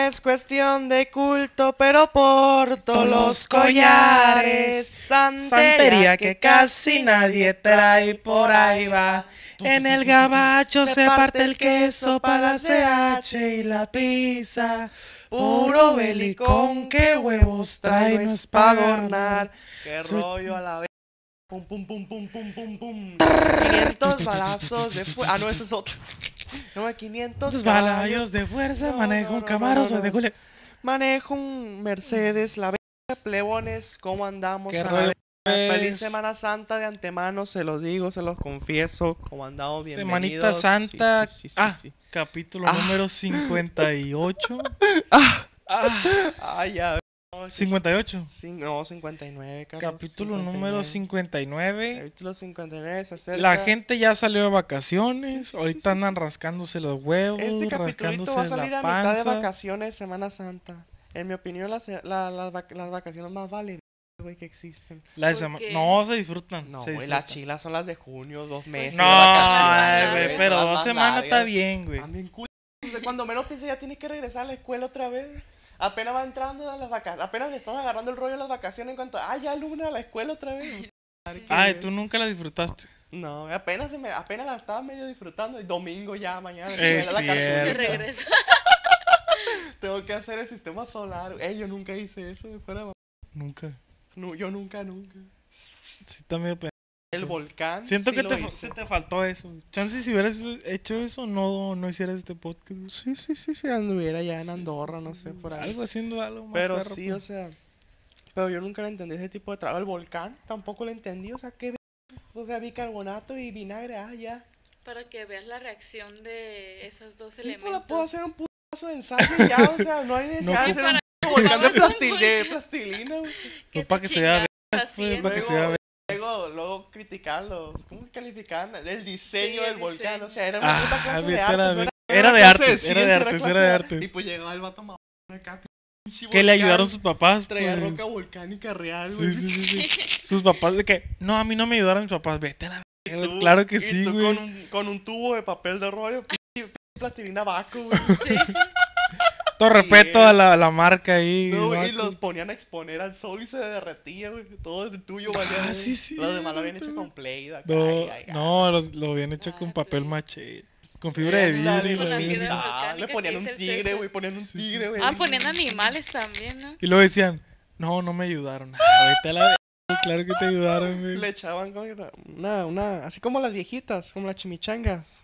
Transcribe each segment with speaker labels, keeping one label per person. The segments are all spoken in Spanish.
Speaker 1: es cuestión de culto, pero porto los collares. Santería que casi nadie trae, por ahí va. En el gabacho se parte el queso para la CH y la pizza. Puro belicón, qué huevos trae, no es pa' adornar. Qué rollo a la vez. Pum, pum, pum, pum, pum, pum, pum. 500 balazos de fuerza. Ah, no, ese es otro. No, 500
Speaker 2: balazos de fuerza. Manejo un Camaro, soy de Julia.
Speaker 1: Manejo un Mercedes, la verga, plebones. ¿Cómo andamos?
Speaker 2: Qué
Speaker 1: A la
Speaker 2: rollo,
Speaker 1: verga. Feliz Semana Santa de antemano, se los digo, se los confieso. ¿Cómo andamos? Bienvenidos.
Speaker 2: Semanita Santa.
Speaker 1: Sí.
Speaker 2: Capítulo número 58.
Speaker 1: Ay, ya.
Speaker 2: 58.
Speaker 1: No, 59, Carlos.
Speaker 2: Capítulo número 59.
Speaker 1: Capítulo 59 se acerca.
Speaker 2: La gente ya salió de vacaciones. Ahorita andan
Speaker 1: sí.
Speaker 2: rascándose los huevos.
Speaker 1: Este capítulito va a salir
Speaker 2: la
Speaker 1: a mitad de
Speaker 2: panza.
Speaker 1: vacaciones, Semana Santa. En mi opinión, las vacaciones más válidas, güey, que existen.
Speaker 2: No, se disfrutan.
Speaker 1: No,
Speaker 2: se
Speaker 1: güey,
Speaker 2: disfrutan.
Speaker 1: las chilas son las de junio, 2 meses
Speaker 2: No,
Speaker 1: de vacaciones.
Speaker 2: güey,
Speaker 1: son
Speaker 2: pero
Speaker 1: las
Speaker 2: 2
Speaker 1: más
Speaker 2: semanas
Speaker 1: largas.
Speaker 2: está bien, güey.
Speaker 1: También cool. Cuando menos piensa ya tienes que regresar a la escuela otra vez. Apenas va entrando a las vacaciones. Apenas le estás agarrando el rollo a las vacaciones en cuanto. Ya luna a la escuela otra vez.
Speaker 2: Sí. Ay, tú nunca la disfrutaste.
Speaker 1: No, apenas la estaba medio disfrutando. El domingo ya, mañana.
Speaker 2: Es
Speaker 1: la
Speaker 3: De regreso.
Speaker 1: Tengo que hacer el sistema solar. Yo nunca hice eso. Fuera de...
Speaker 2: Nunca.
Speaker 1: No, yo nunca.
Speaker 2: Sí, también.
Speaker 1: El volcán.
Speaker 2: Siento
Speaker 1: sí
Speaker 2: que se te faltó eso. Chance si hubieras hecho eso, no hicieras este podcast.
Speaker 1: Sí, anduviera ya en Andorra, no sé, por ahí.
Speaker 2: Algo haciendo algo más.
Speaker 1: Pero
Speaker 2: perro,
Speaker 1: sí,
Speaker 2: pues.
Speaker 1: o sea. Pero yo nunca le entendí ese tipo de trabajo. El volcán tampoco lo entendí. O sea, ¿qué? O sea, bicarbonato y vinagre, ya.
Speaker 3: Para que veas la reacción de esos dos
Speaker 1: Sí,
Speaker 3: elementos.
Speaker 1: pero puedo hacer un putazo de ensayo y ya, o sea, no hay necesidad de hacer un volcán de plastilina, güey.
Speaker 2: No, para que se vea
Speaker 3: haciendo.
Speaker 2: para que se vea.
Speaker 1: Luego criticarlos, ¿cómo calificaban? El diseño
Speaker 3: Sí,
Speaker 1: del
Speaker 3: el
Speaker 1: volcán,
Speaker 3: diseño.
Speaker 1: o sea, era una puta clase de arte. No
Speaker 2: Era de
Speaker 1: clase
Speaker 2: artes,
Speaker 1: ciencia,
Speaker 2: era de artes,
Speaker 1: clase
Speaker 2: era de artes.
Speaker 1: Y pues llegaba el vato mamón acá, pinche
Speaker 2: Que le
Speaker 1: volcán,
Speaker 2: ayudaron sus papás.
Speaker 1: traía
Speaker 2: Pues.
Speaker 1: roca volcánica real, güey.
Speaker 2: Sí. Sus papás de que, no, a mí no me ayudaron mis papás, vete a la verga.
Speaker 1: Tú-
Speaker 2: Claro que
Speaker 1: y
Speaker 2: sí,
Speaker 1: tú
Speaker 2: güey.
Speaker 1: con un tubo de papel de rollo, pinche plastilina vaco, güey.
Speaker 3: Sí.
Speaker 2: Todo respeto a la marca ahí.
Speaker 1: No, güey, y
Speaker 2: vato.
Speaker 1: los ponían a exponer al sol y se derretía, güey. Todo el tuyo valía.
Speaker 2: sí.
Speaker 1: Los demás lo habían hecho con play. Acá,
Speaker 2: No, lo habían hecho con papel maché. Con fibra de vidrio.
Speaker 3: Con la
Speaker 2: y
Speaker 3: piedra
Speaker 2: la-
Speaker 3: volcánica
Speaker 1: le ponían
Speaker 3: que
Speaker 1: un
Speaker 3: es el
Speaker 1: tigre,
Speaker 3: César.
Speaker 1: güey. Ponían un tigre, güey.
Speaker 3: Ponían animales también, ¿no?
Speaker 2: Y luego decían, no me ayudaron. Vete a la verga. Claro que te ayudaron, güey.
Speaker 1: Le echaban así como las viejitas, como las chimichangas.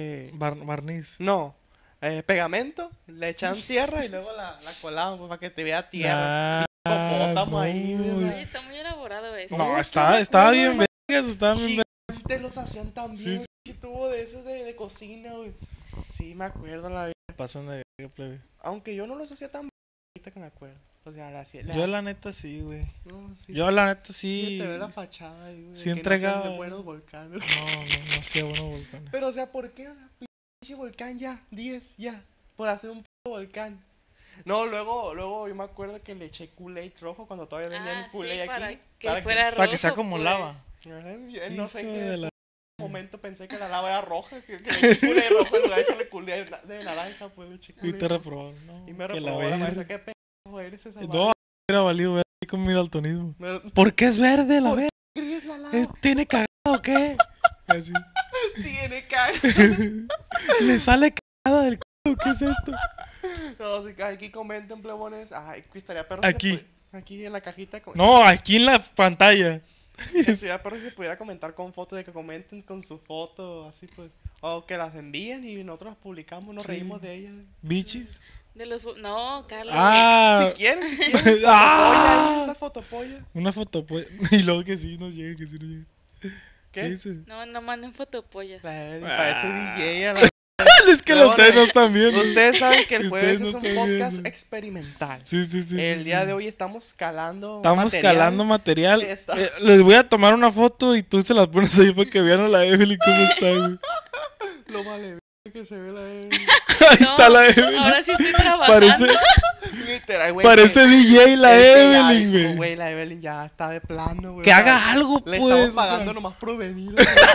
Speaker 2: Barniz.
Speaker 1: No, pegamento, le echaban tierra y luego la colaban pues, para que te vea tierra. Hipopótamo ahí, güey.
Speaker 3: Oye, está muy elaborado eso.
Speaker 2: No,
Speaker 1: Sí,
Speaker 2: estaba bien vergas, estaba bien vergas.
Speaker 1: Gigantes los hacían también.
Speaker 2: Sí.
Speaker 1: Sí, tuvo de esos de cocina, güey. Sí, me acuerdo la vida.
Speaker 2: Pasan de verga, plebe.
Speaker 1: Aunque yo no los hacía tan ahorita que me acuerdo. O sea,
Speaker 2: Yo la neta sí, güey.
Speaker 1: No, sí.
Speaker 2: Yo la neta
Speaker 1: Sí,
Speaker 2: sí.
Speaker 1: te ve la fachada ahí, güey.
Speaker 2: sí
Speaker 1: que no
Speaker 2: entregaba.
Speaker 1: sean de buenos volcanes.
Speaker 2: No hacía buenos volcanes.
Speaker 1: Pero, o sea, ¿por qué? O sea, pinche volcán ya, 10 ya, por hacer un puto volcán. No, luego yo me acuerdo que le eché Kool-Aid rojo cuando todavía vendían el Kool-Aid
Speaker 3: para
Speaker 1: aquí.
Speaker 3: que fuera rojo.
Speaker 2: Para que sea como
Speaker 3: pues.
Speaker 2: lava.
Speaker 1: Yo no sé en
Speaker 2: Hijo
Speaker 1: qué
Speaker 2: de la-
Speaker 1: momento pensé que la lava era roja, que le eché Kool-Aid rojo en lugar de echarle Kool-Aid de naranja, pues le eché
Speaker 2: Y
Speaker 1: Kool-Aid
Speaker 2: te
Speaker 1: rojo.
Speaker 2: reprobaron, ¿no?
Speaker 1: Y me
Speaker 2: que la
Speaker 1: reprobó la maestra,
Speaker 2: verga.
Speaker 1: qué pendejo eres esa
Speaker 2: No, era valido ver ahí con mi daltonismo.
Speaker 1: madre.
Speaker 2: ¿Por qué es verde la
Speaker 1: ¿Por
Speaker 2: verga?
Speaker 1: ¿Qué es la lava?
Speaker 2: ¿Tiene cagado o qué? Así.
Speaker 1: Tiene caga.
Speaker 2: Le sale cagada del culo, ¿qué es esto?
Speaker 1: No, sí, aquí comenten, plebones. Ay, estaría perro.
Speaker 2: Aquí.
Speaker 1: Aquí en la cajita.
Speaker 2: No, aquí en la pantalla.
Speaker 1: Estaría perro si pudiera comentar con fotos, de que comenten con su foto, así pues. O que las envíen y nosotros las publicamos, nos
Speaker 2: Sí.
Speaker 1: reímos de ellas.
Speaker 2: Bichis.
Speaker 3: De los... No, Carlos.
Speaker 1: Si quieren,
Speaker 2: Ah.
Speaker 1: Una fotopolla.
Speaker 2: Una foto, pues. Y luego que sí nos llegue, que sí nos llegue.
Speaker 1: ¿Qué?
Speaker 2: dice?
Speaker 3: No manden fotopollas.
Speaker 1: Parece DJ a la...
Speaker 2: Es que los tres no están viendo.
Speaker 1: Ustedes saben que el
Speaker 2: Ustedes
Speaker 1: jueves
Speaker 2: no
Speaker 1: es un
Speaker 2: están
Speaker 1: podcast
Speaker 2: viendo.
Speaker 1: experimental.
Speaker 2: Sí.
Speaker 1: El día de hoy estamos calando
Speaker 2: Estamos calando material.
Speaker 1: Está-
Speaker 2: Les voy a tomar una foto y tú se las pones ahí para que vean a la Evelyn cómo está, güey.
Speaker 1: Lo vale que se ve la
Speaker 2: Ahí está la Evelyn.
Speaker 3: Ahora sí estoy trabajando.
Speaker 2: Parece,
Speaker 1: literal, güey.
Speaker 2: parece DJ la
Speaker 1: Es que ya
Speaker 2: Evelyn,
Speaker 1: dijo,
Speaker 2: güey.
Speaker 1: güey, la Evelyn ya está de plano, güey.
Speaker 2: Que
Speaker 1: O sea,
Speaker 2: haga algo,
Speaker 1: le
Speaker 2: pues.
Speaker 1: estamos
Speaker 2: o
Speaker 1: pagando
Speaker 2: sea.
Speaker 1: nomás por venir.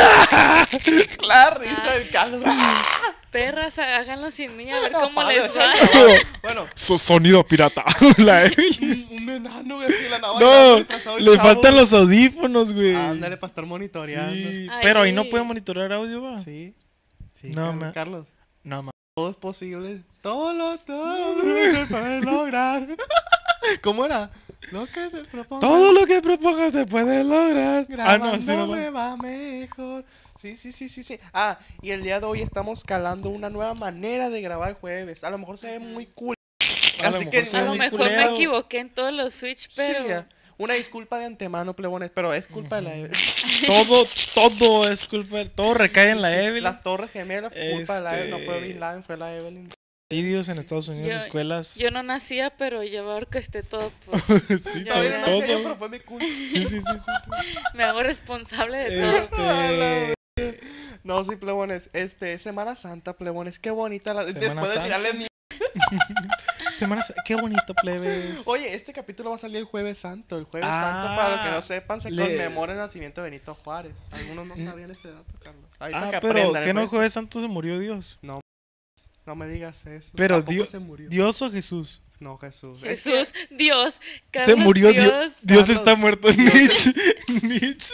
Speaker 1: La risa del Carlos.
Speaker 3: Perras, háganlo sin mí, a ver cómo
Speaker 1: Apaga,
Speaker 3: les va.
Speaker 1: Bueno,
Speaker 2: Sonido pirata. La Evelyn.
Speaker 1: Un enano, güey, así de la navaja.
Speaker 2: No,
Speaker 1: disfrazado de
Speaker 2: le
Speaker 1: chavo.
Speaker 2: faltan los audífonos, güey.
Speaker 1: Ándale, para estar monitoreando.
Speaker 2: Sí,
Speaker 3: Ay.
Speaker 2: pero ahí no puede monitorear audio, va.
Speaker 1: Sí. Sí,
Speaker 2: No,
Speaker 1: Carlos,
Speaker 2: ma-
Speaker 1: Carlos.
Speaker 2: No, ma.
Speaker 1: Todo es posible. Todo lo se puede lograr. ¿Cómo era? Lo que te propongas.
Speaker 2: Todo lo que propongas te puedes lograr.
Speaker 1: Grabando
Speaker 2: Ah, no, sí, no.
Speaker 1: me va mejor. Sí. Ah, y el día de hoy estamos calando una nueva manera de grabar jueves. A lo mejor se ve muy cool.
Speaker 2: A lo
Speaker 1: Así
Speaker 2: mejor
Speaker 1: que
Speaker 2: se
Speaker 3: A
Speaker 2: ve
Speaker 3: lo
Speaker 2: muy
Speaker 3: mejor me
Speaker 2: culero.
Speaker 3: equivoqué en todos los Switch, pero.
Speaker 1: Sí, ya. Una disculpa de antemano, plebones, pero es culpa de la Evelyn.
Speaker 2: Todo es culpa. Todo recae en la Evelyn.
Speaker 1: Las Torres Gemelas fue culpa de la Evelyn, no fue
Speaker 2: Este-
Speaker 1: Bin Laden, fue la Evelyn.
Speaker 2: Suicidios en Estados Unidos,
Speaker 3: Yo-
Speaker 2: escuelas.
Speaker 3: Yo no nacía, pero yo orquesté todo. Pues,
Speaker 2: Sí,
Speaker 3: yo
Speaker 1: Todavía
Speaker 3: ya
Speaker 1: no sé yo,
Speaker 2: todo.
Speaker 1: pero fue mi culpa.
Speaker 2: Sí.
Speaker 3: me hago responsable de todo.
Speaker 2: Este.
Speaker 1: No, sí, plebones. Semana Santa, plebones. Qué bonita la.
Speaker 2: Semana
Speaker 1: Después de
Speaker 2: Santa.
Speaker 1: tirarle mi.
Speaker 2: Qué bonito, plebes.
Speaker 1: Oye, este capítulo va a salir el Jueves Santo. El Jueves
Speaker 2: Ah,
Speaker 1: Santo, para los que no sepan, se
Speaker 2: le-
Speaker 1: conmemora el nacimiento de Benito Juárez. Algunos no sabían ese dato, Carlos. Ahorita
Speaker 2: Ah,
Speaker 1: que
Speaker 2: pero
Speaker 1: aprendan,
Speaker 2: que no
Speaker 1: pues.
Speaker 2: jueves santo se murió Dios.
Speaker 1: No me digas eso.
Speaker 2: Pero
Speaker 1: Tampoco se murió.
Speaker 2: Dios o Jesús.
Speaker 1: No, Jesús.
Speaker 3: Jesús, Dios,
Speaker 2: Se
Speaker 3: Carlos,
Speaker 2: murió Dios.
Speaker 3: Dios.
Speaker 2: Dios
Speaker 1: Carlos,
Speaker 2: está muerto. Nietzsche. Nietzsche.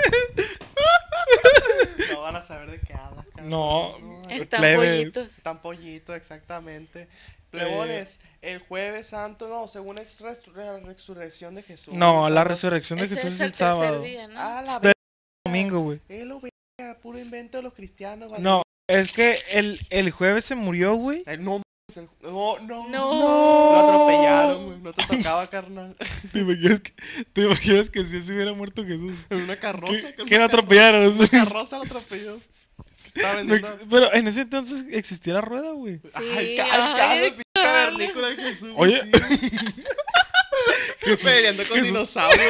Speaker 1: No van a saber de qué hablas, Carlos.
Speaker 2: No.
Speaker 3: Están
Speaker 2: plebes.
Speaker 3: pollitos.
Speaker 1: Tan pollito, exactamente. Plebones, el Jueves Santo, no, según es la resurrección de Jesús.
Speaker 2: No, la
Speaker 1: Sabroso.
Speaker 2: resurrección de
Speaker 3: Ese
Speaker 2: Jesús es
Speaker 3: el
Speaker 2: el
Speaker 3: tercer
Speaker 2: sábado.
Speaker 3: día, ¿no?
Speaker 1: Ah, la
Speaker 2: Del domingo, güey.
Speaker 1: Es lo verga, puro invento de los cristianos, ¿vale?
Speaker 2: No, es que el jueves se murió, güey.
Speaker 1: No, no, no.
Speaker 3: No.
Speaker 1: Lo atropellaron, güey. No te tocaba, carnal.
Speaker 2: ¿Te imaginas que si se hubiera muerto Jesús?
Speaker 1: En una carroza.
Speaker 2: ¿Qué lo atropellaron?
Speaker 1: Una carroza lo atropelló. Estaba
Speaker 2: No
Speaker 1: vendiendo.
Speaker 2: ex- Pero en ese entonces existía la rueda, güey.
Speaker 3: Sí,
Speaker 1: Ay,
Speaker 3: ay,
Speaker 1: Carlos, pinche
Speaker 3: Carlos.
Speaker 1: cavernícola de Jesús.
Speaker 2: Oye.
Speaker 1: Sí. Peleando con
Speaker 2: Jesús-
Speaker 1: dinosaurios.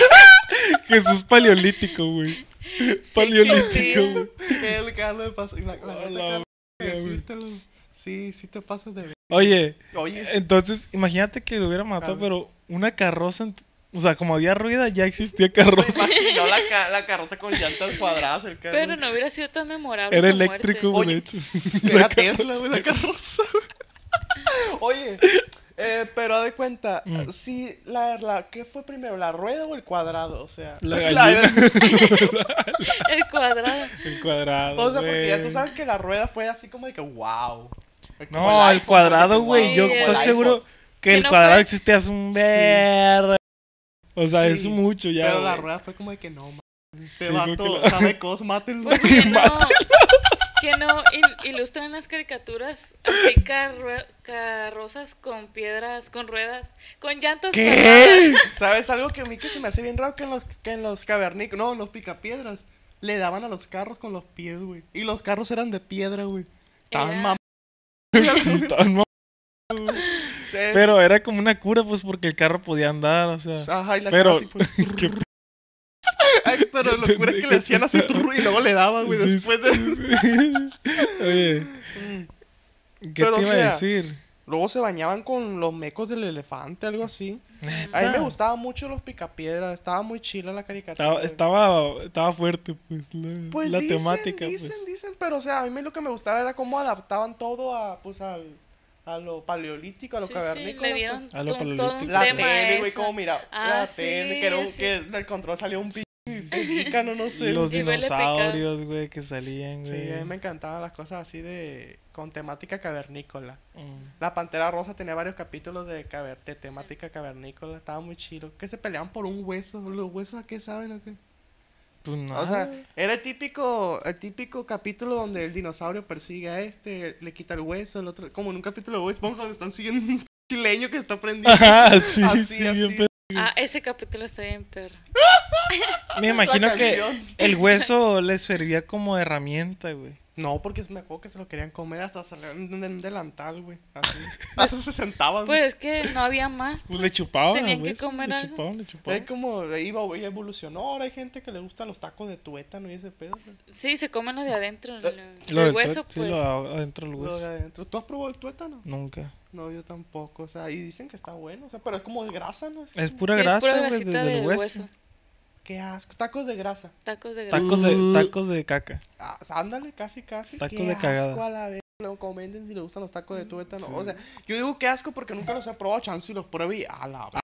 Speaker 2: Jesús paleolítico, güey. Paleolítico,
Speaker 3: sí.
Speaker 2: güey.
Speaker 1: El Carlos me pasó. La neta,
Speaker 2: la
Speaker 1: Carlos,
Speaker 2: verga,
Speaker 1: decírtelo. Sí, sí te pasas de ver.
Speaker 2: Oye,
Speaker 1: Oye,
Speaker 2: entonces, imagínate que lo hubiera matado,
Speaker 1: Carlos.
Speaker 2: pero una carroza. O sea, como había rueda, ya existía
Speaker 1: se
Speaker 2: carroza.
Speaker 1: imaginó la carroza con llantas cuadradas. El Carlos.
Speaker 3: Pero no hubiera sido tan memorable.
Speaker 2: Era
Speaker 3: su muerte.
Speaker 2: eléctrico, güey, de
Speaker 1: Oye.
Speaker 2: hecho.
Speaker 1: Era Tesla, güey, la carroza. Oye, pero haz de cuenta, si ¿qué fue primero, la rueda o el cuadrado? O sea,
Speaker 2: La gallina.
Speaker 3: El cuadrado.
Speaker 2: El cuadrado.
Speaker 1: O sea, porque ya
Speaker 2: güey.
Speaker 1: tú sabes que la rueda fue así como de que wow.
Speaker 2: No, el cuadrado, güey. Yo
Speaker 3: Sí,
Speaker 2: estoy
Speaker 3: el
Speaker 2: seguro que el
Speaker 3: no
Speaker 2: cuadrado
Speaker 3: fue?
Speaker 2: existía hace un ver. O sea,
Speaker 1: Sí,
Speaker 2: es mucho ya.
Speaker 1: Pero la
Speaker 2: güey.
Speaker 1: rueda fue como de que no, man. Este
Speaker 2: Sí,
Speaker 1: vato
Speaker 2: creo que
Speaker 1: sabe cosas, mátenlo.
Speaker 3: Pues que no ilustran las caricaturas así carrozas con piedras, con ruedas, con llantas
Speaker 2: ¿Qué?
Speaker 1: ¿Sabes algo que a mí que se me hace bien raro? Que en los cavernícolas, no, en los picapiedras, le daban a los carros con los pies, güey. Y los carros eran de piedra, güey. Estaban
Speaker 3: Era-
Speaker 1: mam-
Speaker 2: Sí, estaban mal.
Speaker 1: Sí,
Speaker 2: Pero era como una cura, pues, porque el carro podía andar, o sea.
Speaker 1: ajá, y la
Speaker 2: Pero.
Speaker 1: hacían así, pues.
Speaker 2: qué
Speaker 1: Ay, pero lo cura es que le hacían así y luego le daban, güey,
Speaker 2: Sí,
Speaker 1: después de...
Speaker 2: Oye, ¿qué
Speaker 1: Pero,
Speaker 2: te
Speaker 1: o
Speaker 2: iba a
Speaker 1: sea,
Speaker 2: decir?
Speaker 1: Luego se bañaban con los mecos del elefante, algo así. A mí me gustaban mucho los picapiedras, estaba muy chila la caricatura.
Speaker 2: Estaba fuerte, pues,
Speaker 1: Pues
Speaker 2: la
Speaker 1: dicen,
Speaker 2: temática,
Speaker 1: dicen,
Speaker 2: pues.
Speaker 1: dicen, pero o sea, a mí lo que me gustaba era cómo adaptaban todo a, pues, a lo paleolítico, a lo
Speaker 3: Sí,
Speaker 1: cavernícola.
Speaker 3: le dieron
Speaker 2: A lo
Speaker 3: todo un
Speaker 2: paleolítico.
Speaker 1: La
Speaker 3: tema a
Speaker 1: tele, güey,
Speaker 3: eso.
Speaker 1: como mira,
Speaker 3: Ah,
Speaker 1: la
Speaker 3: sí,
Speaker 1: tele, que, era,
Speaker 3: sí.
Speaker 1: que del control salió un pelícano, no sé.
Speaker 2: Los
Speaker 3: Y huele
Speaker 2: dinosaurios, güey, que salían,
Speaker 1: Sí,
Speaker 2: güey.
Speaker 1: a mí me encantaban las cosas así de con temática cavernícola.
Speaker 2: Mm.
Speaker 1: La Pantera Rosa tenía varios capítulos de temática cavernícola, estaba muy chido. Que se peleaban por un hueso, ¿los huesos a qué saben o qué?
Speaker 2: Pues
Speaker 1: O
Speaker 2: nada.
Speaker 1: sea, era el típico capítulo donde el dinosaurio persigue a le quita el hueso, el otro, como en un capítulo de Bob Esponja donde están siguiendo un chileño que está prendido.
Speaker 2: Ajá, sí,
Speaker 1: Así,
Speaker 2: sí,
Speaker 1: así.
Speaker 2: bien
Speaker 3: Ah, ese capítulo está bien perro.
Speaker 2: Me imagino
Speaker 1: La
Speaker 2: que
Speaker 1: canción.
Speaker 2: el hueso les servía como herramienta, güey.
Speaker 1: No, porque me acuerdo que se lo querían comer hasta salían de un delantal, güey. Así. Hasta se sentaban.
Speaker 3: Pues es que no había más.
Speaker 2: Pues le chupaban,
Speaker 3: Tenían
Speaker 2: güey.
Speaker 3: que comer
Speaker 2: le
Speaker 3: algo.
Speaker 2: chupaban, le
Speaker 1: Era
Speaker 2: chupaban.
Speaker 1: como iba evolucionó. Ahora hay gente que le gusta los tacos de tuétano y ese pedo. Güey.
Speaker 3: Sí, se comen lo de adentro.
Speaker 2: Lo
Speaker 3: El
Speaker 2: del
Speaker 3: hueso,
Speaker 2: sí,
Speaker 3: pues.
Speaker 2: lo adentro del
Speaker 1: Lo de
Speaker 2: hueso.
Speaker 1: adentro. ¿Tú has probado el tuétano?
Speaker 2: Nunca.
Speaker 1: No, yo tampoco. O sea, y dicen que está bueno. O sea, pero es como de grasa, ¿no?
Speaker 2: Es pura
Speaker 3: Sí, es
Speaker 2: grasa,
Speaker 3: pura
Speaker 2: güey,
Speaker 3: grasita
Speaker 2: del
Speaker 3: del
Speaker 2: hueso.
Speaker 3: hueso.
Speaker 1: Qué asco. Tacos de grasa.
Speaker 3: Tacos de grasa.
Speaker 2: Tacos de caca.
Speaker 1: Ah, ándale, casi.
Speaker 2: Tacos
Speaker 1: Qué
Speaker 2: de cagada.
Speaker 1: asco a la vez. luego comenten si les gustan los tacos de tuétano. O sea, yo digo que asco porque nunca los he probado, chance y los pruebo y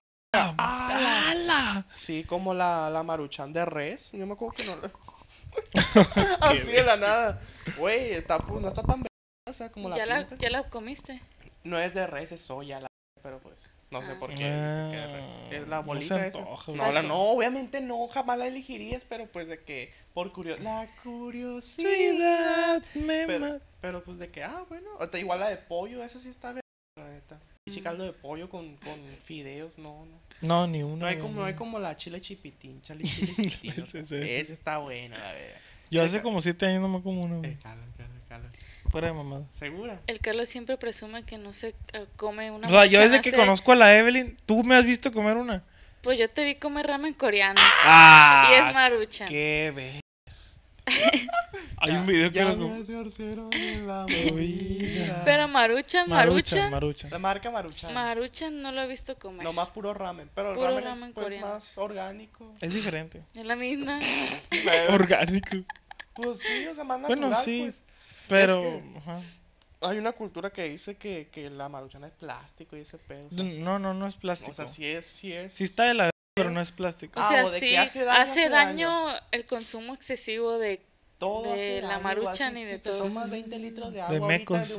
Speaker 1: ¡ala! Sí, como la maruchan de res. Yo me acuerdo que no. Así de la nada. Güey, pues, no está tan o sea, como
Speaker 3: ¿Ya
Speaker 1: pintan.
Speaker 3: ya la comiste?
Speaker 1: No es de res, es soya, pero pues no sé por qué dicen que es res. Es la
Speaker 2: no
Speaker 1: bolita
Speaker 2: se
Speaker 1: esa.
Speaker 2: antoja,
Speaker 1: No,
Speaker 3: güey.
Speaker 1: no, obviamente no, jamás la elegirías, pero pues de que por la curiosidad pero pues de que, bueno, hasta igual la de pollo, esa sí está bien, la neta. Y caldo de pollo con fideos, no.
Speaker 2: No, ni uno.
Speaker 1: No hay como la chile chipitín, chile chipitín. Esa está buena, la verdad.
Speaker 2: Yo hace como 7 años no me como uno.
Speaker 1: Cala.
Speaker 2: Fuera de mamada.
Speaker 1: ¿Segura?
Speaker 3: El Carlos siempre presume que no se come una
Speaker 2: O sea, yo
Speaker 3: maruchan
Speaker 2: desde que
Speaker 3: hace-
Speaker 2: conozco a la Evelyn, ¿tú me has visto comer una?
Speaker 3: Pues yo te vi comer ramen coreano.
Speaker 2: ¡Ah!
Speaker 3: Y es maruchan.
Speaker 1: Qué ve.
Speaker 2: Hay un video que
Speaker 1: Ya
Speaker 2: lo
Speaker 1: me
Speaker 2: como.
Speaker 1: hace orcero de la movida.
Speaker 3: Pero maruchan
Speaker 2: Maruchan.
Speaker 1: La marca Maruchan.
Speaker 3: Maruchan no lo he visto comer.
Speaker 1: Nomás puro ramen. Pero el
Speaker 3: Puro
Speaker 1: ramen,
Speaker 3: ramen
Speaker 1: es pues,
Speaker 3: coreano.
Speaker 1: más orgánico.
Speaker 2: Es diferente.
Speaker 3: Es la misma.
Speaker 2: Orgánico.
Speaker 1: Pues sí, o sea, más natural.
Speaker 2: Bueno, sí.
Speaker 1: Pues.
Speaker 2: Pero.
Speaker 1: Es
Speaker 2: Ajá.
Speaker 1: Hay una cultura que dice que la Maruchan es plástico y ese pedo. O sea,
Speaker 2: No es plástico.
Speaker 1: o sea, sí es.
Speaker 2: Sí está de la pero no es plástico.
Speaker 3: O sea,
Speaker 1: o de
Speaker 3: sí,
Speaker 1: que
Speaker 3: hace
Speaker 1: hace
Speaker 3: daño el consumo excesivo de
Speaker 1: todo
Speaker 3: de
Speaker 1: hace
Speaker 3: la
Speaker 1: daño,
Speaker 3: Maruchan
Speaker 1: igual,
Speaker 3: y
Speaker 1: si
Speaker 3: de
Speaker 1: te
Speaker 3: todo.
Speaker 1: tomas 20 litros de agua
Speaker 2: De
Speaker 1: ahorita
Speaker 2: mecos.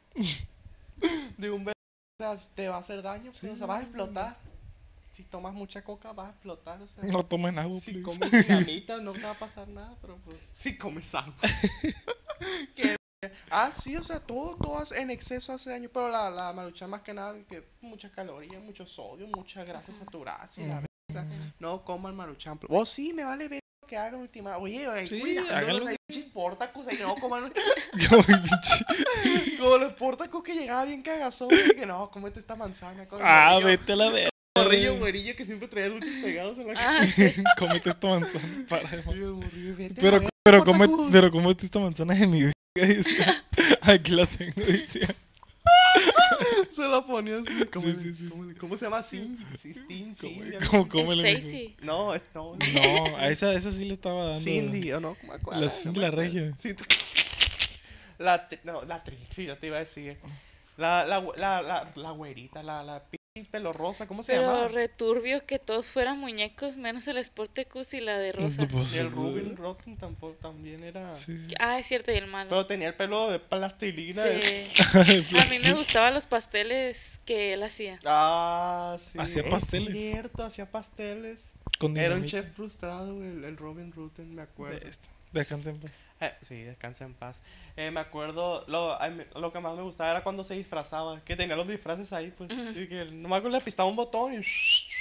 Speaker 1: de un o sea, te va a hacer daño, pues, o sea, vas a explotar. Si tomas mucha coca vas a explotar, o sea.
Speaker 2: No tomen agua,
Speaker 1: Si
Speaker 2: please.
Speaker 1: comes dinamita no te va a pasar nada, pero pues si comes agua. Sí, o sea, todo en exceso hace daño, pero la Maruchan más que nada, que muchas calorías, mucho sodio, mucha grasa saturada, así la verdad. No coman Maruchan. Vos sí, me vale ver lo que hagan última. Oye,
Speaker 2: Sí,
Speaker 1: cuidado,
Speaker 2: háganlo.
Speaker 1: los pinches portacos ahí, no coman.
Speaker 2: Ay, pinche.
Speaker 1: Como los portacos que llegaba bien cagazón, que no, cómete esta manzana. Con el morrillo.
Speaker 2: Vete a la verga.
Speaker 1: Morrillo, güerillo, que siempre traía dulces pegados en la cara.
Speaker 3: Ah, sí.
Speaker 2: Cómete esta manzana. Para de
Speaker 1: Y el morrillo, vete a
Speaker 2: Pero,
Speaker 1: la verga, portacos.
Speaker 2: pero cómete esta manzana de mi verga. Decía. Aquí la tengo, decía.
Speaker 1: Se la ponía así.
Speaker 2: Sí.
Speaker 1: ¿Cómo se llama? Cindy.
Speaker 2: ¿Cómo le dijo?
Speaker 3: Stacy.
Speaker 1: No,
Speaker 2: No, a esa sí le estaba dando.
Speaker 1: Cindy, o no, ¿cómo me acuerdo?
Speaker 2: La Cindy, la regia.
Speaker 1: Sí, la Trixie, yo te iba a decir. La güerita, la pelo rosa, ¿cómo se
Speaker 3: Pero
Speaker 1: llama?
Speaker 3: returbio que todos fueran muñecos, menos el Sportecus y la de Rosa.
Speaker 2: Pues,
Speaker 1: Y el Rubin Rotten también era.
Speaker 2: Sí.
Speaker 3: Ah, es cierto, y el malo.
Speaker 1: Pero tenía el pelo de plastilina.
Speaker 3: Sí. A mí me gustaban los pasteles que él hacía.
Speaker 1: Sí.
Speaker 2: Hacía pasteles.
Speaker 1: Es cierto, hacía pasteles.
Speaker 2: Con
Speaker 1: Era un
Speaker 2: dinamita.
Speaker 1: chef frustrado, el Robin Rotten, me acuerdo.
Speaker 2: Descansa en paz.
Speaker 1: Sí, descansa en paz. Me acuerdo, lo que más me gustaba era cuando se disfrazaba, que tenía los disfraces ahí, pues. Y que nomás le pistaba un botón y.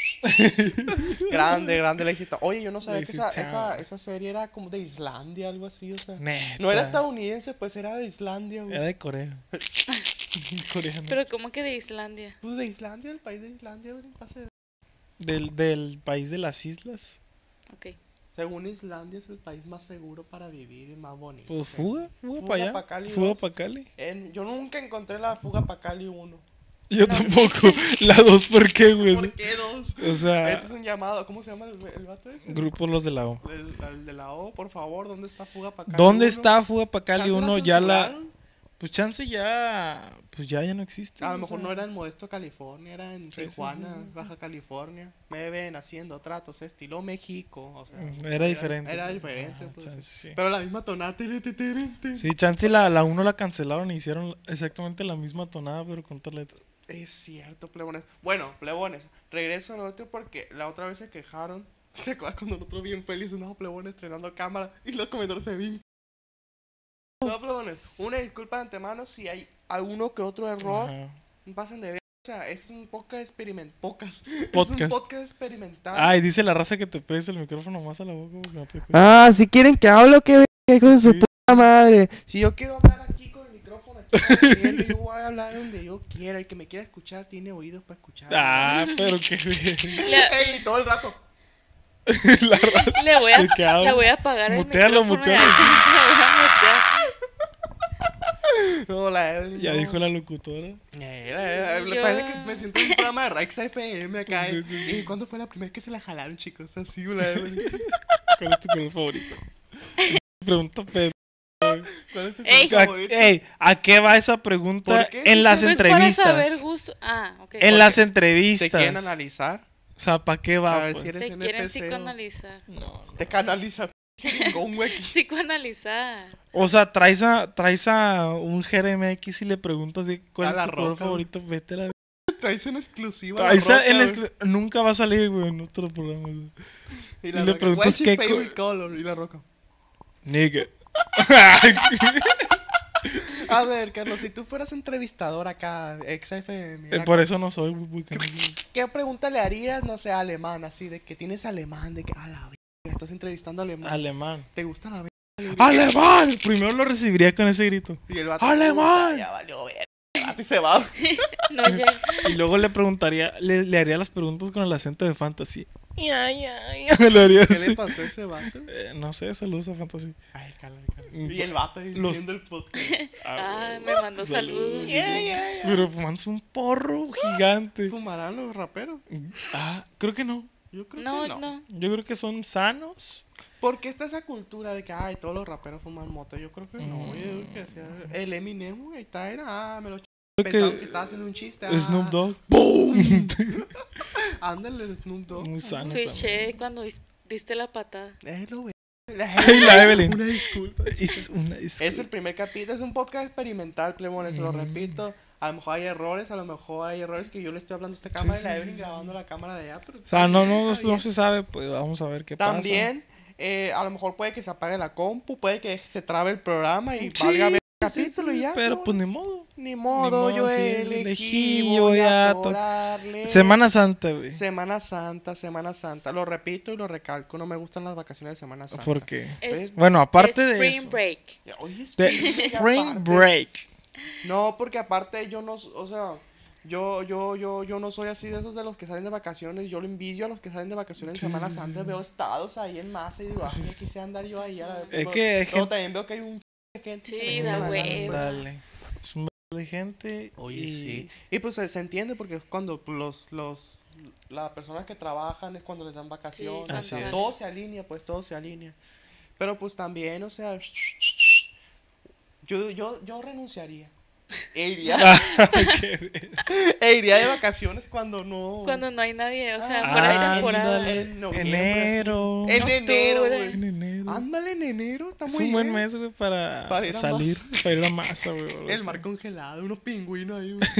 Speaker 1: grande el éxito. Oye, yo no sabía que esa serie era como de Islandia, algo así, o sea.
Speaker 2: Neta.
Speaker 1: No era estadounidense, pues era de Islandia, güey.
Speaker 2: Era de Corea. Coreano.
Speaker 3: Pero ¿cómo que de Islandia?
Speaker 1: Pues de Islandia, el país de Islandia, güey, pase de-
Speaker 2: Del país de las islas.
Speaker 3: Ok.
Speaker 1: Según Islandia es el país más seguro para vivir y más bonito.
Speaker 2: Pues fuga
Speaker 1: Fuga
Speaker 2: para allá.
Speaker 1: pa' Cali
Speaker 2: Fuga
Speaker 1: 2.
Speaker 2: para Cali.
Speaker 1: Yo nunca encontré la fuga para Cali 1.
Speaker 2: Yo tampoco. La 2, ¿por qué, güey?
Speaker 1: ¿Por qué 2?
Speaker 2: O sea,
Speaker 1: Este es un llamado. ¿Cómo se llama el vato ese?
Speaker 2: grupo Los de la O.
Speaker 1: El de la O, por favor, ¿dónde está Fuga para Cali?
Speaker 2: ¿Dónde
Speaker 1: 1?
Speaker 2: está Fuga para Cali
Speaker 1: ¿Chance
Speaker 2: 1? Ya la.
Speaker 1: censuraron?
Speaker 2: Pues chance ya. Pues ya no existe.
Speaker 1: A lo
Speaker 2: o
Speaker 1: mejor
Speaker 2: sea.
Speaker 1: no era en Modesto, California, era en Tijuana,
Speaker 2: sí.
Speaker 1: Baja California. Me ven haciendo tratos estilo México. O sea,
Speaker 2: Era diferente.
Speaker 1: Era diferente.
Speaker 2: Ajá,
Speaker 1: Entonces.
Speaker 2: chance, sí.
Speaker 1: Pero la misma tonada.
Speaker 2: Sí, chance la 1 la cancelaron y hicieron exactamente la misma tonada, pero con otra letra.
Speaker 1: Es cierto, plebones. Bueno, plebones, regreso al otro porque la otra vez se quejaron. ¿Te acuerdas cuando nosotros bien felices, no, plebones, estrenando cámara y los comentarios se ven? No, plebones, una disculpa de antemano si hay alguno que otro error.
Speaker 2: Ajá.
Speaker 1: No pasen de ver. O sea, es un podcast experimental. Es un
Speaker 2: Podcast.
Speaker 1: podcast experimental.
Speaker 2: Ay, dice la raza que te pegues el micrófono más a la boca porque no te escuchas.
Speaker 1: Si quieren que hable, que hijo de su puta madre. Si yo quiero hablar aquí con el micrófono, aquí, yo voy a hablar donde yo quiera. El que me quiera escuchar tiene oídos para escuchar.
Speaker 2: Pero qué bien.
Speaker 1: Ey, todo el rato.
Speaker 2: La raza.
Speaker 3: Le voy a,
Speaker 2: ¿De qué hablo?
Speaker 3: le voy a apagar el
Speaker 2: Mutealo,
Speaker 3: micrófono.
Speaker 2: mutealo.
Speaker 3: Y aquí se lo voy a mutear.
Speaker 1: No, la Evelyn.
Speaker 2: Ya
Speaker 1: no.
Speaker 2: dijo la locutora.
Speaker 1: Me
Speaker 3: Yo-
Speaker 1: parece que me siento en un programa de Rex FM acá.
Speaker 2: Sí, sí, sí.
Speaker 1: ¿Y cuándo fue la primera que se la jalaron, chicos? Así, la Evelyn.
Speaker 2: ¿Cuál es tu color favorito? Pregunta Pedro.
Speaker 1: ¿Cuál ¿Cuál es tu
Speaker 3: Ey.
Speaker 1: color favorito?
Speaker 2: ¿A qué va esa pregunta
Speaker 1: ¿Por qué?
Speaker 2: en las
Speaker 3: Pues para
Speaker 2: entrevistas?
Speaker 3: saber gusto. Ah, ok.
Speaker 2: En las
Speaker 1: ¿Te
Speaker 2: entrevistas.
Speaker 1: quieren analizar?
Speaker 2: O sea, ¿para qué
Speaker 1: A
Speaker 2: va?
Speaker 1: ver
Speaker 2: Pues?
Speaker 1: si eres
Speaker 3: Te quieren
Speaker 1: NPC o-
Speaker 3: psicoanalizar.
Speaker 1: Te canaliza con güey.
Speaker 3: Psicoanalizar.
Speaker 2: O sea, traes a un GRMX y le preguntas de cuál
Speaker 1: A
Speaker 2: es
Speaker 1: la
Speaker 2: tu color
Speaker 1: Roca,
Speaker 2: favorito. Vete a la...
Speaker 1: Traes en exclusiva.
Speaker 2: Traes
Speaker 1: la
Speaker 2: a- en
Speaker 1: Roca,
Speaker 2: exclu- Nunca va a salir, güey, en otro programa. Güey.
Speaker 1: y
Speaker 2: y
Speaker 1: la
Speaker 2: le
Speaker 1: Roca,
Speaker 2: preguntas
Speaker 1: "What's your
Speaker 2: qué
Speaker 1: favorite color?" Y la Roca.
Speaker 2: Nigga.
Speaker 1: A ver, Carlos, si tú fueras entrevistador acá, XFM,
Speaker 2: Por eso no soy muy
Speaker 1: ¿qué pregunta le harías, no sé, alemán, así, de que tienes alemán, de que, a la verga, estás entrevistando alemán,
Speaker 2: alemán.
Speaker 1: ¿te gusta la verga?
Speaker 2: ¡Alemán! Primero lo recibiría con ese grito.
Speaker 1: Y el vato,
Speaker 2: ¡Alemán!
Speaker 1: "Puta, ya valió verga", el vato y se va.
Speaker 3: No llega.
Speaker 2: Y luego le preguntaría, le haría las preguntas con el acento de Fantasy. Ya. Le haría
Speaker 1: ¿Qué
Speaker 2: así.
Speaker 1: le pasó a ese vato?
Speaker 2: No sé, saludos a Fantasy.
Speaker 1: Ay, Carlos. Y el vato ahí
Speaker 2: Los-
Speaker 1: viendo el podcast.
Speaker 3: Ah, me mandó saludos.
Speaker 2: Pero fumándose un porro gigante.
Speaker 1: ¿Fumarán los raperos?
Speaker 2: Creo que no.
Speaker 1: Yo creo
Speaker 3: No,
Speaker 1: que no.
Speaker 3: no.
Speaker 2: Yo creo que son sanos.
Speaker 1: ¿Por qué está esa cultura de que, ay, todos los raperos fuman moto? Yo creo que no. Yo creo que hacía el Eminem, güey, está era, me lo
Speaker 2: Creo
Speaker 1: pensaban
Speaker 2: que
Speaker 1: que estaba haciendo un chiste.
Speaker 2: Snoop Dogg.
Speaker 1: Ándale, Snoop Dogg.
Speaker 2: Muy sano.
Speaker 3: Switché cuando diste la patada.
Speaker 1: Lo ve.
Speaker 2: Ay, la Evelyn.
Speaker 1: Una disculpa.
Speaker 2: Es una
Speaker 1: Es el primer capítulo, es un podcast experimental, plemones, se lo repito. A lo mejor hay errores, que yo le estoy hablando a esta cámara y la Evelyn grabando la cámara de allá. Pero
Speaker 2: O sea, no
Speaker 1: está bien.
Speaker 2: se sabe, pues vamos a ver qué pasa.
Speaker 1: También, a lo mejor puede que se apague la compu, puede que se trabe el programa y
Speaker 2: Sí,
Speaker 1: valga ver el
Speaker 2: sí,
Speaker 1: capítulo
Speaker 2: sí,
Speaker 1: y ya.
Speaker 2: pero pues ni modo.
Speaker 1: Ni modo, yo
Speaker 2: sí,
Speaker 1: elegí,
Speaker 2: yo
Speaker 1: voy
Speaker 2: ya
Speaker 1: a atorarle.
Speaker 2: Semana Santa, güey.
Speaker 1: Semana Santa. Lo repito y lo recalco, no me gustan las vacaciones de Semana Santa.
Speaker 2: ¿Por qué?
Speaker 3: Es
Speaker 2: Bueno, aparte de
Speaker 3: Spring
Speaker 2: eso.
Speaker 3: Break.
Speaker 1: Oye,
Speaker 2: De
Speaker 1: Spring
Speaker 2: Spring
Speaker 1: aparte.
Speaker 2: Break.
Speaker 1: No, porque aparte yo no, o sea, yo no soy así de esos de los que salen de vacaciones. Yo lo envidio a los que salen de vacaciones en Semana Santa. Veo estados ahí en masa y digo, ay, yo quisiera andar yo ahí.
Speaker 2: Es que hay
Speaker 1: Luego
Speaker 2: gente-
Speaker 1: también veo que hay un de gente.
Speaker 3: Sí,
Speaker 1: se me
Speaker 3: da
Speaker 1: quita la gana.
Speaker 3: hueva.
Speaker 2: Dale. Es un de gente.
Speaker 1: Oye,
Speaker 2: y-
Speaker 1: sí. Y pues se entiende porque es cuando las personas que trabajan es cuando les dan vacaciones.
Speaker 3: Sí,
Speaker 2: Así es.
Speaker 1: Todo se alinea, pues todo se alinea. Pero pues también, o sea, yo renunciaría. E iría, iría de vacaciones cuando no.
Speaker 3: Cuando no hay nadie, o sea, fuera de
Speaker 2: Ah,
Speaker 3: temporada.
Speaker 2: ándale.
Speaker 1: En noviembre,
Speaker 2: Enero.
Speaker 1: así. En enero,
Speaker 3: Octubre.
Speaker 1: güey.
Speaker 2: En enero.
Speaker 1: Ándale, en enero, está
Speaker 2: Es
Speaker 1: muy
Speaker 2: un buen
Speaker 1: bien.
Speaker 2: mes, güey, para
Speaker 1: ir a
Speaker 2: salir.
Speaker 1: masa.
Speaker 2: Para ir a masa, güey. o
Speaker 1: El
Speaker 2: sea.
Speaker 1: mar congelado, unos pingüinos ahí, güey.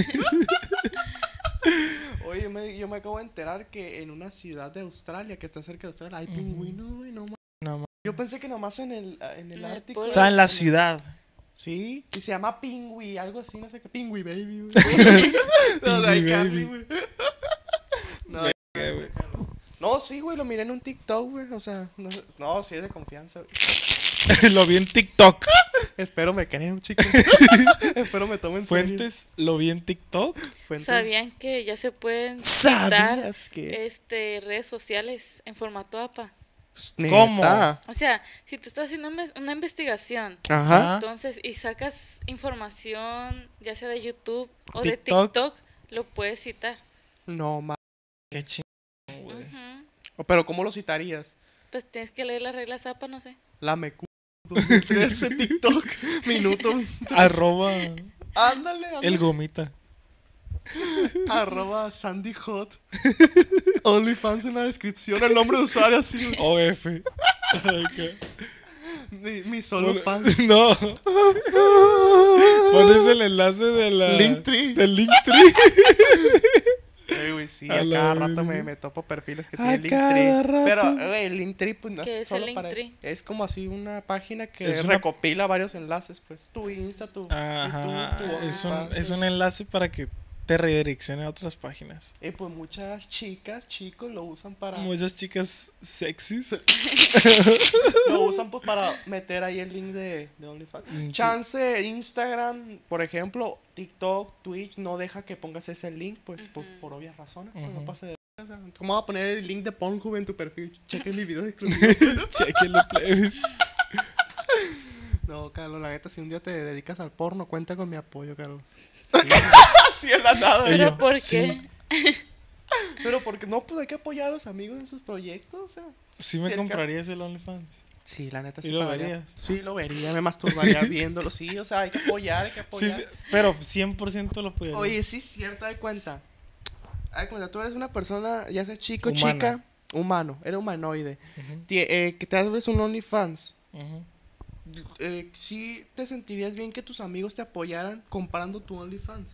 Speaker 1: Oye, yo me acabo de enterar que en una ciudad de Australia, que está cerca de Australia, hay pingüinos, güey, no mames.
Speaker 2: No, ma-
Speaker 1: Yo pensé que nomás en el
Speaker 3: En el
Speaker 1: Ártico.
Speaker 3: polo.
Speaker 2: O sea, en la ciudad.
Speaker 1: Sí, y se llama Pingüi, algo así, no sé qué. Pingüi Baby, güey. No, de
Speaker 2: Pingüi
Speaker 1: iCarly,
Speaker 2: Baby.
Speaker 1: güey. No, sí, güey, lo miré en un TikTok, güey. O sea, no, sí es de confianza, güey.
Speaker 2: Lo vi en TikTok.
Speaker 1: Espero me crean, chicos. Espero me tomen
Speaker 2: Fuentes, lo vi en TikTok.
Speaker 1: Fuentes.
Speaker 3: ¿Sabían que ya se pueden citar
Speaker 1: ¿Sabías que?
Speaker 3: redes sociales en formato APA?
Speaker 2: ¿Cómo?
Speaker 1: Neta.
Speaker 3: O sea, si tú estás haciendo una investigación,
Speaker 1: Ajá.
Speaker 3: entonces, y sacas información, ya sea de YouTube o
Speaker 2: TikTok.
Speaker 3: de TikTok, lo puedes citar.
Speaker 1: No, ma.
Speaker 2: Qué chingón, güey.
Speaker 3: Ujú.
Speaker 1: Pero ¿cómo lo citarías?
Speaker 3: Pues tienes que leer las reglas APA, no sé.
Speaker 1: La me 2013 TikTok. Minuto.
Speaker 2: Arroba
Speaker 1: Ándale,
Speaker 2: el gomita.
Speaker 1: Arroba Sandy Hot. OnlyFans en la descripción. El nombre de usuario así. güey.
Speaker 2: OF.
Speaker 1: Mi solo fans.
Speaker 2: No. Pones el enlace de la.
Speaker 1: Linktree.
Speaker 2: Del Linktree.
Speaker 1: Güey, sí,
Speaker 2: A
Speaker 1: a
Speaker 2: la
Speaker 1: cada rato
Speaker 2: verga.
Speaker 1: me topo perfiles que
Speaker 2: A
Speaker 1: tienen
Speaker 2: cada
Speaker 1: Linktree.
Speaker 2: rato.
Speaker 1: Pero, güey, el Linktree, pues no.
Speaker 3: ¿Qué es
Speaker 1: solo
Speaker 3: el
Speaker 1: para
Speaker 3: Linktree?
Speaker 1: eso. Es como así una página que
Speaker 2: Es una-
Speaker 1: recopila varios enlaces, pues. Tu Insta, tu.
Speaker 2: Ajá.
Speaker 1: tu
Speaker 2: Es un,
Speaker 1: OnlyFans.
Speaker 2: es un enlace para que te redireccione a otras páginas.
Speaker 1: Y pues muchas chicas, chicos lo usan para.
Speaker 2: Como esas chicas sexys.
Speaker 1: Lo usan pues para meter ahí el link de OnlyFans.
Speaker 2: Sí.
Speaker 1: Chance, Instagram, por ejemplo, TikTok, Twitch, no deja que pongas ese link, pues por obvias razones. Pues no pase de. O sea, ¿cómo vas a poner el link de Pornhub en tu perfil? Chequen mi video exclusivo.
Speaker 2: Chequenlo, plebes.
Speaker 1: No, Carlos, la neta, si un día te dedicas al porno, cuenta con mi apoyo, Carlos. Sí, es la nada.
Speaker 2: Ey,
Speaker 3: ¿Pero
Speaker 2: yo,
Speaker 3: por
Speaker 2: sí.
Speaker 3: qué?
Speaker 1: Pero porque no, pues hay que apoyar a los amigos en sus proyectos, o sea.
Speaker 2: Sí me
Speaker 1: Si el
Speaker 2: comprarías el OnlyFans.
Speaker 1: Sí, la neta
Speaker 2: ¿Y
Speaker 1: sí
Speaker 2: lo
Speaker 1: pagaría.
Speaker 2: verías?
Speaker 1: Sí, lo vería, me masturbaría viéndolo. Sí, o sea, hay que apoyar, hay que
Speaker 2: Sí,
Speaker 1: apoyar.
Speaker 2: sí, pero 100% lo apoyaría.
Speaker 1: Oye, sí es cierto, hay cuenta. Hay cuenta, tú eres una persona, ya sea chico,
Speaker 2: Humana.
Speaker 1: chica, humano, eres humanoide.
Speaker 2: Ujú,
Speaker 1: Que te abres un OnlyFans.
Speaker 2: ujú.
Speaker 1: ¿Sí te sentirías bien que tus amigos te apoyaran comprando tu OnlyFans?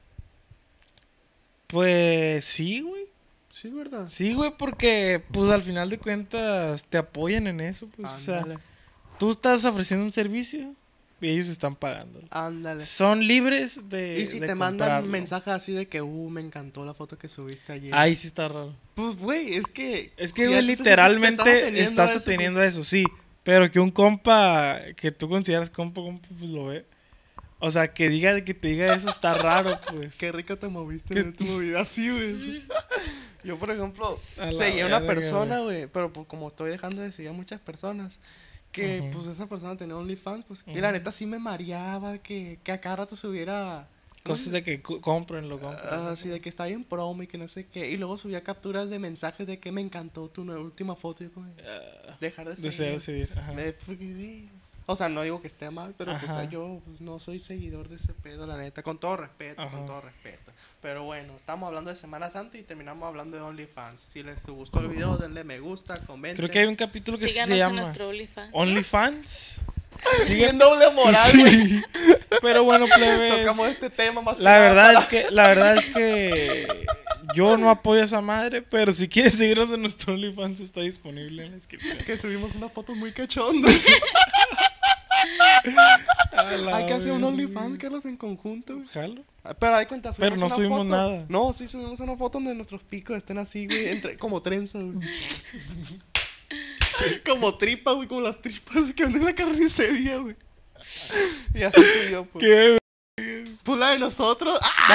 Speaker 2: Pues sí, güey.
Speaker 1: Sí, ¿verdad?
Speaker 2: Sí, güey, porque pues al final de cuentas te apoyan en eso, pues, o sea,
Speaker 1: Ándale,
Speaker 2: tú estás ofreciendo un servicio y ellos están pagando.
Speaker 1: ándale.
Speaker 2: Son libres de
Speaker 1: Y si
Speaker 2: de
Speaker 1: te mandan
Speaker 2: comprarlo.
Speaker 1: mensajes así de que, me encantó la foto que subiste ayer.
Speaker 2: Ahí sí está raro.
Speaker 1: Pues, güey, es que...
Speaker 2: Es que,
Speaker 1: si
Speaker 2: güey,
Speaker 1: haces eso,
Speaker 2: literalmente estás
Speaker 1: eso,
Speaker 2: ateniendo a eso, sí. Pero que un compa que tú consideras compa, pues lo ve. O sea, que te diga eso está raro, pues.
Speaker 1: Qué rico te moviste
Speaker 2: ¿Qué?
Speaker 1: en tu movida así, güey. Yo, por ejemplo,
Speaker 2: A la
Speaker 1: seguía a una
Speaker 2: verga,
Speaker 1: persona, güey, pero pues, como estoy dejando de seguir a muchas personas, que
Speaker 2: Ujú.
Speaker 1: pues esa persona tenía OnlyFans, pues, y
Speaker 2: Ujú.
Speaker 1: la neta sí me mareaba que a cada rato subiera
Speaker 2: Cosas de que compren.
Speaker 1: así de que está bien promo y que no sé qué, y luego subía capturas de mensajes de que me encantó tu última foto, y yo como, dejar de
Speaker 2: Deseo
Speaker 1: seguir.
Speaker 2: decidir. Ajá.
Speaker 1: O sea, no digo que esté mal, pero pues
Speaker 2: Ajá.
Speaker 1: yo pues, no soy seguidor de ese pedo, la neta, con todo respeto,
Speaker 2: Ajá.
Speaker 1: con todo respeto. Pero bueno, estamos hablando de Semana Santa y terminamos hablando de OnlyFans. Si les gustó el video, denle me gusta, comenten.
Speaker 2: Creo que hay un capítulo que
Speaker 3: Síganos
Speaker 2: se
Speaker 3: en
Speaker 2: llama
Speaker 3: nuestro OnlyFans.
Speaker 2: OnlyFans.
Speaker 1: Siguen doble moral, güey.
Speaker 2: Sí. Pero bueno, plebes.
Speaker 1: Tocamos este tema más
Speaker 2: La
Speaker 1: que
Speaker 2: verdad
Speaker 1: nada
Speaker 2: la verdad es que yo no apoyo a esa madre, pero si quieres seguirnos en nuestro OnlyFans está disponible en la descripción.
Speaker 1: que subimos una foto muy cachondas.
Speaker 2: A la
Speaker 1: Hay que hacer un
Speaker 2: verga.
Speaker 1: OnlyFans, Carlos, en conjunto, güey.
Speaker 2: Jalo.
Speaker 1: Pero hay cuenta,
Speaker 2: Pero no
Speaker 1: una
Speaker 2: subimos
Speaker 1: foto.
Speaker 2: nada.
Speaker 1: No, sí subimos una foto donde nuestros picos estén así, güey, como trenzas, güey. Como tripa, güey, como las tripas que venden en la carnicería, güey. Y así tú y yo, pues.
Speaker 2: ¿Qué?
Speaker 1: Pues la de nosotros.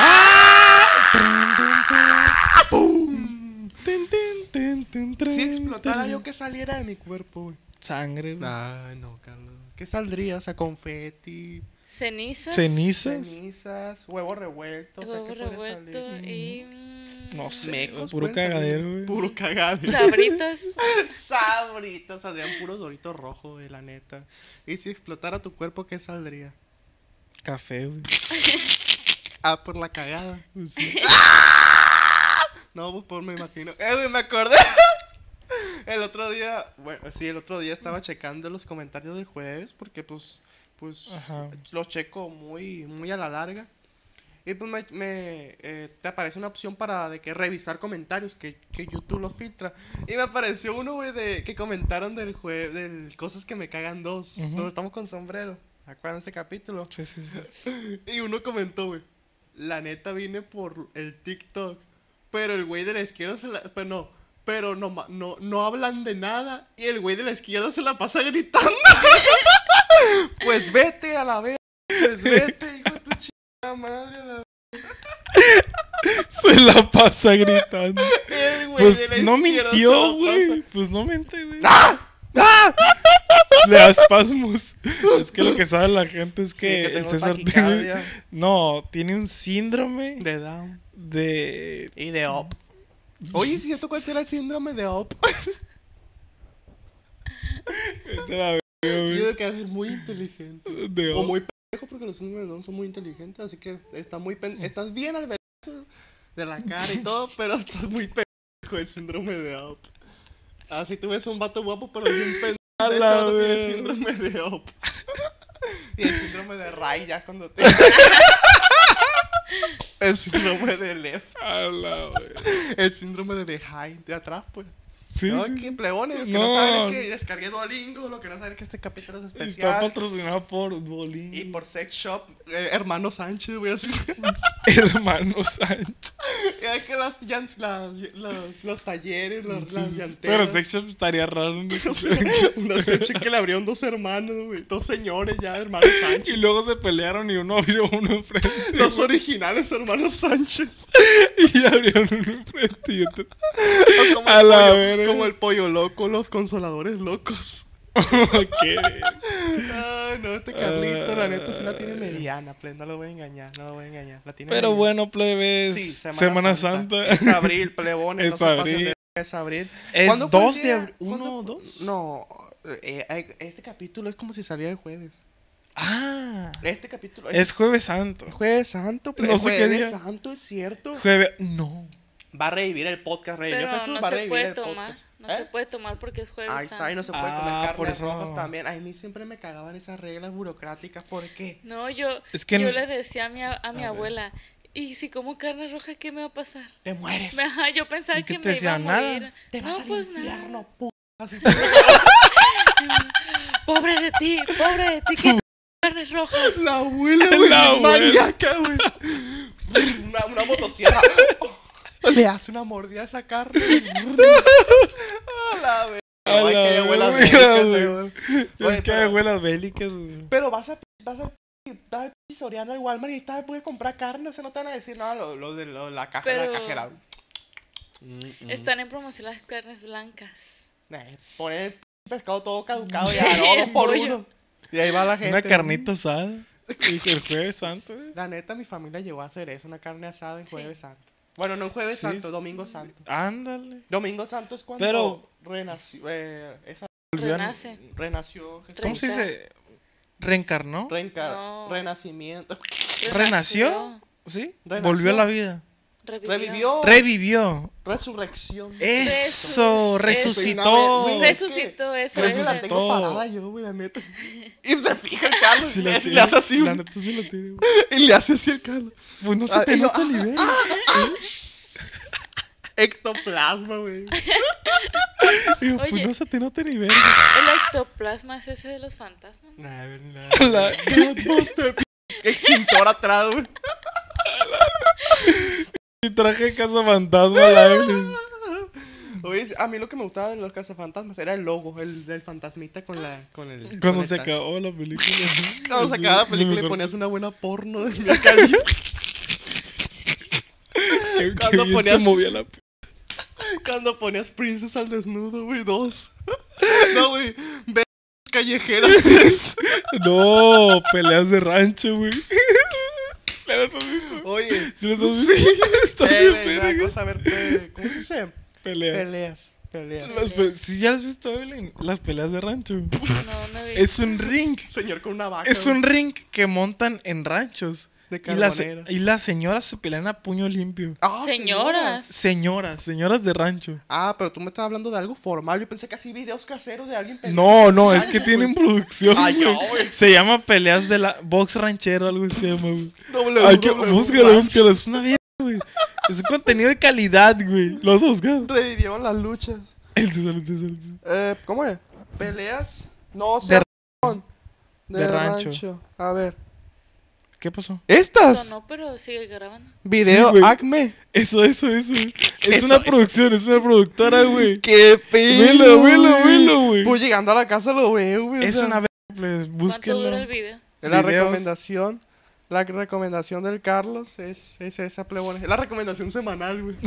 Speaker 1: ¡Ah! ¡Pum! Si explotara yo que saliera de mi cuerpo, güey.
Speaker 2: Sangre, güey.
Speaker 1: Ay, no, Carlos. ¿Qué saldría? O sea, confeti,
Speaker 3: Cenizas.
Speaker 2: Cenizas.
Speaker 1: cenizas, huevo revuelto. O sea,
Speaker 3: Huevo
Speaker 1: ¿qué podría
Speaker 3: revuelto
Speaker 1: salir?
Speaker 3: y.
Speaker 2: No sé,
Speaker 1: Mecos,
Speaker 2: puro
Speaker 1: pueden salir.
Speaker 2: cagadero, güey.
Speaker 1: Puro cagadero.
Speaker 3: Sabritas.
Speaker 1: Sabritos, saldrían puros doritos rojos, güey, la neta. Y si explotara tu cuerpo, ¿qué saldría?
Speaker 2: Café, güey.
Speaker 1: Ah, por la cagada.
Speaker 2: Pues sí.
Speaker 1: No, pues por me imagino. Güey, me acordé. El otro día, bueno, sí, el otro día estaba checando los comentarios del jueves porque pues
Speaker 2: Ajá.
Speaker 1: los checo muy, muy a la larga. Y pues te aparece una opción para de que revisar comentarios que YouTube los filtra. Y me apareció uno, güey, que comentaron del jueves, del cosas que me cagan dos,
Speaker 2: Ujú.
Speaker 1: donde estamos con sombrero. ¿Acuerdan ese capítulo?
Speaker 2: Sí, sí, sí.
Speaker 1: Y uno comentó, güey, la neta vine por el TikTok, pero el güey de la izquierda pero no hablan de nada y el güey de la izquierda se la pasa gritando. Pues vete a la vez, pues vete, hijo de tu chingada madre.
Speaker 2: Se la pasa gritando.
Speaker 1: El güey
Speaker 2: Pues
Speaker 1: de la
Speaker 2: no
Speaker 1: izquierda se
Speaker 2: mintió,
Speaker 1: la
Speaker 2: güey.
Speaker 1: pasa.
Speaker 2: Pues no mente, güey.
Speaker 1: ¡Ah!
Speaker 2: Le da espasmos. Es que lo que sabe la gente es
Speaker 1: Sí,
Speaker 2: que
Speaker 1: que tengo
Speaker 2: el César
Speaker 1: taquicardia.
Speaker 2: tiene un síndrome
Speaker 1: De Down.
Speaker 2: de
Speaker 1: Y de Up. Oye, ¿sí cierto cuál será el síndrome de Up?
Speaker 2: de la verga,
Speaker 1: Yo
Speaker 2: güey.
Speaker 1: digo que es muy inteligente.
Speaker 2: De
Speaker 1: O
Speaker 2: Up.
Speaker 1: muy pendejo porque los síndromes de Down son muy inteligentes, así que estás bien al verso de la cara y todo, pero estás muy pendejo el síndrome de Down. Así tú ves un vato guapo, pero bien pendejo.
Speaker 2: A
Speaker 1: Este
Speaker 2: la
Speaker 1: vato tiene
Speaker 2: verga.
Speaker 1: síndrome de Up. Y el síndrome de Ray ya cuando te... El síndrome de Left.
Speaker 2: A la verga.
Speaker 1: El síndrome de Behind, de atrás, pues.
Speaker 2: Sí,
Speaker 1: No,
Speaker 2: sí.
Speaker 1: que plebones, lo que no
Speaker 2: No.
Speaker 1: saben es que descargué Duolingo, lo que no saben es que este capítulo es
Speaker 2: Está
Speaker 1: especial.
Speaker 2: patrocinado por Bolín.
Speaker 1: Y por Sex Shop, Hermano Sánchez, güey, así.
Speaker 2: Hermano Sánchez.
Speaker 1: Es que los talleres, las
Speaker 2: Sí, sí, sí.
Speaker 1: llanteras.
Speaker 2: Pero Sex Shop estaría raro. ¿No?
Speaker 1: O sea, una sex shop que le abrieron dos hermanos, güey. Dos señores ya, hermanos
Speaker 2: Y
Speaker 1: Sánchez.
Speaker 2: luego se pelearon y uno abrió uno enfrente.
Speaker 1: Los originales hermanos Sánchez.
Speaker 2: Y abrieron uno enfrente y otro.
Speaker 1: O como,
Speaker 2: A
Speaker 1: el
Speaker 2: la
Speaker 1: pollo,
Speaker 2: verga.
Speaker 1: como el pollo loco, los consoladores locos.
Speaker 2: ¿Qué?
Speaker 1: Ay, no, este Carlito, la neta sí la tiene mediana, plebe. No lo voy a engañar, no lo voy a engañar. La tiene
Speaker 2: Pero
Speaker 1: mediana.
Speaker 2: bueno, plebes.
Speaker 1: Sí,
Speaker 2: Semana Santa.
Speaker 1: Es abril, plebones.
Speaker 2: Es
Speaker 1: no se pasen
Speaker 2: abril.
Speaker 1: de- Es abril.
Speaker 2: Es
Speaker 1: ¿Cuándo fue el
Speaker 2: 2 de
Speaker 1: día?
Speaker 2: abril.
Speaker 1: ¿Cuándo
Speaker 2: ¿1 o
Speaker 1: fue?
Speaker 2: 2?
Speaker 1: No, Este capítulo es como si saliera el jueves.
Speaker 2: Ah,
Speaker 1: Este capítulo
Speaker 2: es Jueves Santo.
Speaker 1: Jueves Santo, pero
Speaker 2: No sé qué
Speaker 1: Jueves
Speaker 2: día.
Speaker 1: Santo, es cierto.
Speaker 2: No.
Speaker 1: Va a revivir el podcast, revivió
Speaker 3: Pero
Speaker 1: Jesús,
Speaker 3: no
Speaker 1: va a
Speaker 3: se
Speaker 1: revivir
Speaker 3: puede
Speaker 1: el
Speaker 3: tomar.
Speaker 1: podcast.
Speaker 3: No se puede tomar porque es Jueves
Speaker 1: Ahí
Speaker 3: Santo.
Speaker 1: está, y no se puede comer
Speaker 2: Ah, por
Speaker 1: carnes
Speaker 2: eso.
Speaker 1: rojas también. A mí siempre me cagaban esas reglas burocráticas. ¿Por qué?
Speaker 3: No, yo
Speaker 2: Es que
Speaker 3: le decía a mi abuela, ¿y si como carne roja qué me va a pasar?
Speaker 1: Te mueres.
Speaker 3: Ajá, yo pensaba
Speaker 2: ¿Y qué
Speaker 3: que
Speaker 2: te
Speaker 3: me iba a
Speaker 2: decía? Nada.
Speaker 3: morir.
Speaker 1: Te vas
Speaker 3: No,
Speaker 1: al
Speaker 3: pues
Speaker 1: infierno,
Speaker 3: nada.
Speaker 1: puta. Así
Speaker 3: Pobre de ti, que carnes rojas.
Speaker 1: La abuela, güey.
Speaker 2: La abuela.
Speaker 1: Maníaca, güey. Una motosierra. Le hace una mordida a esa carne. A la vez.
Speaker 2: A
Speaker 1: Ay,
Speaker 2: la
Speaker 1: que hay abuelas
Speaker 2: verga,
Speaker 1: bélicas,
Speaker 2: güey.
Speaker 1: güey.
Speaker 2: Es
Speaker 1: Oye,
Speaker 2: que hay
Speaker 1: pero-
Speaker 2: abuelas bélicas, güey.
Speaker 1: Pero vas al Soriana al Walmart y esta vez puedes comprar carne. O sea, no te van a decir nada lo de la caja,
Speaker 3: Pero-
Speaker 1: la cajera.
Speaker 3: Están en promoción las carnes blancas.
Speaker 1: Poner el pescado todo caducado y a dos por
Speaker 3: Pollo.
Speaker 1: uno. Y ahí va la gente.
Speaker 2: Una carnita asada. Y el Jueves Santo, güey.
Speaker 1: La neta, mi familia llegó a hacer eso, una carne asada en Jueves Santo. Bueno, no en Jueves
Speaker 2: Sí,
Speaker 1: Santo,
Speaker 2: sí,
Speaker 1: Domingo Santo.
Speaker 2: Ándale.
Speaker 1: Domingo Santo es cuando
Speaker 2: Pero-
Speaker 1: renació, esa
Speaker 3: Renace.
Speaker 1: renació Jesús.
Speaker 2: ¿Cómo se dice? ¿Reencarnó?
Speaker 3: No.
Speaker 1: Renacimiento.
Speaker 2: ¿Renació? ¿Sí?
Speaker 1: Renació.
Speaker 2: Volvió a la vida.
Speaker 1: Revivió.
Speaker 2: Revivió.
Speaker 1: Resurrección.
Speaker 2: Eso, resucitó.
Speaker 1: Güey,
Speaker 3: Resucitó eso.
Speaker 1: Por eso la
Speaker 2: Resucitó.
Speaker 1: tengo parada yo, güey, la neta. Y se fija el Carlos.
Speaker 2: Sí
Speaker 1: y
Speaker 2: la
Speaker 1: le
Speaker 2: tiene.
Speaker 1: hace así,
Speaker 2: La
Speaker 1: güey.
Speaker 2: neta sí la tiene, güey.
Speaker 1: Y le hace así el Carlos.
Speaker 2: Pues no se
Speaker 1: Ah,
Speaker 2: te
Speaker 1: y yo,
Speaker 2: nota el nivel.
Speaker 1: Ectoplasma, güey.
Speaker 2: Digo, pues
Speaker 3: Oye.
Speaker 2: no se te nota el nivel.
Speaker 3: El ectoplasma es ese de los fantasmas.
Speaker 2: La-
Speaker 1: Ghostbuster. Extintor atrás, güey.
Speaker 2: Y traje Casa Fantasma a la Evelyn.
Speaker 1: Oye, a mí lo que me gustaba de los cazafantasmas era el logo, el del fantasmita con el.
Speaker 2: Cuando
Speaker 1: con
Speaker 2: se
Speaker 1: el traje.
Speaker 2: acabó la película.
Speaker 1: Cuando se
Speaker 2: Sí,
Speaker 1: acababa la
Speaker 2: lo
Speaker 1: película y
Speaker 2: mejor.
Speaker 1: ponías una buena porno de Mia Khalifa.
Speaker 2: Que
Speaker 1: cuando
Speaker 2: bien
Speaker 1: ponías-
Speaker 2: se movía la...
Speaker 1: Cuando ponías Princess al desnudo, güey, 2. No, güey. Ve callejeras 3.
Speaker 2: No, peleas de rancho, güey. ¿Las has visto?
Speaker 1: Oye.
Speaker 2: ¿Sí las has visto? Está bien,
Speaker 1: Güey, una
Speaker 2: verga.
Speaker 1: cosa, a ver, ¿cómo se dice?
Speaker 2: Peleas.
Speaker 1: Peleas.
Speaker 2: Si ya has visto, Evelyn, las peleas de rancho.
Speaker 3: No, no vi.
Speaker 2: Es un ring.
Speaker 1: Señor con una vaca.
Speaker 2: Es
Speaker 1: güey.
Speaker 2: un ring que montan en ranchos.
Speaker 1: De
Speaker 2: Y las
Speaker 1: carbonera.
Speaker 2: señoras se pelean a puño limpio.
Speaker 1: Ah,
Speaker 3: Señoras.
Speaker 2: Señoras de rancho.
Speaker 1: Ah, pero tú me estabas hablando de algo formal. Yo pensé que así videos caseros de alguien peleando.
Speaker 2: No, no, es que tienen producción.
Speaker 1: Ay,
Speaker 2: güey.
Speaker 1: no, güey.
Speaker 2: Se llama peleas de la box ranchero, algo así se llama, güey.
Speaker 1: W.
Speaker 2: Búscalo, es una vida, güey. Es un contenido de calidad, güey. Lo vas a buscar.
Speaker 1: Revivieron las luchas.
Speaker 2: El César.
Speaker 1: ¿Cómo es? Peleas. No,
Speaker 2: De-
Speaker 1: de
Speaker 2: rancho.
Speaker 1: A ver.
Speaker 2: ¿Qué pasó?
Speaker 1: Estas.
Speaker 3: Sonó, pero sigue grabando.
Speaker 1: Video
Speaker 2: Sí, güey.
Speaker 1: Acme.
Speaker 2: Eso. Es
Speaker 1: Eso,
Speaker 2: una
Speaker 1: eso.
Speaker 2: producción, es una productora, güey.
Speaker 1: Qué pedo.
Speaker 2: Velo, güey.
Speaker 1: Pues llegando a la casa lo veo, güey. o
Speaker 2: Es
Speaker 1: sea,
Speaker 2: una pues,
Speaker 3: ¿Cuánto
Speaker 2: búsquenlo.
Speaker 3: dura el video?
Speaker 1: Es la
Speaker 2: videos.
Speaker 1: recomendación. La recomendación del Carlos es esa plebona. Es la recomendación semanal, güey.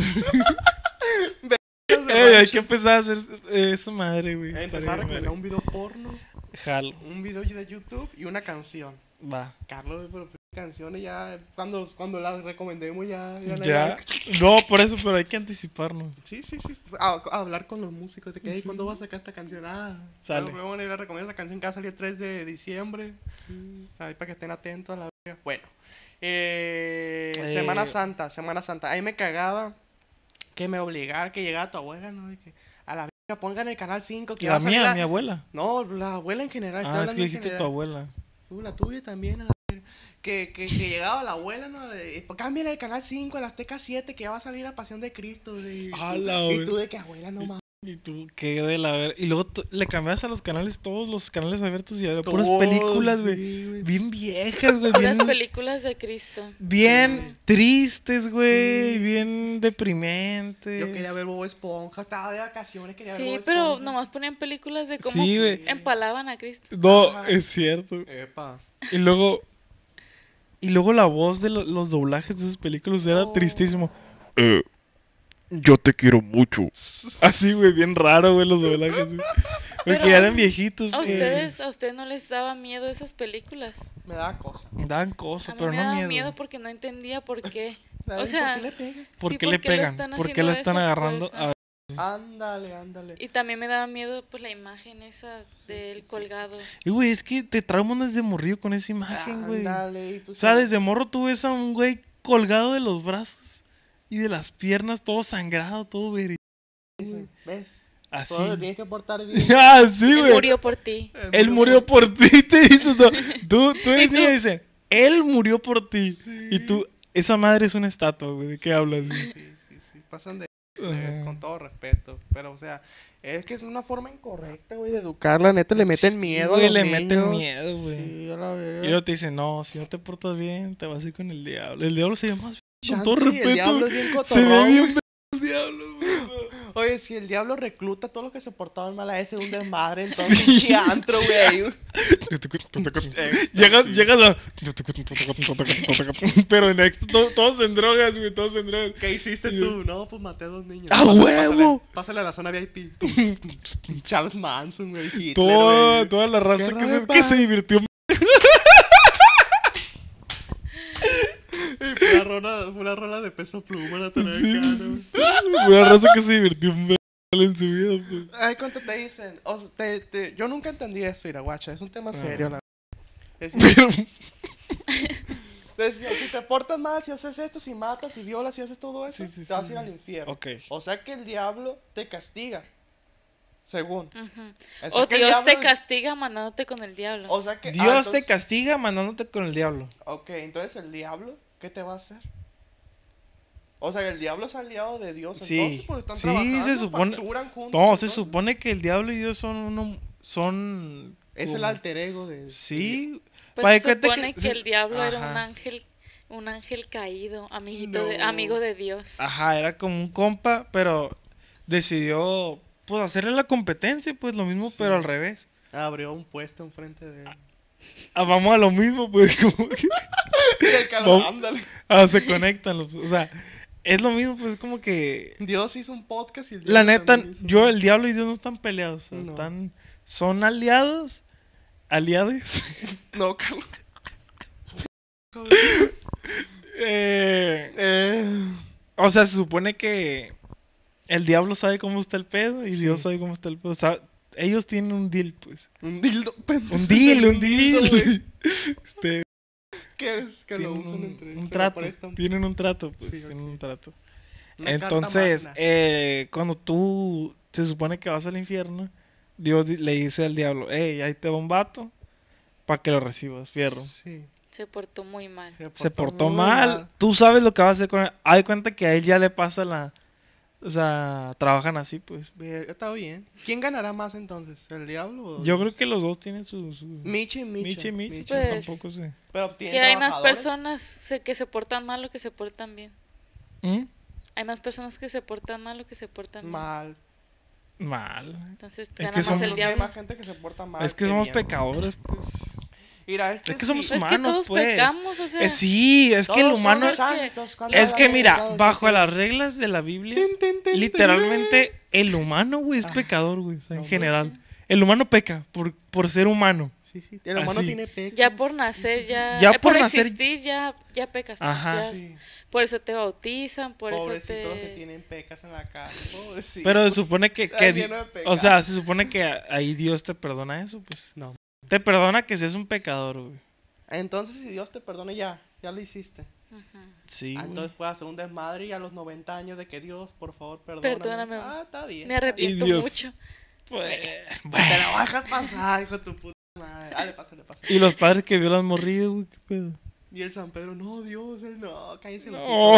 Speaker 2: Hay que empezar a hacer esa madre, güey.
Speaker 1: Empezar a
Speaker 2: Estaría
Speaker 1: recomendar
Speaker 2: bien,
Speaker 1: un video porno,
Speaker 2: madre. Jalo.
Speaker 1: un video de YouTube y una canción.
Speaker 2: Va.
Speaker 1: Carlos, pero canciones ya, cuando las recomendemos ya no hay
Speaker 2: Ya.
Speaker 1: nada.
Speaker 2: No, por eso, pero hay que anticiparnos.
Speaker 1: Sí. A hablar con los músicos de que, "Ey, ¿cuándo vas a sacar esta canción?
Speaker 2: Sale.
Speaker 1: Pero bueno, yo les recomiendo esa canción que va a salir el 3 de diciembre. Ahí para que estén atentos a la verga. Bueno. Semana Santa. Ahí me cagaba que me obligara que llegara tu abuela, ¿no? De que a la verga pongan el canal 5 que va
Speaker 2: La
Speaker 1: a salir
Speaker 2: mía, mi abuela.
Speaker 1: No, la abuela en general. estoy
Speaker 2: Ah, es
Speaker 1: hablando
Speaker 2: que
Speaker 1: en
Speaker 2: dijiste
Speaker 1: general.
Speaker 2: tu abuela.
Speaker 1: La tuya también. A la verga. Que llegaba la abuela, ¿no? Cámbiale el canal 5 al Azteca 7 que ya va a salir la Pasión de Cristo.
Speaker 2: Ala,
Speaker 1: y
Speaker 2: güey.
Speaker 1: tú de que abuela no mames.
Speaker 2: Y tú, qué de la ver. Y luego le cambias a los canales, todos los canales abiertos y había puras
Speaker 1: Todos,
Speaker 2: películas, güey.
Speaker 1: sí, güey.
Speaker 2: Bien viejas, güey.
Speaker 3: Puras
Speaker 2: Bien,
Speaker 3: películas de Cristo.
Speaker 2: bien tristes, güey.
Speaker 1: Sí,
Speaker 2: bien deprimentes.
Speaker 1: Yo quería ver Bob Esponja, estaba de vacaciones, quería ver
Speaker 3: Sí,
Speaker 1: Bob
Speaker 3: pero
Speaker 1: Esponja.
Speaker 3: nomás ponían películas de cómo
Speaker 2: Sí, güey.
Speaker 3: empalaban a Cristo.
Speaker 2: No,
Speaker 1: Ajá.
Speaker 2: es cierto.
Speaker 1: Epa.
Speaker 2: Y luego. Y luego la voz de los doblajes de esas películas era
Speaker 3: Oh.
Speaker 2: tristísimo.
Speaker 4: Yo te quiero mucho.
Speaker 2: Así, güey, bien raro, güey, los doblajes, güey. Porque
Speaker 3: Pero,
Speaker 2: ya eran viejitos.
Speaker 3: ¿A
Speaker 2: güey.
Speaker 3: ustedes no les daba miedo esas películas?
Speaker 1: Me daba cosa.
Speaker 2: Daban cosas,
Speaker 3: A mí
Speaker 2: pero
Speaker 3: me
Speaker 2: no
Speaker 3: daba
Speaker 2: miedo.
Speaker 3: miedo porque no entendía por qué.
Speaker 1: ¿Sabes
Speaker 3: O sea,
Speaker 1: por qué le pegan?
Speaker 2: ¿Por
Speaker 3: sí,
Speaker 2: qué le
Speaker 3: ¿por qué lo
Speaker 2: pegan?
Speaker 3: están
Speaker 2: ¿Por qué le
Speaker 3: haciendo
Speaker 2: están
Speaker 3: eso?
Speaker 2: agarrando?
Speaker 3: Pues,
Speaker 2: A
Speaker 1: Ándale.
Speaker 3: Y también me daba miedo pues la imagen esa del colgado.
Speaker 2: Y güey, es que te trauman desde morrillo con esa imagen, güey.
Speaker 1: Ándale. Y
Speaker 2: O
Speaker 1: pues,
Speaker 2: sea, desde morro tú ves a un güey colgado de los brazos y de las piernas, todo sangrado, todo verido.
Speaker 1: dicen, ¿ves?
Speaker 2: Así.
Speaker 1: Todo te tienes que portar bien.
Speaker 2: Ah, sí,
Speaker 3: Él
Speaker 2: güey.
Speaker 3: murió por ti.
Speaker 2: Él murió por ti, te hizo todo. Tú eres
Speaker 3: ¿Y tú?
Speaker 2: niño y dicen, él murió por ti. Y tú, esa madre es una estatua, güey. ¿De qué hablas, güey?
Speaker 1: Sí. Pasan de
Speaker 2: Ajá.
Speaker 1: con todo respeto. Pero, o sea, es que es una forma incorrecta, güey, de educarla. Neta, le meten miedo
Speaker 2: güey,
Speaker 1: a los
Speaker 2: le
Speaker 1: niños.
Speaker 2: meten miedo, güey.
Speaker 1: Sí, a la verga.
Speaker 2: Y luego te dicen, no, si no te portas bien, te vas a ir con el diablo. El diablo se llama más con
Speaker 1: Chance,
Speaker 2: todo
Speaker 1: el
Speaker 2: respeto.
Speaker 1: diablo es bien
Speaker 2: Se ve
Speaker 1: cotorrón,
Speaker 2: bien
Speaker 1: güey.
Speaker 2: ver el diablo, güey.
Speaker 1: Oye, si el diablo recluta a todos los que se portaban mal a ese un desmadre, entonces
Speaker 2: Sí.
Speaker 1: pinche antro, güey.
Speaker 2: Llegas a. Pero en extra, todos en drogas, güey, todos en drogas.
Speaker 1: ¿Qué hiciste tú? No, pues maté a 2 niños.
Speaker 2: ¡A huevo!
Speaker 1: Pásale a la zona VIP. Charles Manson, güey. Hitler, güey.
Speaker 2: Toda la raza
Speaker 1: Qué
Speaker 2: que se divirtió.
Speaker 1: Una rola de Peso Pluma, la tenés
Speaker 2: Sí,
Speaker 1: acá,
Speaker 2: sí,
Speaker 1: ¿no?
Speaker 2: Una raza que se divirtió un en su vida, pues.
Speaker 1: Ay, ¿cuánto te dicen? O sea, yo nunca entendí eso, Iraguacha. Es un tema serio, la decía, decía, si te portas mal, si haces esto, si matas, si violas, si haces todo eso,
Speaker 2: Sí,
Speaker 1: te vas a
Speaker 2: sí,
Speaker 1: ir
Speaker 2: sí.
Speaker 1: al infierno.
Speaker 2: Ok.
Speaker 1: O sea que el diablo te castiga. Según. O sea
Speaker 3: O
Speaker 1: que el
Speaker 3: Dios
Speaker 1: diablo
Speaker 3: te
Speaker 1: es-
Speaker 3: castiga mandándote con el diablo.
Speaker 1: O sea que.
Speaker 2: Dios
Speaker 1: entonces-
Speaker 2: te castiga mandándote con el diablo.
Speaker 1: Ok, entonces el diablo, ¿qué te va a hacer? O sea, el diablo es aliado de Dios, entonces,
Speaker 2: Sí,
Speaker 1: porque están
Speaker 2: sí,
Speaker 1: trabajando,
Speaker 2: se supone.
Speaker 1: facturan juntos,
Speaker 2: No, se
Speaker 1: entonces,
Speaker 2: supone que el diablo y Dios son.
Speaker 1: es el
Speaker 2: como-
Speaker 1: alter ego de.
Speaker 2: Sí.
Speaker 3: Pues
Speaker 2: para
Speaker 3: se
Speaker 2: cuenta
Speaker 3: supone que el diablo era
Speaker 2: Ajá.
Speaker 3: un ángel caído,
Speaker 1: No.
Speaker 3: amigo de Dios.
Speaker 2: Ajá, era como un compa, pero decidió pues hacerle la competencia, pues lo mismo, pero al revés.
Speaker 1: Abrió un puesto enfrente de él.
Speaker 2: Ah, vamos a lo mismo, pues como que
Speaker 1: Y el calor,
Speaker 2: Vamos.
Speaker 1: ándale.
Speaker 2: se conectan los, o sea, es lo mismo, pues como que
Speaker 1: Dios hizo un podcast y el
Speaker 2: la
Speaker 1: diablo
Speaker 2: neta,
Speaker 1: también hizo
Speaker 2: el diablo y Dios no están peleados, o sea,
Speaker 1: No.
Speaker 2: son aliados, aliades.
Speaker 1: No, Carlos.
Speaker 2: O sea, se supone que el diablo sabe cómo está el pedo y Dios sabe cómo está el pedo. O sea, ellos tienen un deal, pues.
Speaker 1: Un dildo.
Speaker 2: Un deal, un
Speaker 1: dildo, güey.
Speaker 2: deal. Este,
Speaker 1: ¿Qué es? Que lo
Speaker 2: tienen
Speaker 1: usan entre
Speaker 2: un
Speaker 1: se lo
Speaker 2: trato.
Speaker 1: prestan.
Speaker 2: Tienen un trato, pues.
Speaker 1: Sí, ok.
Speaker 2: Tienen un trato.
Speaker 1: Una carta
Speaker 2: Entonces,
Speaker 1: magna.
Speaker 2: cuando tú se supone que vas al infierno, Dios le dice al diablo, hey, ahí te va un vato para que lo recibas, fierro.
Speaker 1: Sí.
Speaker 3: Se portó muy mal.
Speaker 2: Se portó
Speaker 1: muy
Speaker 2: mal, tú sabes lo que va a hacer con él. Hay cuenta que a él ya le pasa la... O sea, trabajan así, pues.
Speaker 1: Verga, está bien. ¿Quién ganará más entonces? ¿El diablo o
Speaker 2: Yo creo que los dos tienen su...
Speaker 1: Michi y Micha.
Speaker 2: Michi,
Speaker 3: Pues,
Speaker 2: tampoco sé.
Speaker 1: Pero tienen
Speaker 3: Que hay más
Speaker 1: trabajadores.
Speaker 3: personas que se portan mal o que se portan bien.
Speaker 2: ¿Mm?
Speaker 3: Hay más personas que se portan mal o que se portan bien.
Speaker 1: Mal.
Speaker 2: Mal.
Speaker 3: Entonces
Speaker 2: que
Speaker 3: gana más
Speaker 2: somos-
Speaker 3: el
Speaker 1: Hay
Speaker 3: diablo.
Speaker 1: más gente que se porta mal.
Speaker 2: Es que
Speaker 1: que
Speaker 2: somos
Speaker 1: bien.
Speaker 2: pecadores, pues.
Speaker 1: Mira, es que,
Speaker 2: Es que somos
Speaker 1: sí.
Speaker 3: Es que
Speaker 2: humanos,
Speaker 3: todos
Speaker 2: pues.
Speaker 3: pecamos, o sea.
Speaker 2: Sí, es que el
Speaker 1: Todos
Speaker 2: humano...
Speaker 1: somos santos cuando
Speaker 2: Es que
Speaker 1: hagan
Speaker 2: mira,
Speaker 1: pecados,
Speaker 2: bajo
Speaker 1: ¿sí?
Speaker 2: las reglas de la Biblia,
Speaker 1: Tin, tin, tin,
Speaker 2: literalmente el humano, güey, es pecador, güey, o sea, en general. El humano peca por ser humano.
Speaker 1: Sí, sí. El humano
Speaker 2: Así.
Speaker 1: tiene pecas.
Speaker 3: Ya por nacer, ya.
Speaker 2: Ya por
Speaker 3: por
Speaker 2: nacer-
Speaker 3: existir, ya pecas. pues,
Speaker 2: Ajá.
Speaker 3: ya-
Speaker 1: Sí.
Speaker 3: Por eso te bautizan, por
Speaker 1: Pobrecitos
Speaker 3: eso
Speaker 1: los que
Speaker 3: te.
Speaker 1: tienen pecas en la casa. Pobrecitos.
Speaker 2: Pero se supone que,
Speaker 1: Está lleno de pecado.
Speaker 2: o sea, se supone que ahí Dios te perdona eso, pues.
Speaker 1: No.
Speaker 2: Te perdona que seas un pecador, güey.
Speaker 1: Entonces, si Dios te perdona, ya lo hiciste.
Speaker 2: Sí, güey.
Speaker 1: Entonces puedes hacer un desmadre y a los 90 años de que Dios, por favor, perdóname.
Speaker 3: Perdóname.
Speaker 1: Ah, está bien.
Speaker 3: Me arrepiento
Speaker 2: Dios.
Speaker 3: mucho.
Speaker 2: Pues,
Speaker 1: Te
Speaker 2: bueno.
Speaker 1: la voy a dejar pasar, hijo de tu puta madre. Dale, pásale.
Speaker 2: Y los padres que violan morrido, güey, qué pedo.
Speaker 1: Y el San Pedro, no, Dios, él no, cállese los
Speaker 2: No.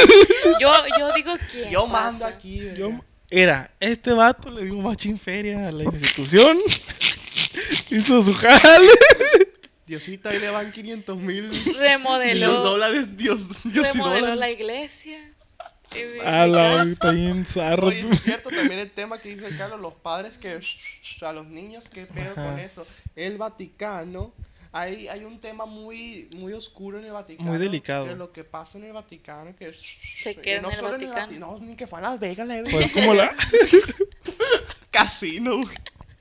Speaker 3: Yo digo quién.
Speaker 1: Yo mando
Speaker 3: pasa.
Speaker 1: aquí, verga.
Speaker 2: Yo, era, este vato le dio machín feria a la institución. Hizo su jale.
Speaker 1: Diosito, ahí le van 500,000
Speaker 3: Remodeló.
Speaker 1: $10. Dios y
Speaker 3: Remodeló
Speaker 1: dólares.
Speaker 3: la iglesia. Y
Speaker 2: A
Speaker 3: mi
Speaker 2: la
Speaker 3: casa.
Speaker 2: está bien zarro.
Speaker 1: Oye, sí es cierto también el tema que dice el Carlos, los padres que a los niños, qué pedo
Speaker 2: Ajá.
Speaker 1: con eso. El Vaticano, hay un tema muy oscuro en el Vaticano.
Speaker 2: Muy delicado.
Speaker 1: Que lo que pasa en el Vaticano, que
Speaker 3: Se queda en el
Speaker 1: solo
Speaker 3: Vaticano.
Speaker 1: No, ni que fue a Las Vegas, le
Speaker 2: Pues como la.
Speaker 1: casino, güey.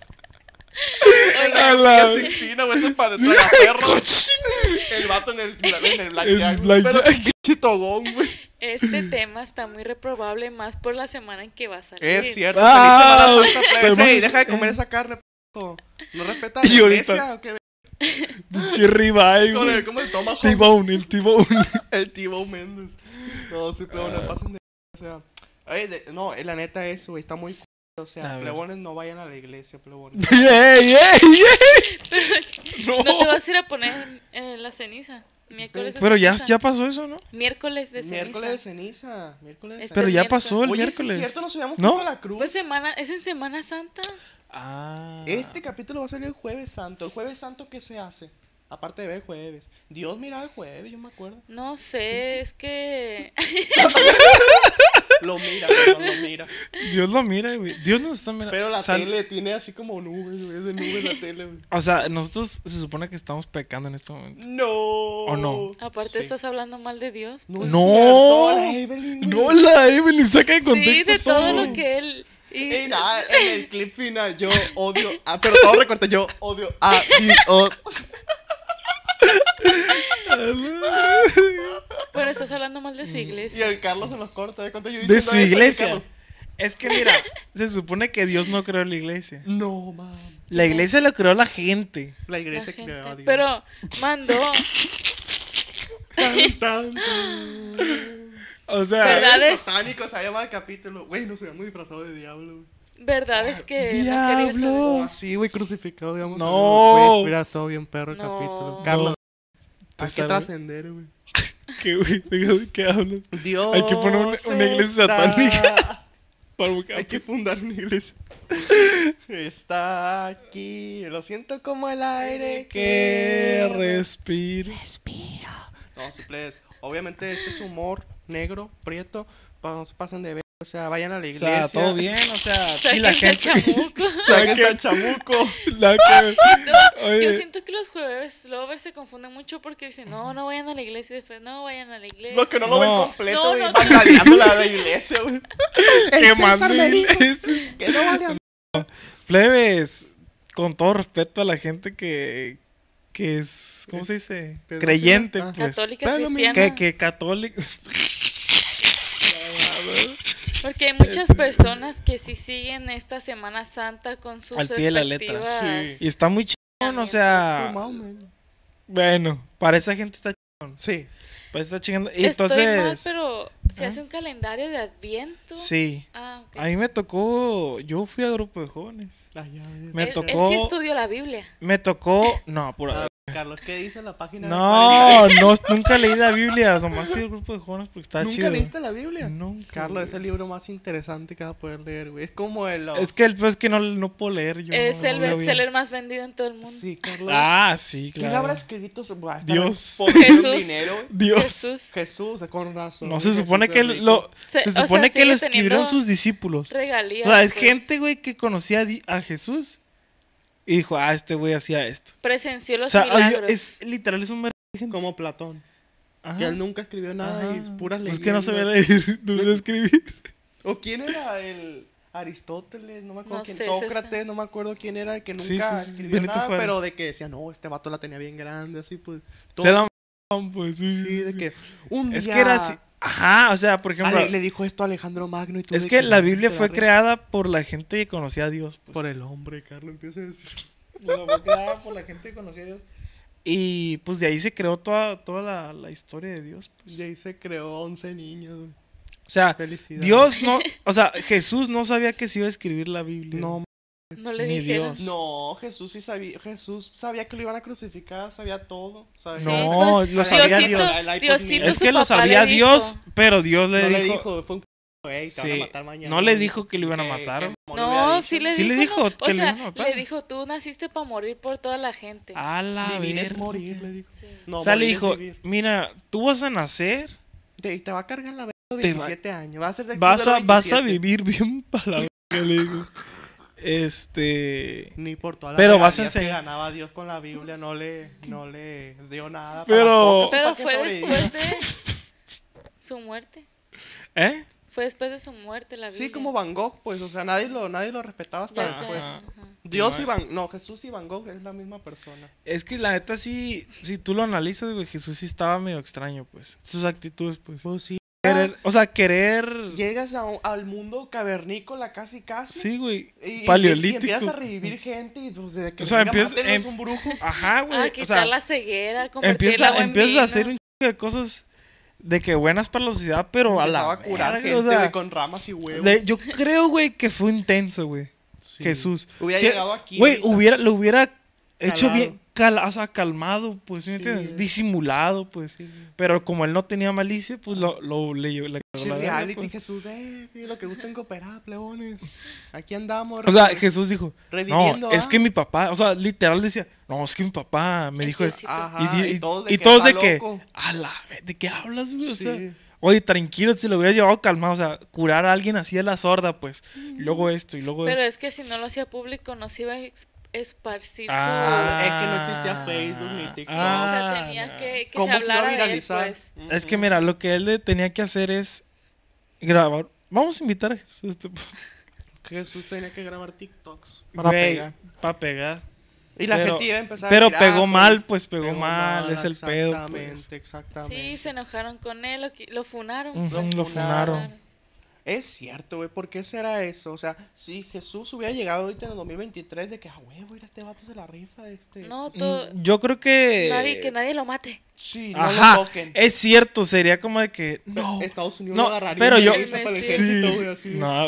Speaker 2: A la-
Speaker 1: La Sixtina, güey, eso para perro. El vato en el blackjack,
Speaker 2: El
Speaker 1: güey, pero
Speaker 2: blackjack.
Speaker 1: pinche togón, güey.
Speaker 3: Este tema está muy reprobable más por la semana en que va a salir.
Speaker 1: Es cierto.
Speaker 2: Ah,
Speaker 1: Feliz Semana Santa, plebes.
Speaker 2: Semana-
Speaker 1: Ey, deja de comer esa carne, p***. ¿No respetas la
Speaker 2: Y ahorita-
Speaker 1: iglesia o qué?
Speaker 2: Pinche ribeye,
Speaker 1: Con
Speaker 2: güey.
Speaker 1: el, como el tomahawk.
Speaker 2: T-Bone, el T-Bone.
Speaker 1: El T-Bone Méndez. No, sí, pero no pasen de. O sea, no, la neta, eso, güey, está muy. O
Speaker 2: A
Speaker 1: sea,
Speaker 2: ver.
Speaker 1: plebones no vayan a la iglesia, plebones.
Speaker 2: ¡Ey, ey, ey!
Speaker 3: ¿No te vas a ir a poner en la ceniza? Miércoles de
Speaker 2: Pero ya,
Speaker 3: ceniza.
Speaker 2: ya pasó eso, ¿no?
Speaker 3: Miércoles de ceniza.
Speaker 1: Miércoles de ceniza. Miércoles de
Speaker 3: Este
Speaker 2: Pero
Speaker 1: ceniza.
Speaker 2: ya pasó el
Speaker 1: Oye, sí
Speaker 2: miércoles.
Speaker 1: es cierto, nos habíamos
Speaker 2: ¿No?
Speaker 1: puesto la cruz.
Speaker 3: Pues es en Semana Santa.
Speaker 2: Ah.
Speaker 1: Este capítulo va a salir el Jueves Santo. ¿El Jueves Santo qué se hace? Aparte de ver jueves. Dios mira el jueves, yo me acuerdo.
Speaker 3: No sé, es que...
Speaker 1: Lo mira, perdón, lo mira.
Speaker 2: Dios lo mira, güey. Dios nos está mirando.
Speaker 1: Pero la tele tiene así como nubes, güey. Es de nubes la tele, güey.
Speaker 2: O sea, nosotros se supone que estamos pecando en este momento.
Speaker 1: No.
Speaker 2: ¿O no?
Speaker 3: Aparte estás hablando mal de Dios.
Speaker 1: No,
Speaker 3: pues.
Speaker 1: es
Speaker 2: No.
Speaker 1: cierto, la Evelyn, güey.
Speaker 2: No, la Evelyn saca de contexto.
Speaker 3: Sí, de todo
Speaker 2: todo.
Speaker 3: lo que él... y-
Speaker 1: Y nada, en el clip final yo odio a, pero todo recorte, yo odio a Dios.
Speaker 3: Bueno, estás hablando mal de su
Speaker 1: Y
Speaker 3: iglesia.
Speaker 1: el Carlos se los corta, ¿de cuánto yo
Speaker 2: De
Speaker 1: diciendo
Speaker 2: su
Speaker 1: eso, y el
Speaker 2: iglesia.
Speaker 1: Carlos,
Speaker 2: Es que mira, se supone que Dios no creó la iglesia.
Speaker 1: no, man.
Speaker 2: La iglesia la creó la gente.
Speaker 1: La
Speaker 3: La
Speaker 1: iglesia
Speaker 3: gente.
Speaker 1: creó a Dios.
Speaker 3: Pero mandó...
Speaker 1: Tan, tan, tan.
Speaker 2: O sea,
Speaker 3: ¿Verdad?
Speaker 1: El
Speaker 3: es-
Speaker 1: satánico se llama el capítulo. Güey, nos habíamos disfrazado de diablo, güey.
Speaker 3: Verdad es que no quería
Speaker 2: Diablo.
Speaker 3: saber.
Speaker 1: O así, güey, crucificado, digamos.
Speaker 2: No.
Speaker 1: Güey, hubiera estado bien perro el
Speaker 3: No.
Speaker 1: capítulo. Carlos,
Speaker 2: Te
Speaker 1: hay que
Speaker 2: salve.
Speaker 1: trascender, güey.
Speaker 2: ¿qué, güey? ¿De qué hablas?
Speaker 1: Dios.
Speaker 2: Hay que poner una iglesia
Speaker 1: está-
Speaker 2: satánica. Para buscar-
Speaker 1: Hay que fundar una iglesia. Está aquí. Lo siento como el aire
Speaker 2: que
Speaker 1: que
Speaker 2: respiro.
Speaker 1: No, simples. Obviamente este es humor negro, prieto. No se pasen de ver. O sea, vayan a la
Speaker 2: O
Speaker 1: iglesia.
Speaker 2: sea, todo bien, o sea, sí, la
Speaker 3: Sáquense el
Speaker 2: gente.
Speaker 3: chamuco.
Speaker 1: Sáquense al chamuco.
Speaker 2: La que-
Speaker 3: Yo
Speaker 2: Oye,
Speaker 3: siento que los jueves lovers se confunden mucho porque dicen, no vayan a la iglesia y después, no vayan a la iglesia.
Speaker 1: Los que no lo ven
Speaker 2: No.
Speaker 1: completo,
Speaker 3: No,
Speaker 1: güey.
Speaker 3: no.
Speaker 1: Vandaleando la iglesia, güey.
Speaker 2: quemando
Speaker 1: me dijo
Speaker 2: iglesias.
Speaker 1: que no vale a-
Speaker 2: Plebes, con todo respeto a la gente que es, ¿cómo se dice?
Speaker 1: Pedófila.
Speaker 2: Creyente,
Speaker 1: Ah.
Speaker 2: pues.
Speaker 3: Católica,
Speaker 1: Pero
Speaker 3: cristiana.
Speaker 2: Que católico.
Speaker 3: Porque hay muchas personas que sí siguen esta Semana Santa con sus
Speaker 2: Al pie de la letra.
Speaker 3: respectivas-
Speaker 2: Y está muy chingón, o
Speaker 1: Su
Speaker 2: sea,
Speaker 1: mame.
Speaker 2: bueno, para esa gente está chingón.
Speaker 1: Sí.
Speaker 2: Para esa está chingando. Y
Speaker 3: Estoy mal,
Speaker 2: entonces,
Speaker 3: pero se hace un calendario de Adviento.
Speaker 2: sí.
Speaker 3: Ah, ok.
Speaker 2: A mí me tocó, yo fui a grupo de jóvenes. Me
Speaker 3: Él
Speaker 2: tocó,
Speaker 3: sí estudió la Biblia.
Speaker 2: no, pura.
Speaker 1: Carlos, ¿qué dice la página?
Speaker 2: No, no, nunca leí la Biblia, nomás fui al grupo de jóvenes porque estaba
Speaker 1: ¿Nunca
Speaker 2: chido.
Speaker 1: leíste la Biblia?
Speaker 2: Nunca,
Speaker 1: Carlos,
Speaker 2: güey.
Speaker 1: es el libro más interesante que vas a poder leer, güey. Es como el...
Speaker 2: Es que el peor es que no puedo leer yo.
Speaker 3: Es
Speaker 2: no
Speaker 3: el
Speaker 2: leo bien.
Speaker 3: bestseller más vendido en todo el mundo.
Speaker 1: Sí, Carlos.
Speaker 2: Ah, sí,
Speaker 1: ¿Quién
Speaker 2: claro.
Speaker 1: habrá escrito? Buah, está
Speaker 2: Dios.
Speaker 1: podrido en
Speaker 3: Jesús.
Speaker 1: dinero, güey.
Speaker 2: Dios.
Speaker 3: Jesús
Speaker 1: Jesús, con razón.
Speaker 2: No, se
Speaker 1: Jesús
Speaker 2: supone
Speaker 1: es
Speaker 2: que
Speaker 1: rico.
Speaker 2: se
Speaker 3: o sea,
Speaker 2: supone que lo
Speaker 3: sigue
Speaker 2: escribieron
Speaker 3: teniendo
Speaker 2: sus discípulos.
Speaker 3: regalías.
Speaker 2: O sea, es
Speaker 3: pues.
Speaker 2: gente, güey, que conocía a Jesús y dijo, este güey hacía esto.
Speaker 3: Presenció los
Speaker 2: O sea,
Speaker 3: milagros.
Speaker 2: es literal, es un mer- gente.
Speaker 1: Como Platón.
Speaker 2: Ajá.
Speaker 1: Que él nunca escribió nada
Speaker 2: Ajá.
Speaker 1: y es puras
Speaker 2: Es
Speaker 1: leyendas.
Speaker 2: que no sabía leer, no sabía escribir.
Speaker 1: ¿O quién era el Aristóteles? No me acuerdo
Speaker 3: No
Speaker 1: quién.
Speaker 3: sé,
Speaker 1: Sócrates,
Speaker 3: César.
Speaker 1: no me acuerdo quién era el que
Speaker 2: Sí,
Speaker 1: nunca
Speaker 2: sí, sí.
Speaker 1: escribió
Speaker 2: Benito
Speaker 1: nada,
Speaker 2: Juárez.
Speaker 1: pero de que decía, no, este vato la tenía bien grande, así pues. todo-
Speaker 2: Se dan pues sí.
Speaker 1: Sí, de
Speaker 2: sí.
Speaker 1: que un día
Speaker 2: Es que era así. Ajá, o sea, por ejemplo,
Speaker 1: le dijo esto a Alejandro Magno y tú
Speaker 2: es
Speaker 1: de
Speaker 2: que la
Speaker 1: no,
Speaker 2: Biblia
Speaker 1: se
Speaker 2: fue
Speaker 1: la
Speaker 2: creada por la gente que conocía a Dios. Pues.
Speaker 1: por el hombre, Carlos empieza a decir.
Speaker 2: Bueno, fue creada por la gente que conocía a Dios. Y pues de ahí se creó toda la historia de Dios.
Speaker 1: Y ahí se creó 11 niños, güey.
Speaker 2: O sea,
Speaker 1: Felicidades.
Speaker 2: Dios no, o sea, Jesús no sabía que se iba a escribir la Biblia.
Speaker 1: No,
Speaker 3: No le
Speaker 2: Ni
Speaker 3: dijeron.
Speaker 2: Dios.
Speaker 1: no, Jesús sí sabía, Jesús sabía que lo iban a crucificar, sabía todo. Sabía,
Speaker 3: Sí,
Speaker 2: No,
Speaker 3: pues,
Speaker 2: lo sabía
Speaker 3: Diosito,
Speaker 2: Dios.
Speaker 1: El iPod
Speaker 3: Diosito,
Speaker 2: Es
Speaker 3: su
Speaker 2: que lo
Speaker 3: papá
Speaker 2: sabía
Speaker 3: le dijo.
Speaker 2: Dios, pero Dios
Speaker 1: no
Speaker 2: le
Speaker 1: le
Speaker 2: dijo.
Speaker 1: dijo, fue un ey, te van a
Speaker 2: Sí,
Speaker 1: matar mañana.
Speaker 2: no le dijo que lo iban a matar.
Speaker 3: No, sí le
Speaker 2: Sí le
Speaker 3: dijo.
Speaker 2: dijo
Speaker 3: no,
Speaker 2: que
Speaker 3: o
Speaker 2: le
Speaker 3: sea,
Speaker 2: iban a matar.
Speaker 3: le dijo, tú naciste para morir por toda la gente.
Speaker 2: A la
Speaker 1: Vivir es
Speaker 2: verga.
Speaker 1: morir, le dijo.
Speaker 3: Sí.
Speaker 1: No,
Speaker 2: O sea, le
Speaker 1: morir es
Speaker 2: dijo,
Speaker 1: vivir.
Speaker 2: mira, tú vas a nacer,
Speaker 1: Te va a cargar la verga de
Speaker 2: Te va-
Speaker 1: 27 años. Va a ser del
Speaker 2: vas
Speaker 1: club de
Speaker 2: a,
Speaker 1: los
Speaker 2: vas a
Speaker 1: 27.
Speaker 2: vivir bien para la verga, le digo.
Speaker 1: Ni por todas las
Speaker 2: Pero vas a
Speaker 1: regalías que
Speaker 2: enseñar.
Speaker 1: ganaba Dios con la Biblia, no le dio nada.
Speaker 2: Pero-
Speaker 3: Pero fue después de su muerte.
Speaker 2: ¿Eh?
Speaker 3: Fue después de su muerte la Biblia.
Speaker 1: Sí, como Van Gogh, pues, o sea, nadie lo respetaba hasta
Speaker 3: Ya,
Speaker 1: después.
Speaker 3: ajá.
Speaker 1: Dios y Jesús y Van Gogh es la misma persona.
Speaker 2: Es que la neta sí, si tú lo analizas, güey, Jesús sí estaba medio extraño, pues. Sus actitudes, pues.
Speaker 1: Pues sí,
Speaker 2: O sea, querer.
Speaker 1: Llegas al mundo cavernícola casi.
Speaker 2: Sí, güey.
Speaker 1: Y
Speaker 2: Paleolítico.
Speaker 1: empiezas a revivir gente y pues de que
Speaker 2: O sea,
Speaker 1: es un brujo.
Speaker 2: Ajá, güey.
Speaker 3: A
Speaker 2: O
Speaker 3: quitar
Speaker 2: sea,
Speaker 3: la ceguera, convertirla en
Speaker 2: empiezas
Speaker 3: vino.
Speaker 2: a hacer un chingo de cosas de que buenas para la sociedad, pero a
Speaker 1: Empezaba
Speaker 2: la
Speaker 1: a curar
Speaker 2: verga,
Speaker 1: gente,
Speaker 2: o sea,
Speaker 1: güey, con ramas y huevos.
Speaker 2: yo creo, güey, que fue intenso, güey.
Speaker 1: Sí.
Speaker 2: Jesús.
Speaker 1: Hubiera
Speaker 2: Sí,
Speaker 1: llegado aquí
Speaker 2: güey,
Speaker 1: ahorita.
Speaker 2: lo hubiera hecho
Speaker 1: Calado.
Speaker 2: bien, o sea, calmado, pues, ¿sí me
Speaker 1: Sí.
Speaker 2: entiendes? Disimulado, pues. Pero como él no tenía malicia, pues le
Speaker 1: Sí,
Speaker 2: cagó la verga,
Speaker 1: reality,
Speaker 2: pues.
Speaker 1: Jesús, lo que gusten cooperar, plebones. Aquí andamos.
Speaker 2: O sea, Jesús dijo,
Speaker 1: Reviviendo,
Speaker 2: no, es
Speaker 1: ¿ah?
Speaker 2: que mi papá, o sea, literal decía, no, es que mi papá me
Speaker 3: Es
Speaker 2: dijo eso.
Speaker 3: Diosito.
Speaker 1: Ajá,
Speaker 2: Y
Speaker 1: todos
Speaker 2: y todos de
Speaker 1: está
Speaker 2: que,
Speaker 1: loco.
Speaker 2: ¿de qué hablas, güey? O
Speaker 1: Sí.
Speaker 2: sea, oye, tranquilo, si lo hubieras llevado calmado, o sea, curar a alguien así a la sorda, pues. Y luego esto, y luego
Speaker 3: Pero
Speaker 2: esto.
Speaker 3: es que si no lo hacía público, no se iba a esparcir
Speaker 2: Ah.
Speaker 1: Es que no existía Facebook ni TikTok.
Speaker 3: su... O sea, tenía que se
Speaker 1: ¿Cómo se iba a
Speaker 3: hablara de él,
Speaker 1: viralizar?
Speaker 3: pues.
Speaker 2: Es que mira, lo que él tenía que hacer es grabar. Vamos a invitar a Jesús a este
Speaker 1: Jesús tenía que grabar TikToks.
Speaker 2: para pegar.
Speaker 1: Y la
Speaker 2: Pero-
Speaker 1: gente iba a empezar
Speaker 2: pero
Speaker 1: a decir,
Speaker 2: pegó mal,
Speaker 1: pues,
Speaker 2: pues, pegó mal, es el pedo,
Speaker 1: Exactamente,
Speaker 2: pues.
Speaker 1: exactamente.
Speaker 3: Sí, se enojaron con él, lo funaron.
Speaker 2: Ujú,
Speaker 3: pues.
Speaker 2: lo funaron.
Speaker 1: Es cierto, güey, ¿por qué será eso? O sea, si Jesús hubiera llegado ahorita en el 2023 de que, huevo, mira, este vato se la rifa,
Speaker 3: No, todo,
Speaker 2: Yo creo que.
Speaker 3: que nadie lo mate.
Speaker 1: Sí, no
Speaker 2: Ajá,
Speaker 1: lo toquen.
Speaker 2: es cierto, sería como de que. No.
Speaker 1: Estados Unidos
Speaker 2: No,
Speaker 1: lo agarraría
Speaker 2: pero
Speaker 1: y
Speaker 2: yo-
Speaker 1: regresa para el
Speaker 3: Sí,
Speaker 1: ejército,
Speaker 2: Sí,
Speaker 1: güey, así.
Speaker 2: no,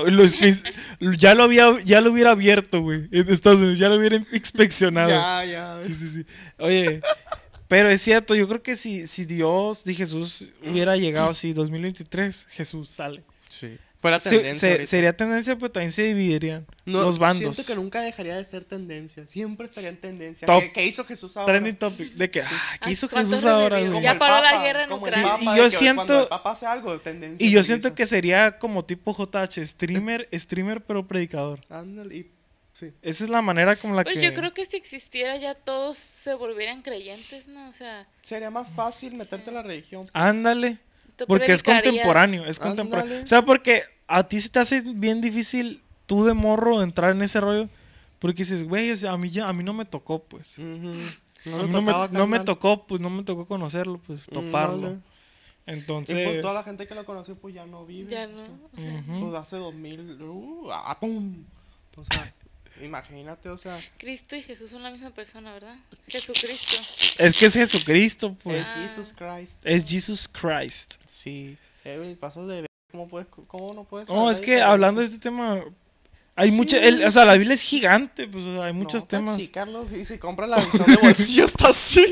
Speaker 2: ya lo hubiera abierto, güey. En Estados Unidos ya lo hubiera inspeccionado.
Speaker 1: Ya.
Speaker 2: Sí. Oye, pero es cierto, yo creo que si Dios y Jesús hubiera llegado así 2023, Jesús sale.
Speaker 1: Sí. Fuera
Speaker 2: Se-
Speaker 1: tendencia ahorita.
Speaker 2: sería tendencia, pero también se dividirían los bandos.
Speaker 1: Siento que nunca dejaría de ser tendencia. Siempre estaría en tendencia.
Speaker 2: Top.
Speaker 1: ¿Qué hizo Jesús ahora?
Speaker 2: Trending topic. De que, ¿qué
Speaker 3: Ay,
Speaker 2: hizo
Speaker 3: ¿cuántos
Speaker 2: Jesús ahora,
Speaker 3: revivió?
Speaker 2: güey?
Speaker 3: Ya
Speaker 1: el
Speaker 3: paró la
Speaker 1: Papa,
Speaker 3: guerra en
Speaker 1: como el
Speaker 3: Ucrania.
Speaker 1: Papa,
Speaker 2: Sí, y
Speaker 1: de
Speaker 2: yo
Speaker 1: que
Speaker 2: siento-
Speaker 1: cuando el Papa hace algo, tendencia.
Speaker 2: Y yo
Speaker 1: utiliza.
Speaker 2: siento que sería como tipo JH, streamer pero predicador.
Speaker 1: Ándale, y sí.
Speaker 2: Esa es la manera como la
Speaker 3: Pues
Speaker 2: que.
Speaker 3: yo creo que si existiera ya todos se volvieran creyentes, ¿no? O sea,
Speaker 1: Sería más fácil meterte a la religión.
Speaker 2: Ándale.
Speaker 3: tú
Speaker 2: Porque es
Speaker 3: predicarías.
Speaker 2: contemporáneo,
Speaker 1: Ándale.
Speaker 2: O sea, porque a ti se te hace bien difícil tú de morro entrar en ese rollo. Porque dices, güey, o sea, a mí no me tocó, pues.
Speaker 1: No,
Speaker 2: A
Speaker 1: lo
Speaker 2: mí no
Speaker 1: tocaba,
Speaker 2: no me
Speaker 1: carnal.
Speaker 2: tocó, pues, no me tocó conocerlo, pues, toparlo.
Speaker 1: Vale.
Speaker 2: Entonces.
Speaker 1: Y por toda la gente que lo conoció, pues ya no vive.
Speaker 3: Ya no. O sea,
Speaker 1: Pues hace 2000. ¡Pum! O sea, imagínate, o sea.
Speaker 3: Cristo y Jesús son la misma persona, ¿verdad? Jesucristo.
Speaker 2: Es que es Jesucristo, pues.
Speaker 1: Es Jesus Christ.
Speaker 2: Es Jesus Christ.
Speaker 1: Sí. Pasas de ver. ¿Cómo no puedes
Speaker 2: No,
Speaker 1: saber
Speaker 2: es
Speaker 1: la
Speaker 2: que
Speaker 1: diferencia?
Speaker 2: hablando de este tema. Hay mucho.
Speaker 1: Sí.
Speaker 2: O sea, la Biblia es gigante, pues, o sea, hay muchos
Speaker 1: No, pues
Speaker 2: temas.
Speaker 1: Sí, Carlos, y si compra la versión de bolsillo está así.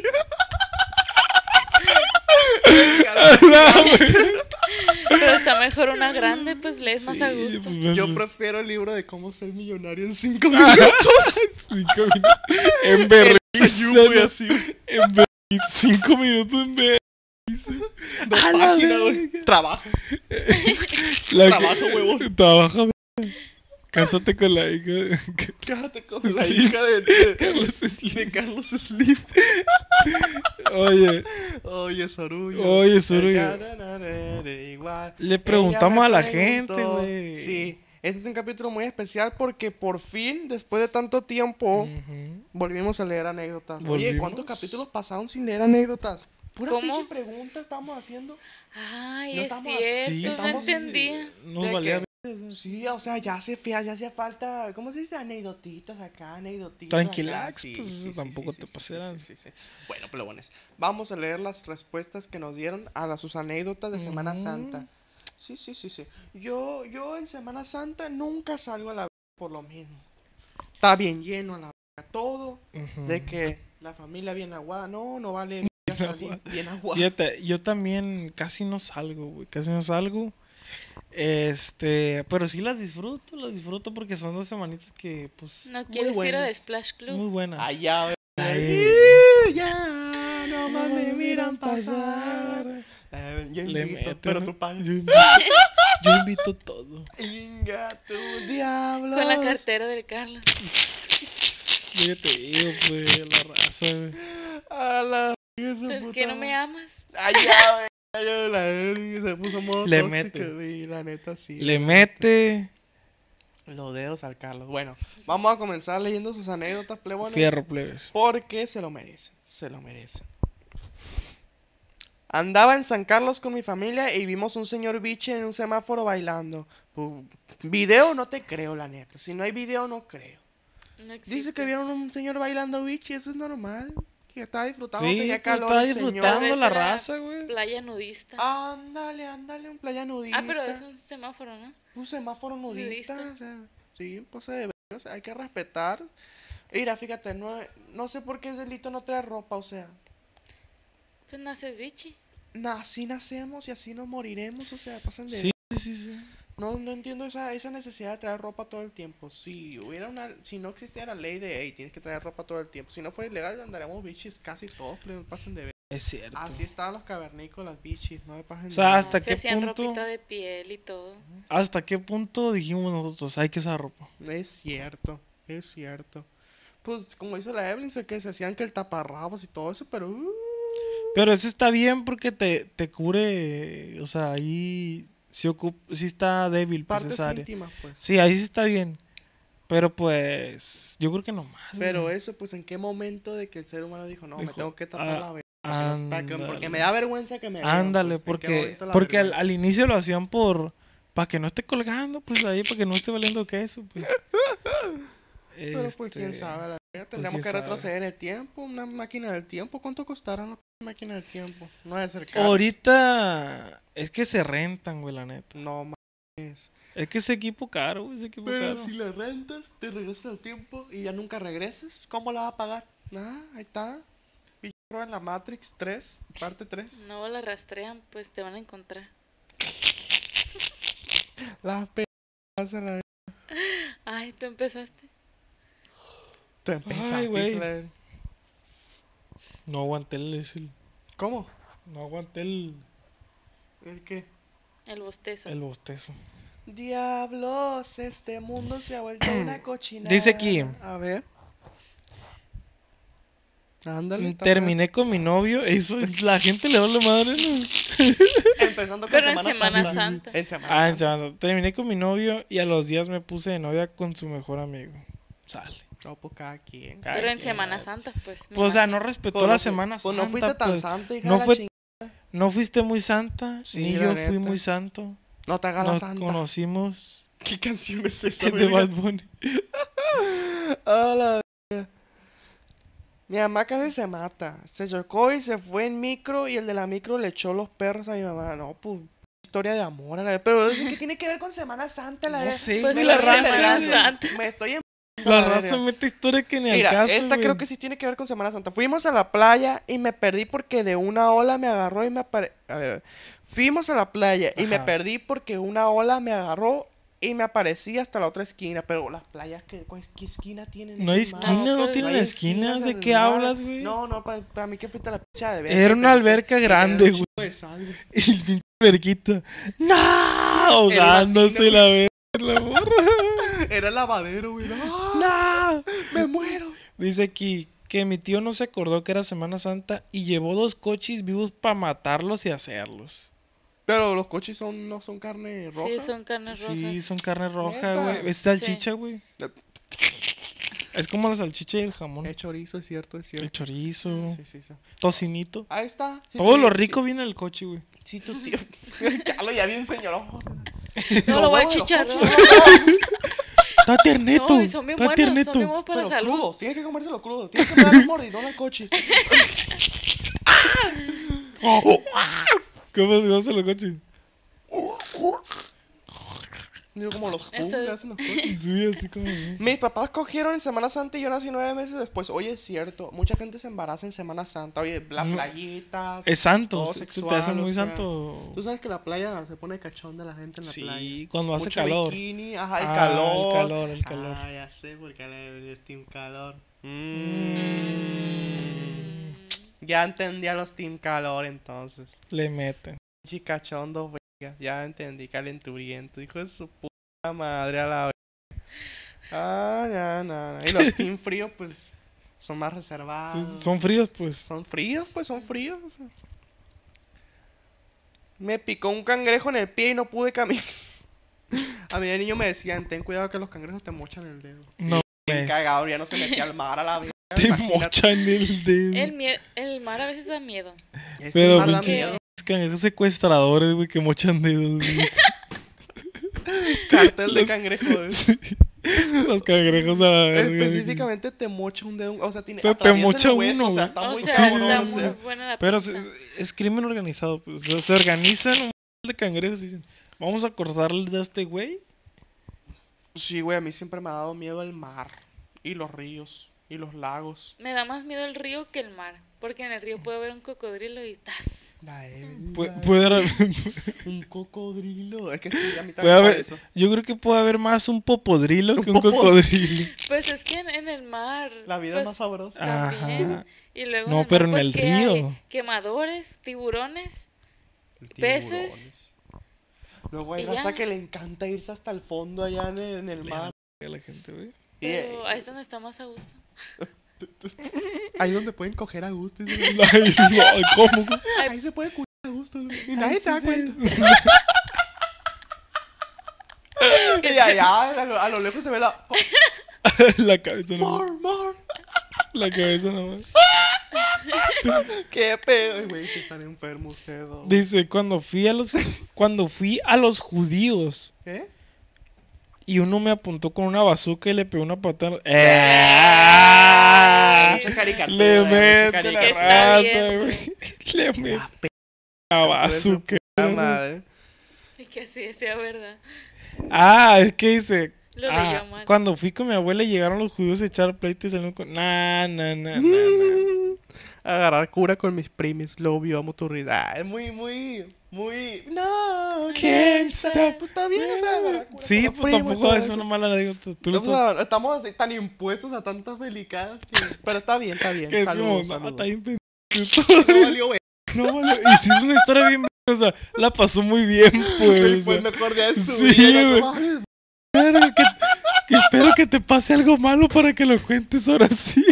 Speaker 3: Pero está mejor una grande, pues lees más a
Speaker 2: Sí,
Speaker 3: gusto.
Speaker 2: pues,
Speaker 1: Yo
Speaker 2: pues,
Speaker 1: prefiero el libro de cómo ser millonario en 5 minutos.
Speaker 2: 5 minutos. En berriza,
Speaker 1: Ayudo y
Speaker 2: ¿no?
Speaker 1: así.
Speaker 2: En berriza, 5 minutos en berriza.
Speaker 1: Dos
Speaker 2: A la
Speaker 1: páginas, güey. Trabajo. Trabajo, huevón.
Speaker 2: Trabaja, güey. Cásate con la hija de
Speaker 1: Quédate con la hija de
Speaker 2: Carlos Slim.
Speaker 1: de Carlos Slim.
Speaker 2: Oye,
Speaker 1: Oye, Sorullo.
Speaker 2: Oye, Sorullo.
Speaker 1: Igual.
Speaker 2: Le preguntamos
Speaker 1: Ella
Speaker 2: a la
Speaker 1: me
Speaker 2: gente,
Speaker 1: preguntó.
Speaker 2: güey.
Speaker 1: Sí. Este es un capítulo muy especial porque por fin, después de tanto tiempo, volvimos a leer anécdotas. Oye,
Speaker 2: ¿Volvimos?
Speaker 1: ¿cuántos capítulos pasaron sin leer anécdotas? Pura
Speaker 3: ¿Cómo?
Speaker 1: pinche pregunta estamos haciendo.
Speaker 3: Ay,
Speaker 1: No
Speaker 3: es
Speaker 1: estamos-
Speaker 3: cierto,
Speaker 2: sí,
Speaker 3: no
Speaker 1: estamos-
Speaker 3: entendía.
Speaker 2: nos
Speaker 1: ¿De
Speaker 2: valía.
Speaker 1: qué? Sí, o sea, ya hacía falta, ¿cómo se dice? Anecdotitas acá, anecdotitas.
Speaker 2: Tranquilax,
Speaker 1: acá. Sí,
Speaker 2: pues,
Speaker 1: sí, sí,
Speaker 2: tampoco
Speaker 1: sí,
Speaker 2: te
Speaker 1: sí,
Speaker 2: pasaras.
Speaker 1: sí. Bueno, plebones, vamos a leer las respuestas que nos dieron a sus anécdotas de Semana Santa. Sí. Yo en Semana Santa nunca salgo a la por lo mismo. Está bien lleno a la todo, de que la familia bien aguada, no vale salir bien aguada.
Speaker 2: Fíjate, yo también casi no salgo, güey. Casi no salgo. Pero sí las disfruto porque son 2 semanitas que, pues,
Speaker 3: ¿No quieres ir a
Speaker 1: buenas.
Speaker 3: Splash Club?
Speaker 2: muy buenas.
Speaker 1: Allá, güey.
Speaker 2: Ay,
Speaker 1: Ya, no más me miran pasar. Yo
Speaker 2: le
Speaker 1: invito,
Speaker 2: meten,
Speaker 1: pero
Speaker 2: ¿no?
Speaker 1: tú pagas.
Speaker 2: Yo invito todo.
Speaker 1: Inga, tu diablo.
Speaker 3: Con la cartera del Carlos.
Speaker 2: Yo te digo, pues, la raza, güey.
Speaker 1: A la
Speaker 3: Pero es que no me amas.
Speaker 1: Allá, güey. Allá, la verga, se puso modo
Speaker 2: Le
Speaker 1: tóxico,
Speaker 2: mete.
Speaker 1: güey, la neta, sí.
Speaker 2: Le mete
Speaker 1: Los dedos al Carlos. Bueno, vamos a comenzar leyendo sus anécdotas, plebones.
Speaker 2: fierro, plebes.
Speaker 1: Porque se lo merece. Andaba en San Carlos con mi familia y vimos un señor biche en un semáforo bailando. Video no te creo, la neta. Si no hay video, no creo.
Speaker 3: No existe.
Speaker 1: Dice que vieron un señor bailando biche, eso es normal. Que estaba disfrutando,
Speaker 2: Sí,
Speaker 1: tenía
Speaker 2: pues,
Speaker 1: calor
Speaker 2: estaba
Speaker 1: el señor.
Speaker 2: disfrutando.
Speaker 3: Tal vez
Speaker 2: la
Speaker 3: era
Speaker 2: raza, güey.
Speaker 3: Playa nudista.
Speaker 1: Ándale, un playa nudista.
Speaker 3: Ah, pero es un semáforo, ¿no?
Speaker 1: Un semáforo nudista,
Speaker 3: Nudista.
Speaker 1: o sea, sí, pues o sea, hay que respetar. Mira, fíjate, no sé por qué es delito no traer ropa, o sea,
Speaker 3: Pues naces bichi.
Speaker 1: así nacemos y así nos moriremos, o sea, pasan de...
Speaker 2: Sí, sí.
Speaker 1: No entiendo esa necesidad de traer ropa todo el tiempo. Si no existiera la ley de, hey, tienes que traer ropa todo el tiempo. Si no fuera ilegal, andaríamos bichis casi todos, pero pasen de ver.
Speaker 2: Es cierto.
Speaker 1: Así estaban los cavernícolas, bichis, no me pasen
Speaker 2: O
Speaker 1: de
Speaker 2: sea,
Speaker 1: ver.
Speaker 2: ¿hasta
Speaker 3: Se
Speaker 2: qué
Speaker 3: hacían
Speaker 2: punto?
Speaker 3: ropita de piel y todo.
Speaker 2: ¿Hasta qué punto dijimos nosotros? Hay que usar ropa.
Speaker 1: Es cierto, es cierto. Pues como dice la Evelyn, sé que se hacían que el taparrabos y todo eso, pero...
Speaker 2: Pero eso está bien porque te cubre. O sea, ahí sí está débil, pues,
Speaker 1: partes
Speaker 2: esa área.
Speaker 1: íntimas, pues.
Speaker 2: Sí, ahí sí está bien. Pero pues, yo creo que no más.
Speaker 1: Pero eso, pues, ¿en qué momento de que el ser humano dijo, no, me
Speaker 2: Dijo,
Speaker 1: tengo que tapar la verga? Porque
Speaker 2: ándale.
Speaker 1: me da vergüenza que me vean,
Speaker 2: Ándale,
Speaker 1: pues, ¿en qué momento la
Speaker 2: porque
Speaker 1: vergüenza?
Speaker 2: al inicio lo hacían para que no esté colgando, pues ahí, para que no esté valiendo queso, pues.
Speaker 1: Pero pues quién sabe, la verdad, tendríamos
Speaker 2: quién
Speaker 1: que
Speaker 2: sabe.
Speaker 1: retroceder en el tiempo, una máquina del tiempo. ¿Cuánto costaron las máquinas del tiempo? No debe ser caro.
Speaker 2: Ahorita es que se rentan, güey, la neta.
Speaker 1: No mames.
Speaker 2: Es que ese equipo caro, güey, ese equipo
Speaker 1: Pero
Speaker 2: caro.
Speaker 1: si le rentas, te regresas al tiempo y ya nunca regreses, ¿cómo la vas a pagar? Ahí está. Y en la Matrix 3, parte 3.
Speaker 3: No la rastrean, pues te van a encontrar.
Speaker 1: Las pedas a la...
Speaker 3: Ay, tú empezaste.
Speaker 1: Tú empezaste,
Speaker 2: Ay, güey.
Speaker 1: Isla.
Speaker 2: No aguanté
Speaker 1: ¿Cómo?
Speaker 2: no aguanté el
Speaker 1: ¿El qué?
Speaker 3: El bostezo.
Speaker 2: bostezo.
Speaker 1: Diablos, este mundo se ha vuelto una cochinada.
Speaker 2: Dice aquí.
Speaker 1: A ver. Ándale.
Speaker 2: Terminé con mi novio. Eso, la gente le vale madre, ¿no?
Speaker 1: Empezando con
Speaker 3: Pero en
Speaker 1: Semana
Speaker 3: Semana
Speaker 1: Santa.
Speaker 3: Santa.
Speaker 1: En Semana
Speaker 2: Ah, en
Speaker 1: Santa.
Speaker 2: Semana Santa. Terminé con mi novio y a los días me puse de novia con su mejor amigo. Sale.
Speaker 1: No, pues cada quien.
Speaker 3: Pero en Semana Santa, pues. me
Speaker 2: Pues, o sea, no
Speaker 3: imagino.
Speaker 2: respetó
Speaker 1: Pues
Speaker 2: la
Speaker 1: no fui-
Speaker 2: Semana
Speaker 1: pues
Speaker 2: Santa.
Speaker 1: no fuiste tan
Speaker 2: pues.
Speaker 1: santa, hija
Speaker 2: No
Speaker 1: de la
Speaker 2: fue-
Speaker 1: chingada.
Speaker 2: No fuiste muy santa,
Speaker 1: Sí,
Speaker 2: ni
Speaker 1: la
Speaker 2: yo
Speaker 1: neta.
Speaker 2: fui muy santo.
Speaker 1: No te hagas la
Speaker 2: Nos
Speaker 1: santa.
Speaker 2: conocimos
Speaker 1: ¿Qué canción es esa,
Speaker 2: de
Speaker 1: verga?
Speaker 2: Bad Bunny.
Speaker 1: A la verga. Mi mamá casi se mata. Se chocó y se fue en micro y el de la micro le echó los perros a mi mamá. No, pues, historia de amor. A la verga. Pero ¿qué tiene que ver con Semana Santa? La
Speaker 2: No
Speaker 1: verga?
Speaker 2: sé,
Speaker 3: Pues
Speaker 2: güey,
Speaker 3: la
Speaker 2: la raza,
Speaker 3: Semana
Speaker 2: güey.
Speaker 3: Santa.
Speaker 1: Me estoy
Speaker 2: La
Speaker 1: verga.
Speaker 2: raza mete historia que ni al
Speaker 1: Mira,
Speaker 2: caso,
Speaker 1: esta
Speaker 2: güey.
Speaker 1: creo que sí tiene que ver con Semana Santa. Fuimos a la playa y me perdí porque de una ola me agarró y me apareció. A ver, fuimos a la playa y me
Speaker 2: Ajá.
Speaker 1: perdí porque una ola me agarró y me aparecí hasta la otra esquina. Pero las playas, ¿qué esquina tienen?
Speaker 2: No hay
Speaker 1: esas madres?
Speaker 2: esquina, no
Speaker 3: pues,
Speaker 2: tienen
Speaker 1: hay
Speaker 2: esquinas. ¿De
Speaker 1: en
Speaker 2: qué
Speaker 1: nada.
Speaker 2: hablas, güey?
Speaker 1: No, para mí que fuiste a la pincha de
Speaker 2: Era una alberca grande, güey.
Speaker 1: De sal, güey.
Speaker 2: Y el pinche verquita. ¡No! Ahogándose la verga, la morra.
Speaker 1: Era el lavadero, güey. No,
Speaker 2: ¡No!
Speaker 1: me muero.
Speaker 2: Dice aquí que mi tío no se acordó que era Semana Santa y llevó 2 cochis vivos para matarlos y hacerlos.
Speaker 1: Pero los coches no son carne roja.
Speaker 3: Sí, son carnes rojas.
Speaker 2: Sí, son carne roja,
Speaker 1: ¿Neta?
Speaker 2: güey. Es salchicha, güey. Es como la salchicha y el jamón.
Speaker 1: Es chorizo, es cierto, es cierto.
Speaker 2: El chorizo,
Speaker 1: Sí.
Speaker 2: tocinito.
Speaker 1: Ahí está. Sí,
Speaker 2: Todo
Speaker 1: tu-
Speaker 2: lo rico viene del coche, güey.
Speaker 1: Sí, tu tío. Carlos ya bien señor.
Speaker 3: No, lo voy a
Speaker 1: huevos de los
Speaker 3: chicharrón.
Speaker 1: coches,
Speaker 2: Está tierneto.
Speaker 3: No, y son bien
Speaker 2: Está
Speaker 3: buenos,
Speaker 2: tierneto.
Speaker 3: son bien buenos para
Speaker 1: Pero
Speaker 3: la salud.
Speaker 1: crudos, tienes que comérselo crudo. Tienes que darle un mordidón al coche.
Speaker 2: ¿Cómo se hacen los coches?
Speaker 1: Digo, como los
Speaker 3: Eso
Speaker 1: que
Speaker 2: Uh,
Speaker 3: es.
Speaker 1: hacen los coches.
Speaker 2: Sí, así como.
Speaker 1: Mis papás cogieron en Semana Santa y yo nací 9 meses después. Oye, es cierto. Mucha gente se embaraza en Semana Santa. Oye, la
Speaker 2: No.
Speaker 1: playita.
Speaker 2: Es santo.
Speaker 1: todo
Speaker 2: Se te
Speaker 1: sexual,
Speaker 2: hace muy
Speaker 1: o sea,
Speaker 2: santo.
Speaker 1: Tú sabes que la playa se pone cachonda la gente en la playa.
Speaker 2: Sí, cuando hace
Speaker 1: Mucho
Speaker 2: calor.
Speaker 1: bikini, ajá, el
Speaker 2: Ah,
Speaker 1: calor.
Speaker 2: el calor.
Speaker 1: Ah, ya sé, porque le Team Calor. Ya entendí a los Team Calor entonces.
Speaker 2: Le meten.
Speaker 1: Chicachondo, verga. Ya entendí, calenturiento. Hijo de su puta madre a la verga. Ah, ya. Y los Team Frío, pues, son más reservados.
Speaker 2: Sí, son fríos, pues.
Speaker 1: Son fríos, pues, son fríos. O sea. Me picó un cangrejo en el pie y no pude caminar. A mí de niño me decían, ten cuidado que los cangrejos te mochan el dedo.
Speaker 2: No.
Speaker 1: Bien
Speaker 2: ves.
Speaker 1: cagado, ya no se metía al mar a la verga.
Speaker 2: Te
Speaker 1: imagínate.
Speaker 2: mochan el dedo.
Speaker 3: El mar a veces da miedo.
Speaker 1: Es que
Speaker 2: Pero
Speaker 1: el mar da
Speaker 2: pinche-
Speaker 1: miedo.
Speaker 2: pinches cangrejos secuestradores, güey, que mochan dedos, güey.
Speaker 1: Cartel de cangrejos.
Speaker 2: Sí. Los cangrejos a la verga.
Speaker 1: Específicamente te mocha un dedo. O sea, tiene.
Speaker 2: O sea, te
Speaker 1: atraviesa el
Speaker 2: mocha
Speaker 1: hueso,
Speaker 2: uno,
Speaker 1: o sea,
Speaker 2: güey.
Speaker 1: está
Speaker 3: O
Speaker 1: muy
Speaker 3: sea,
Speaker 2: sí,
Speaker 1: cabrón,
Speaker 3: está
Speaker 1: o
Speaker 3: muy
Speaker 1: sea.
Speaker 3: buena la
Speaker 2: Pero
Speaker 3: pizza.
Speaker 2: es crimen organizado, pues. O sea, se organizan un montón de cangrejos y dicen, vamos a cortarle de este güey.
Speaker 1: Sí, güey, a mí siempre me ha dado miedo el mar. Y los ríos. Y los lagos.
Speaker 3: Me da más miedo el río que el mar. Porque en el río puede haber un cocodrilo y ¡tas!
Speaker 2: Puede haber,
Speaker 1: Un cocodrilo. Es que sí, a mí
Speaker 2: puede
Speaker 1: también me
Speaker 2: haber-
Speaker 1: eso.
Speaker 2: yo creo que puede haber más un popodrilo que un
Speaker 1: popo-
Speaker 2: cocodrilo.
Speaker 3: Pues es que en el mar.
Speaker 1: La vida
Speaker 3: pues,
Speaker 1: es más sabrosa.
Speaker 3: También.
Speaker 2: Ajá.
Speaker 3: Y luego
Speaker 2: No,
Speaker 3: en
Speaker 2: pero
Speaker 3: mar,
Speaker 2: en
Speaker 3: pues,
Speaker 2: el
Speaker 3: ¿qué hay?
Speaker 2: río.
Speaker 3: Quemadores, tiburones.
Speaker 1: Tiburones.
Speaker 3: peces.
Speaker 1: Luego hay
Speaker 3: Y
Speaker 1: raza
Speaker 3: ya.
Speaker 1: que le encanta irse hasta el fondo allá en el mar.
Speaker 2: A la gente, güey.
Speaker 1: Y,
Speaker 3: Pero ahí es donde está más a gusto.
Speaker 1: ahí donde pueden coger a gusto.
Speaker 2: Ay, no, ¿cómo?
Speaker 1: Ahí se puede curar a gusto. Y nadie se da cuenta. Y allá a lo lejos se ve la.
Speaker 2: La cabeza nomás.
Speaker 1: More.
Speaker 2: La cabeza nomás.
Speaker 1: Qué pedo. Güey, que están enfermos ustedes. ¿No?
Speaker 2: Dice, cuando fui a los judíos
Speaker 1: ¿Qué?
Speaker 2: y uno me apuntó con una bazooka y le pegó una patada.
Speaker 1: Mucha caricatura.
Speaker 2: Le
Speaker 1: mucha
Speaker 2: mete
Speaker 3: Que
Speaker 2: la
Speaker 3: está
Speaker 2: raza,
Speaker 3: bien,
Speaker 2: güey. Le mete la bazooka.
Speaker 1: Madre.
Speaker 3: Y que así sea verdad.
Speaker 2: Ah, es que dice.
Speaker 3: Lo leyó mal.
Speaker 2: Cuando fui con mi abuela llegaron los judíos a echar pleito y salieron con. Nah.
Speaker 1: Agarrar cura con mis primis. Lo vio amo tu risa. Es muy. No.
Speaker 2: Can't stop.
Speaker 1: Pues está bien, o sea, agarrar cura
Speaker 2: Sí,
Speaker 1: con los
Speaker 2: pues
Speaker 1: primos y
Speaker 2: tampoco
Speaker 1: todo
Speaker 2: es
Speaker 1: eso.
Speaker 2: una mala anécdota. Tú lo
Speaker 1: O
Speaker 2: estás.
Speaker 1: sea, estamos así tan impuestos a tantas delicadas. Pero está bien.
Speaker 2: Que es como,
Speaker 1: Saludos,
Speaker 2: no,
Speaker 1: saludos.
Speaker 2: está bien pendejo.
Speaker 1: No valió, güey.
Speaker 2: No, vale. Y si es una historia bien, o sea, la pasó muy bien, pues.
Speaker 1: Fue el mejor día de su
Speaker 2: sí,
Speaker 1: vida.
Speaker 2: güey.
Speaker 1: No mames.
Speaker 2: Verga, que espero que te pase algo malo para que lo cuentes ahora sí.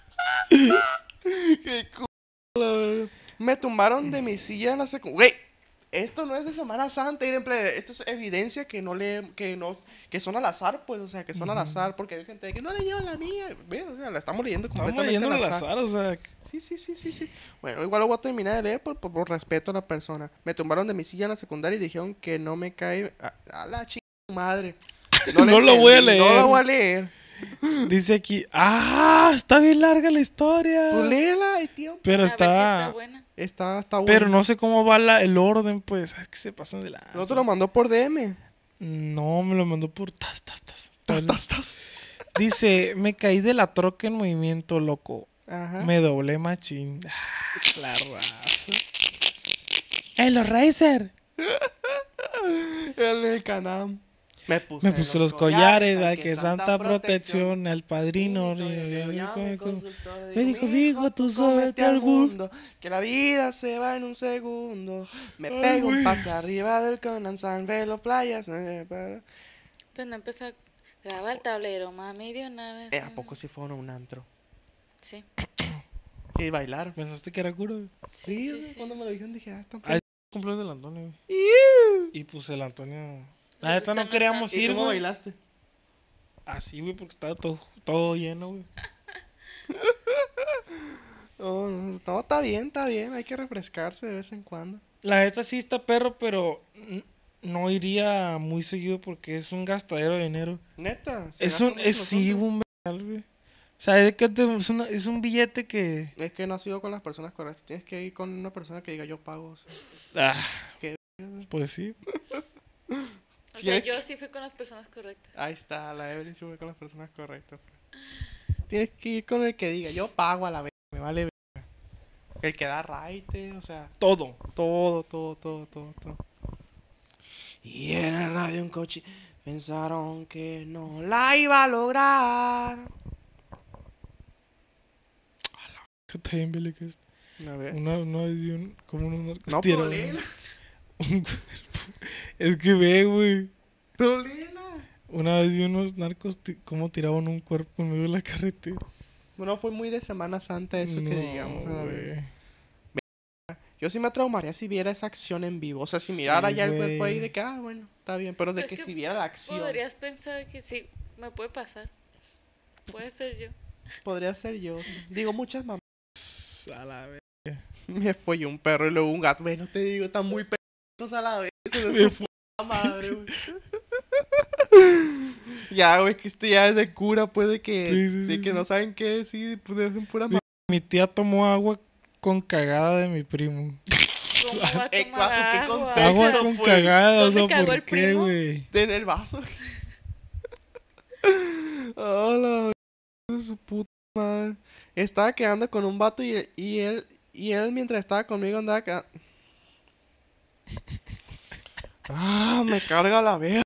Speaker 1: Qué culo. Me tumbaron de mi silla en la secundaria. Güey, esto no es de Semana Santa, esto es evidencia que que son al azar, pues, o sea, que son al azar, porque hay gente que no leyeron la mía. Ve, o sea, la estamos leyendo
Speaker 2: Estamos
Speaker 1: completamente
Speaker 2: leyendo
Speaker 1: al
Speaker 2: al
Speaker 1: azar.
Speaker 2: azar, o sea.
Speaker 1: Sí. Bueno, igual lo voy a terminar de leer por respeto a la persona. Me tumbaron de mi silla en la secundaria y dijeron que no me cae a la chica madre. le
Speaker 2: No lo voy a
Speaker 1: entendí, No
Speaker 2: leer.
Speaker 1: lo voy a leer.
Speaker 2: Dice aquí, está bien larga la historia.
Speaker 1: Pues léela, ay, tío.
Speaker 2: Pero
Speaker 3: A ver si está
Speaker 2: está.
Speaker 3: buena.
Speaker 1: Está bueno.
Speaker 2: Pero no sé cómo va el orden, pues. Es que se pasan de la.
Speaker 1: No te lo mandó por DM.
Speaker 2: No, me lo mandó por tas.
Speaker 1: Tas.
Speaker 2: Dice, me caí de la troca en movimiento, loco.
Speaker 1: Ajá.
Speaker 2: Me doblé machín. La raza. Los Racer!
Speaker 1: En el canal. Me
Speaker 2: Me puse los collares, ay, que santa protección, al padrino. Me dijo, hijo, tú súbete al bus.
Speaker 1: Que la vida se va en un segundo. Me pego un pase arriba del Conan San Velo Playas.
Speaker 3: Pues no empezó a grabar el tablero, mami, de una vez.
Speaker 1: ¿A poco si fueron a un antro?
Speaker 3: Sí.
Speaker 1: Y bailar.
Speaker 2: ¿Pensaste que era cura?
Speaker 1: Sí,
Speaker 3: sí.
Speaker 1: cuando me lo dijeron dije, está
Speaker 2: Ay, cumpleaños del Antonio, güey. Y pues el Antonio. La
Speaker 3: Le
Speaker 2: neta
Speaker 3: gustan
Speaker 2: no
Speaker 3: los
Speaker 2: queríamos
Speaker 1: ¿Y
Speaker 2: ir,
Speaker 1: cómo
Speaker 2: güey.
Speaker 1: bailaste?
Speaker 2: Así, güey, porque estaba todo lleno, güey.
Speaker 1: No, está bien, hay que refrescarse de vez en cuando.
Speaker 2: La neta sí está perro, pero no iría muy seguido porque es un gastadero de dinero.
Speaker 1: Neta. se
Speaker 2: Es
Speaker 1: gasta
Speaker 2: un,
Speaker 1: mucho
Speaker 2: es sí,
Speaker 1: nosotros.
Speaker 2: un vergal, güey. O sea, es un billete que.
Speaker 1: Es que no has ido con las personas correctas. Tienes que ir con una persona que diga yo pago. O sea. Qué
Speaker 2: Pues sí.
Speaker 3: O sea, yo sí fui con las personas correctas.
Speaker 1: Ahí está, la Evelyn se fue con las personas correctas. Tienes que ir con el que diga yo pago a la vez. Me vale verga. El que da raite, o sea,
Speaker 2: Todo.
Speaker 1: todo. Y en el radio un coche pensaron que no la iba a lograr.
Speaker 2: Está bien, Billy, que
Speaker 1: A ver.
Speaker 2: una vez vi como unos narcos
Speaker 1: No, pero
Speaker 2: tiraron
Speaker 1: léela.
Speaker 2: un cuerpo. Es que ve, güey.
Speaker 1: Pero léela.
Speaker 2: Una vez vi unos narcos como tiraban un cuerpo en medio de la carretera.
Speaker 1: Bueno, fue muy de Semana Santa eso que
Speaker 2: No,
Speaker 1: digamos. A la vez.
Speaker 2: güey.
Speaker 1: Yo sí me traumaría si viera esa acción en vivo. O sea, si mirara
Speaker 2: Sí,
Speaker 1: ya el
Speaker 2: güey.
Speaker 1: cuerpo ahí de que, bueno, está bien. Pero de
Speaker 3: Es
Speaker 1: que
Speaker 3: que
Speaker 1: si viera la acción.
Speaker 3: Podrías pensar que sí, me puede pasar. Puede ser yo.
Speaker 1: Podría ser yo. Digo, muchas mamás.
Speaker 2: A la vez.
Speaker 1: Me follé un perro y luego un gato. Bueno, te digo, están muy perritos a la vez. De su puta madre, güey. Ya, güey, que esto ya es de cura, puede que,
Speaker 2: Sí,
Speaker 1: que no saben qué decir, pues dejen pura madre.
Speaker 2: Mi tía tomó agua con cagada de mi primo.
Speaker 3: ¿Cómo va a
Speaker 1: ¿Bajo
Speaker 3: tomar
Speaker 1: qué
Speaker 3: agua?
Speaker 1: contexto?
Speaker 2: Agua
Speaker 1: Eso,
Speaker 2: con
Speaker 1: pues.
Speaker 2: cagada, o
Speaker 3: ¿Dónde
Speaker 2: sea,
Speaker 3: cagó
Speaker 2: ¿por
Speaker 3: el
Speaker 2: qué,
Speaker 3: primo?
Speaker 2: güey?
Speaker 1: En el vaso. Hola, su puta madre. Estaba quedando con un vato y él mientras estaba conmigo andaba quedando. Me carga la verga.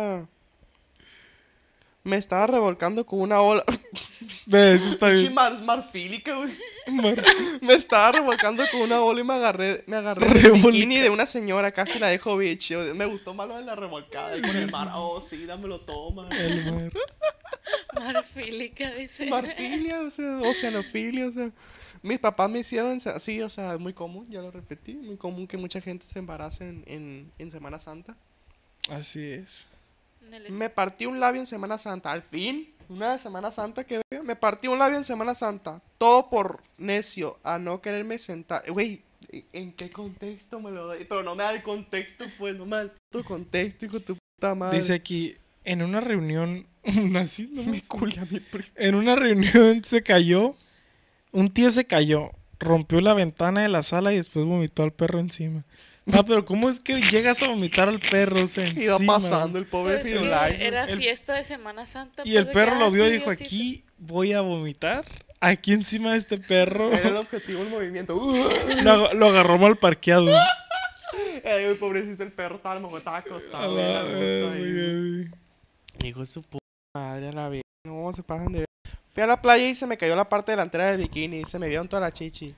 Speaker 1: Me estaba revolcando con una ola.
Speaker 2: Eso está
Speaker 1: Pinche
Speaker 2: bien.
Speaker 1: marfílica, güey. Me estaba revolcando con una ola y me agarré el
Speaker 2: Revolca.
Speaker 1: bikini de una señora, casi la dejo bitch. Me gustó más lo de la revolcada y con el mar. Oh, sí, dámelo todo, man.
Speaker 2: El mar.
Speaker 3: Marfílica, dice.
Speaker 1: Marfilia, o sea, oceanofilia, o sea. Mis papás me hicieron así, o sea, muy común, ya lo repetí, muy común que mucha gente se embarace en Semana Santa.
Speaker 2: Así es.
Speaker 1: Me partí un labio en Semana Santa, al fin, una Semana Santa que veo, me partí un labio en Semana Santa, todo por necio, a no quererme sentar. Güey, ¿en qué contexto me lo doy? Pero no me da el contexto, pues, no me da el puto contexto, hijo de tu puta madre.
Speaker 2: Dice aquí, en una reunión, así, no
Speaker 1: me culé a mi primo.
Speaker 2: En una reunión se cayó, un tío se cayó, rompió la ventana de la sala y después vomitó al perro encima. Ah, pero ¿cómo es que llegas a vomitar al perro? O sea,
Speaker 1: Iba
Speaker 2: encima,
Speaker 1: pasando el pobre
Speaker 3: Pues,
Speaker 1: Firulais.
Speaker 3: era fiesta de Semana Santa.
Speaker 2: y
Speaker 3: pues,
Speaker 2: el
Speaker 3: de
Speaker 2: perro
Speaker 3: que,
Speaker 2: lo vio y
Speaker 3: sí,
Speaker 2: dijo,
Speaker 3: Diosito.
Speaker 2: aquí voy a vomitar, aquí encima de este perro.
Speaker 1: Era el objetivo del movimiento.
Speaker 2: Lo agarró mal parqueado.
Speaker 1: El pobrecito el perro estaba, a lo mejor estaba acostado.
Speaker 2: A la
Speaker 1: bien a gusto ahí,
Speaker 2: verga.
Speaker 1: hijo de su puta madre a la vez. No, se pasan de ver. Fui a la playa y se me cayó la parte delantera del bikini y se me vieron toda la chichi.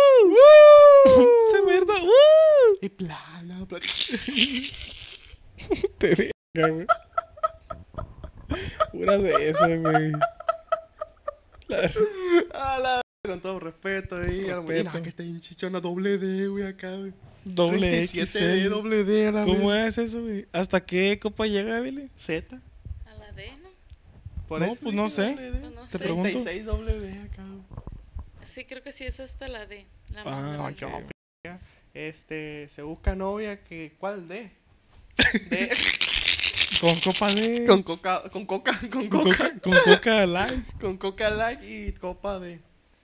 Speaker 2: Se mierda.
Speaker 1: Y plana.
Speaker 2: Te verga, güey. Pura de esas, güey.
Speaker 1: A la con todo respeto ahí. A la mujer.
Speaker 2: Respeto.
Speaker 1: Que está en chichona doble D, güey, acá, güey.
Speaker 2: Doble
Speaker 1: 37D,
Speaker 2: XL.
Speaker 1: doble D a la
Speaker 2: ¿Cómo
Speaker 1: vez.
Speaker 2: es eso, güey? ¿Hasta qué copa llega, Billy?
Speaker 1: Z.
Speaker 3: A la D, ¿no?
Speaker 1: Por
Speaker 2: No,
Speaker 1: eso
Speaker 2: pues no
Speaker 1: dije
Speaker 2: sé.
Speaker 1: doble D.
Speaker 3: Pues no
Speaker 2: Te
Speaker 3: sé.
Speaker 2: pregunto.
Speaker 1: 36 doble D acá, güey.
Speaker 3: Sí, creo que sí es hasta la D. La más
Speaker 2: Ah,
Speaker 3: grande.
Speaker 1: No, se busca novia que. ¿Cuál D? D.
Speaker 2: Con copa de.
Speaker 1: Con coca, con coca, con
Speaker 2: Con
Speaker 1: coca.
Speaker 2: coca, con coca light.
Speaker 1: Con coca light y copa de.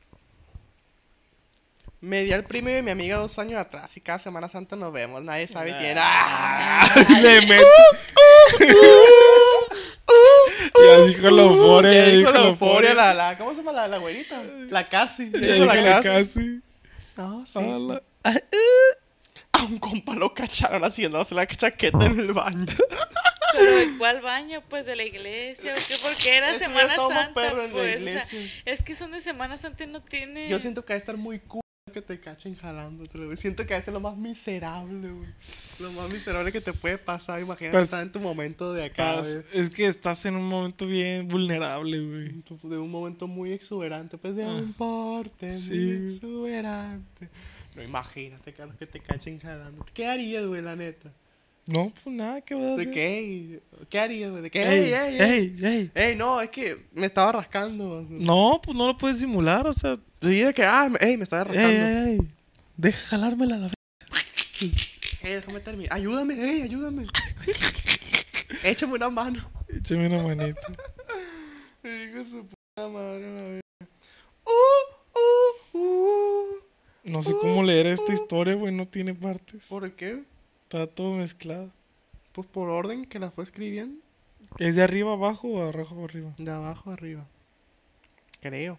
Speaker 1: Me di al primo de mi amiga 2 años atrás y cada Semana Santa nos vemos. Nadie sabe quién.
Speaker 2: Le meto. Ya dijo la euforia.
Speaker 1: Ya
Speaker 2: Ya
Speaker 1: dijo
Speaker 2: dijo
Speaker 1: la
Speaker 2: la
Speaker 1: euforia,
Speaker 2: euforia.
Speaker 1: ¿cómo se llama la güerita? La casi.
Speaker 2: Ya
Speaker 1: Ya
Speaker 2: dijo
Speaker 1: dijo la
Speaker 2: la
Speaker 1: casi.
Speaker 2: casi.
Speaker 1: No, sí,
Speaker 2: A
Speaker 1: sí.
Speaker 2: la-
Speaker 1: A un compa lo cacharon haciéndose la chaqueta en el baño.
Speaker 3: Pero ¿de cuál baño? Pues de la iglesia. ¿O qué? Porque era
Speaker 1: Ese ya
Speaker 3: Semana
Speaker 1: estaba más
Speaker 3: Santa.
Speaker 1: perro en la
Speaker 3: Pues, o sea,
Speaker 1: iglesia.
Speaker 3: es que son de Semana Santa y no tiene.
Speaker 1: Yo siento que va a estar muy cool que te cachen jalándote, güey. Siento que va a ser lo más miserable, güey. Lo más miserable que te puede pasar. Imagínate
Speaker 2: Pues,
Speaker 1: estar en tu momento de acá, güey.
Speaker 2: Es que estás en un momento bien vulnerable, güey.
Speaker 1: De un momento muy exuberante, pues de un porte
Speaker 2: sí.
Speaker 1: muy exuberante. No, imagínate, Carlos, que te cachen jalándote. ¿Qué harías, güey, la neta?
Speaker 2: No, pues nada, ¿qué vas a
Speaker 1: ¿De
Speaker 2: hacer?
Speaker 1: qué? ¿Qué harías, güey? ¿De qué?
Speaker 2: Ey,
Speaker 1: ey,
Speaker 2: ey.
Speaker 1: Ey, no, es que me estaba rascando. O sea.
Speaker 2: No, pues no lo puedes simular, o sea.
Speaker 1: Sí, de que, me estaba rascando.
Speaker 2: Ey. Deja jalármela a la
Speaker 1: Déjame terminar. Ayúdame, ayúdame. Échame una mano.
Speaker 2: Échame una manita.
Speaker 1: Hijo de su puta madre, la verga.
Speaker 2: No sé cómo leer esta historia, güey, no tiene partes.
Speaker 1: ¿Por qué?
Speaker 2: Está todo mezclado.
Speaker 1: Pues por orden que la fue escribiendo.
Speaker 2: ¿Es de arriba abajo o de abajo arriba?
Speaker 1: De abajo arriba. Creo.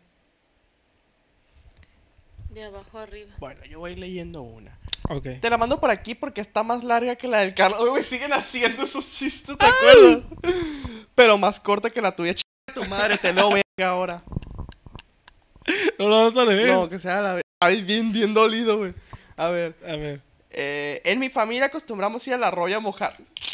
Speaker 3: De abajo arriba.
Speaker 1: Bueno, yo voy leyendo una.
Speaker 2: Ok.
Speaker 1: Te la mando por aquí porque está más larga que la del Carlos. Güey, siguen haciendo esos chistes, ¿te acuerdas? Pero más corta que la tuya. Chica tu madre, te lo verga ahora.
Speaker 2: No lo vas a leer.
Speaker 1: No, que sea la verga. Ay, bien dolido, güey. A ver.
Speaker 2: A ver.
Speaker 1: En mi familia acostumbramos ir al arroyo a mojar.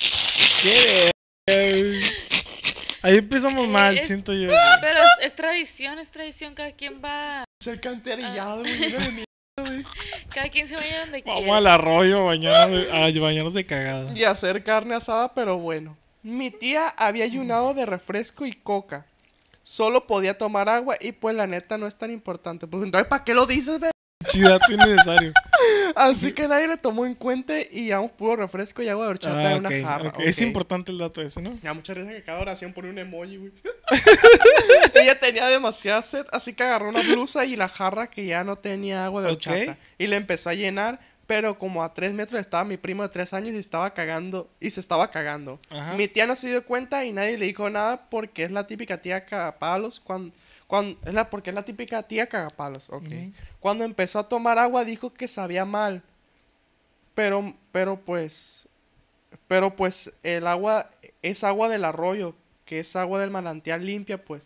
Speaker 2: Ahí empezamos mal,
Speaker 3: Es-
Speaker 2: siento yo.
Speaker 3: Pero es tradición, cada quien va.
Speaker 1: El canterillado, güey. lleno de mierda, güey.
Speaker 3: Cada quien se vaya donde
Speaker 2: Vamos
Speaker 3: quiera.
Speaker 2: al arroyo a bañarnos de cagada.
Speaker 1: Y hacer carne asada, pero bueno. Mi tía había ayunado de refresco y coca. Solo podía tomar agua y pues la neta no es tan importante. Pues entonces, ¿para qué lo dices, ve?
Speaker 2: Chidato innecesario.
Speaker 1: Así que nadie le tomó en cuenta y llevamos puro refresco y agua de horchata en una
Speaker 2: ok,
Speaker 1: jarra.
Speaker 2: ok. Es
Speaker 1: ok.
Speaker 2: importante el dato ese, ¿no?
Speaker 1: Me da mucha risa que cada oración pone un emoji, güey. Ella tenía demasiada sed, así que agarró una blusa y la jarra que ya no tenía agua de
Speaker 2: Ok.
Speaker 1: horchata. Y le empezó a llenar, pero como a 3 metros estaba mi primo de 3 años y estaba cagando. Y se estaba cagando.
Speaker 2: Ajá.
Speaker 1: Mi tía no se dio cuenta y nadie le dijo nada porque es la típica tía cagapalos. Porque es la típica tía cagapalos, ok. Cuando empezó a tomar agua dijo que sabía mal. Pero pues el agua es agua del arroyo, que es agua del manantial limpia, pues.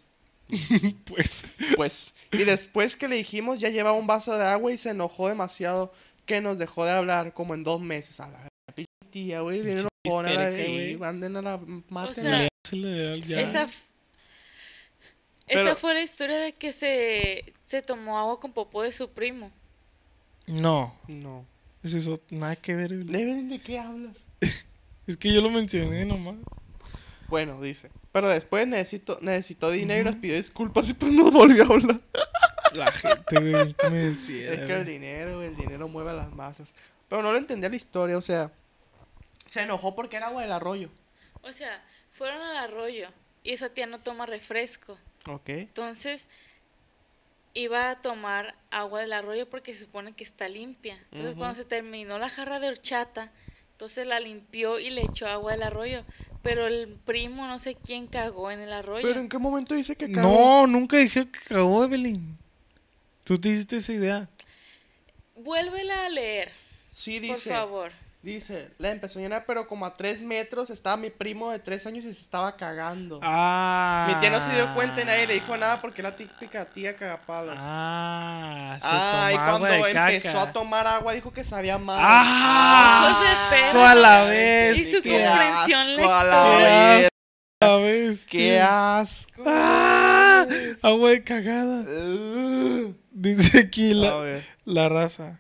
Speaker 2: Pues.
Speaker 1: Y después que le dijimos ya llevaba un vaso de agua y se enojó demasiado que nos dejó de hablar como en 2 meses. A la pinche tía, güey, viene enojona
Speaker 2: histérica,
Speaker 1: y
Speaker 2: güey.
Speaker 1: manden a la
Speaker 3: O
Speaker 1: mate.
Speaker 3: sea,
Speaker 2: Ya.
Speaker 3: esa
Speaker 1: Pero-
Speaker 3: fue la historia de que se tomó agua con popó de su primo.
Speaker 2: No.
Speaker 1: No.
Speaker 2: Eso nada que ver. Evelyn.
Speaker 1: Leven, ¿de qué hablas?
Speaker 2: Es que yo lo mencioné nomás.
Speaker 1: Bueno, dice. Pero después necesitó dinero y nos pidió disculpas y pues nos volvió a hablar.
Speaker 2: La gente, güey, bien convencida.
Speaker 1: Es que el dinero mueve a las masas. Pero no le entendía la historia, o sea, se enojó porque era agua del arroyo.
Speaker 3: O sea, fueron al arroyo y esa tía no toma refresco.
Speaker 1: Ok.
Speaker 3: Entonces iba a tomar agua del arroyo porque se supone que está limpia. Entonces cuando se terminó la jarra de horchata, entonces la limpió y le echó agua del arroyo. Pero el primo no sé quién cagó en el arroyo.
Speaker 1: Pero ¿en qué momento dice que cagó?
Speaker 2: No, nunca dije que cagó, Evelyn. Tú te hiciste esa idea.
Speaker 3: Vuélvela a leer,
Speaker 1: Sí,
Speaker 3: por
Speaker 1: dice.
Speaker 3: favor.
Speaker 1: Dice, la empezó a llenar, pero como a 3 metros estaba mi primo de 3 años y se estaba cagando.
Speaker 2: Ah.
Speaker 1: Mi tía no se dio cuenta y nadie le dijo nada porque era típica tía cagapalos.
Speaker 2: Se
Speaker 1: Y
Speaker 2: toma agua
Speaker 1: cuando
Speaker 2: de caca.
Speaker 1: empezó a tomar agua dijo que sabía mal.
Speaker 3: Hijos de
Speaker 2: asco a la
Speaker 3: perra.
Speaker 2: vez.
Speaker 3: Y su
Speaker 1: Qué
Speaker 3: comprensión
Speaker 1: asco a
Speaker 3: lectora.
Speaker 1: la vez.
Speaker 2: A la vez.
Speaker 1: Qué asco.
Speaker 2: Agua de cagada. Dice aquí
Speaker 1: A ver.
Speaker 2: la raza.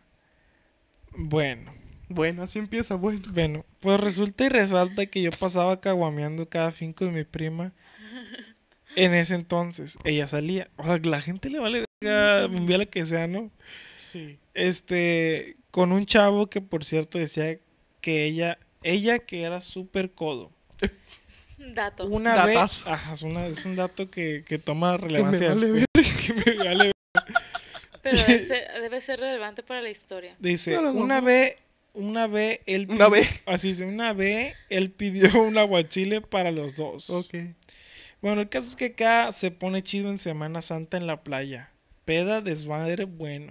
Speaker 1: Bueno, así empieza, bueno.
Speaker 2: Bueno, pues resulta y resalta que yo pasaba caguameando cada fin con mi prima. En ese entonces, ella salía. O sea, la gente le vale verga, envía la que sea, ¿no?
Speaker 1: Sí.
Speaker 2: Con un chavo que por cierto decía que ella que era súper codo.
Speaker 3: Dato.
Speaker 2: Una
Speaker 1: Datazo.
Speaker 2: vez, ajá, es un dato que toma relevancia
Speaker 1: vale
Speaker 2: después. Que me vale.
Speaker 3: Pero debe ser relevante para la historia.
Speaker 2: Dice,
Speaker 1: No, no, no.
Speaker 2: una vez él pidió,
Speaker 1: Una vez.
Speaker 2: así dice, una vez él pidió un aguachile para los dos.
Speaker 1: Ok.
Speaker 2: Bueno, el caso es que acá se pone chido en Semana Santa en la playa. Peda, desmadre, bueno.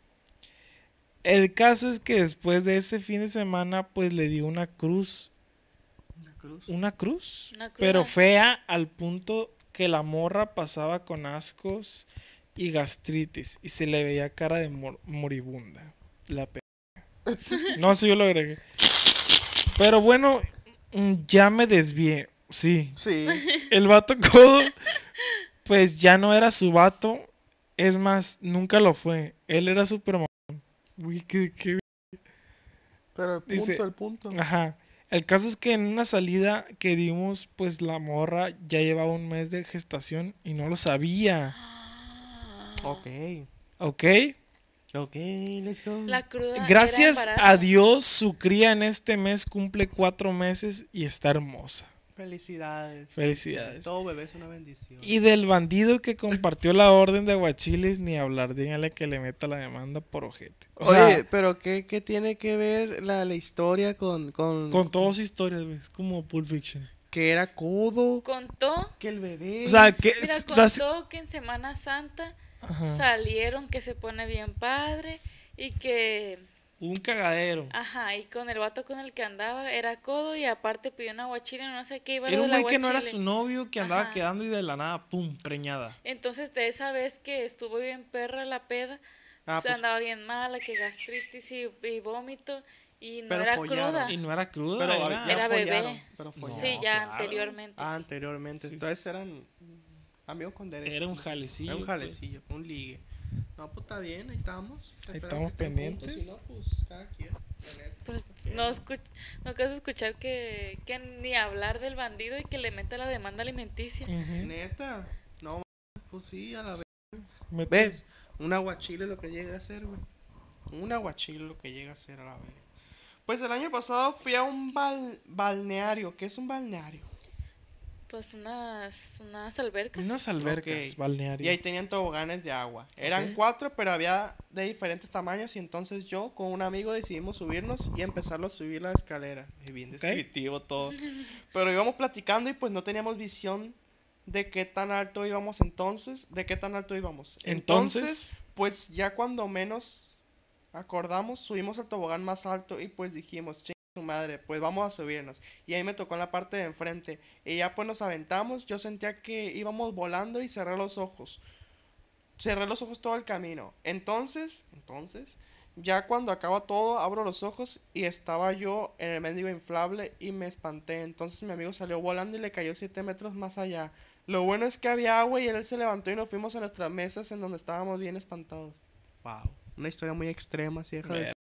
Speaker 2: El caso es que después de ese fin de semana, pues le dio una cruz. Una cruz.
Speaker 3: Una cruda.
Speaker 2: Pero fea al punto que la morra pasaba con ascos y gastritis. Y se le veía cara de moribunda. La p. No, eso yo lo agregué. Pero bueno, ya me desvié. Sí.
Speaker 1: Sí.
Speaker 2: El vato codo, pues ya no era su vato. Es más, nunca lo fue. Él era súper mamón. Uy, qué.
Speaker 1: Pero
Speaker 2: Dice-
Speaker 1: el punto.
Speaker 2: Ajá. El caso es que en una salida que dimos, pues la morra ya llevaba un mes de gestación y no lo sabía.
Speaker 1: Ok.
Speaker 2: ¿Ok?
Speaker 1: Ok, let's go.
Speaker 3: La cruda.
Speaker 2: Gracias
Speaker 3: era
Speaker 2: a
Speaker 3: embarazo.
Speaker 2: Dios, su cría en este mes cumple 4 meses y está hermosa.
Speaker 1: Felicidades.
Speaker 2: Felicidades.
Speaker 1: Todo bebé es una bendición.
Speaker 2: Y del bandido que compartió la orden de aguachiles, ni hablar, díganle que le meta la demanda por ojete. O
Speaker 1: Oye,
Speaker 2: sea,
Speaker 1: pero ¿qué tiene que ver la historia con
Speaker 2: con todas sus historias, güey, es como Pulp Fiction.
Speaker 1: que era codo,
Speaker 3: Contó,
Speaker 1: que el bebé?
Speaker 2: O sea, que
Speaker 3: mira,
Speaker 2: las-
Speaker 3: contó que en Semana Santa
Speaker 2: Ajá.
Speaker 3: salieron, que se pone bien padre y que,
Speaker 2: Un cagadero.
Speaker 3: ajá, y con el vato con el que andaba era codo y aparte pidió un aguachile, no sé qué iba
Speaker 2: Era
Speaker 3: lo
Speaker 2: un
Speaker 3: del
Speaker 2: güey que no era
Speaker 3: aguachile.
Speaker 2: su novio, que andaba
Speaker 3: Ajá.
Speaker 2: quedando y de la nada, pum, preñada.
Speaker 3: Entonces de esa vez que estuvo bien perra la peda,
Speaker 1: Ah,
Speaker 3: se
Speaker 1: pues.
Speaker 3: andaba bien mala, que gastritis y vómito y no
Speaker 1: Pero
Speaker 3: era
Speaker 1: follaron.
Speaker 3: cruda.
Speaker 2: Y no era cruda,
Speaker 1: Pero
Speaker 2: era...
Speaker 1: ya
Speaker 3: Era bebé.
Speaker 1: follaron, pero
Speaker 2: No.
Speaker 1: follaron.
Speaker 3: Sí, ya
Speaker 2: claro.
Speaker 3: anteriormente.
Speaker 1: Ah,
Speaker 3: sí.
Speaker 1: anteriormente.
Speaker 2: Sí,
Speaker 1: Entonces eran amigos con derecho.
Speaker 2: Era un jalecillo.
Speaker 1: Era un
Speaker 2: pues.
Speaker 1: jalecillo, un ligue. No, pues está bien, ahí estamos.
Speaker 2: Ahí
Speaker 1: Esperemos
Speaker 2: estamos
Speaker 1: que estén juntos,
Speaker 2: pendientes.
Speaker 1: Si no, pues cada quien. la neta.
Speaker 3: Pues no caso escuchar que ni hablar del bandido y que le meta la demanda alimenticia.
Speaker 2: Ujú.
Speaker 1: Neta. No, pues sí, a la vez.
Speaker 2: Mete-
Speaker 1: ¿Ves? Un aguachile lo que llega a ser, güey. Un aguachile lo que llega a ser a la vez. Pues el año pasado fui a un balneario. ¿Qué es un balneario?
Speaker 3: Pues unas albercas.
Speaker 2: Unas albercas,
Speaker 1: Ok.
Speaker 2: balneario.
Speaker 1: Y ahí tenían toboganes de agua. Eran
Speaker 2: Ok.
Speaker 1: 4, pero había de diferentes tamaños. Y entonces yo con un amigo decidimos subirnos y empezarlo a subir la escalera. Es bien descriptivo todo. Pero íbamos platicando y pues no teníamos visión de qué tan alto íbamos entonces. ¿De qué tan alto íbamos?
Speaker 2: Entonces,
Speaker 1: Pues ya cuando menos acordamos, subimos al tobogán más alto y pues dijimos, ching su madre, pues vamos a subirnos. Y ahí me tocó en la parte de enfrente. Y ya pues nos aventamos, yo sentía que íbamos volando y cerré los ojos. Cerré los ojos todo el camino. Entonces, ya cuando acaba todo, abro los ojos y estaba yo en el mendigo inflable y me espanté. Entonces mi amigo salió volando y le cayó 7 metros más allá. Lo bueno es que había agua y él se levantó y nos fuimos a nuestras mesas en donde estábamos bien espantados. Wow. Una historia muy extrema, así deja de ser.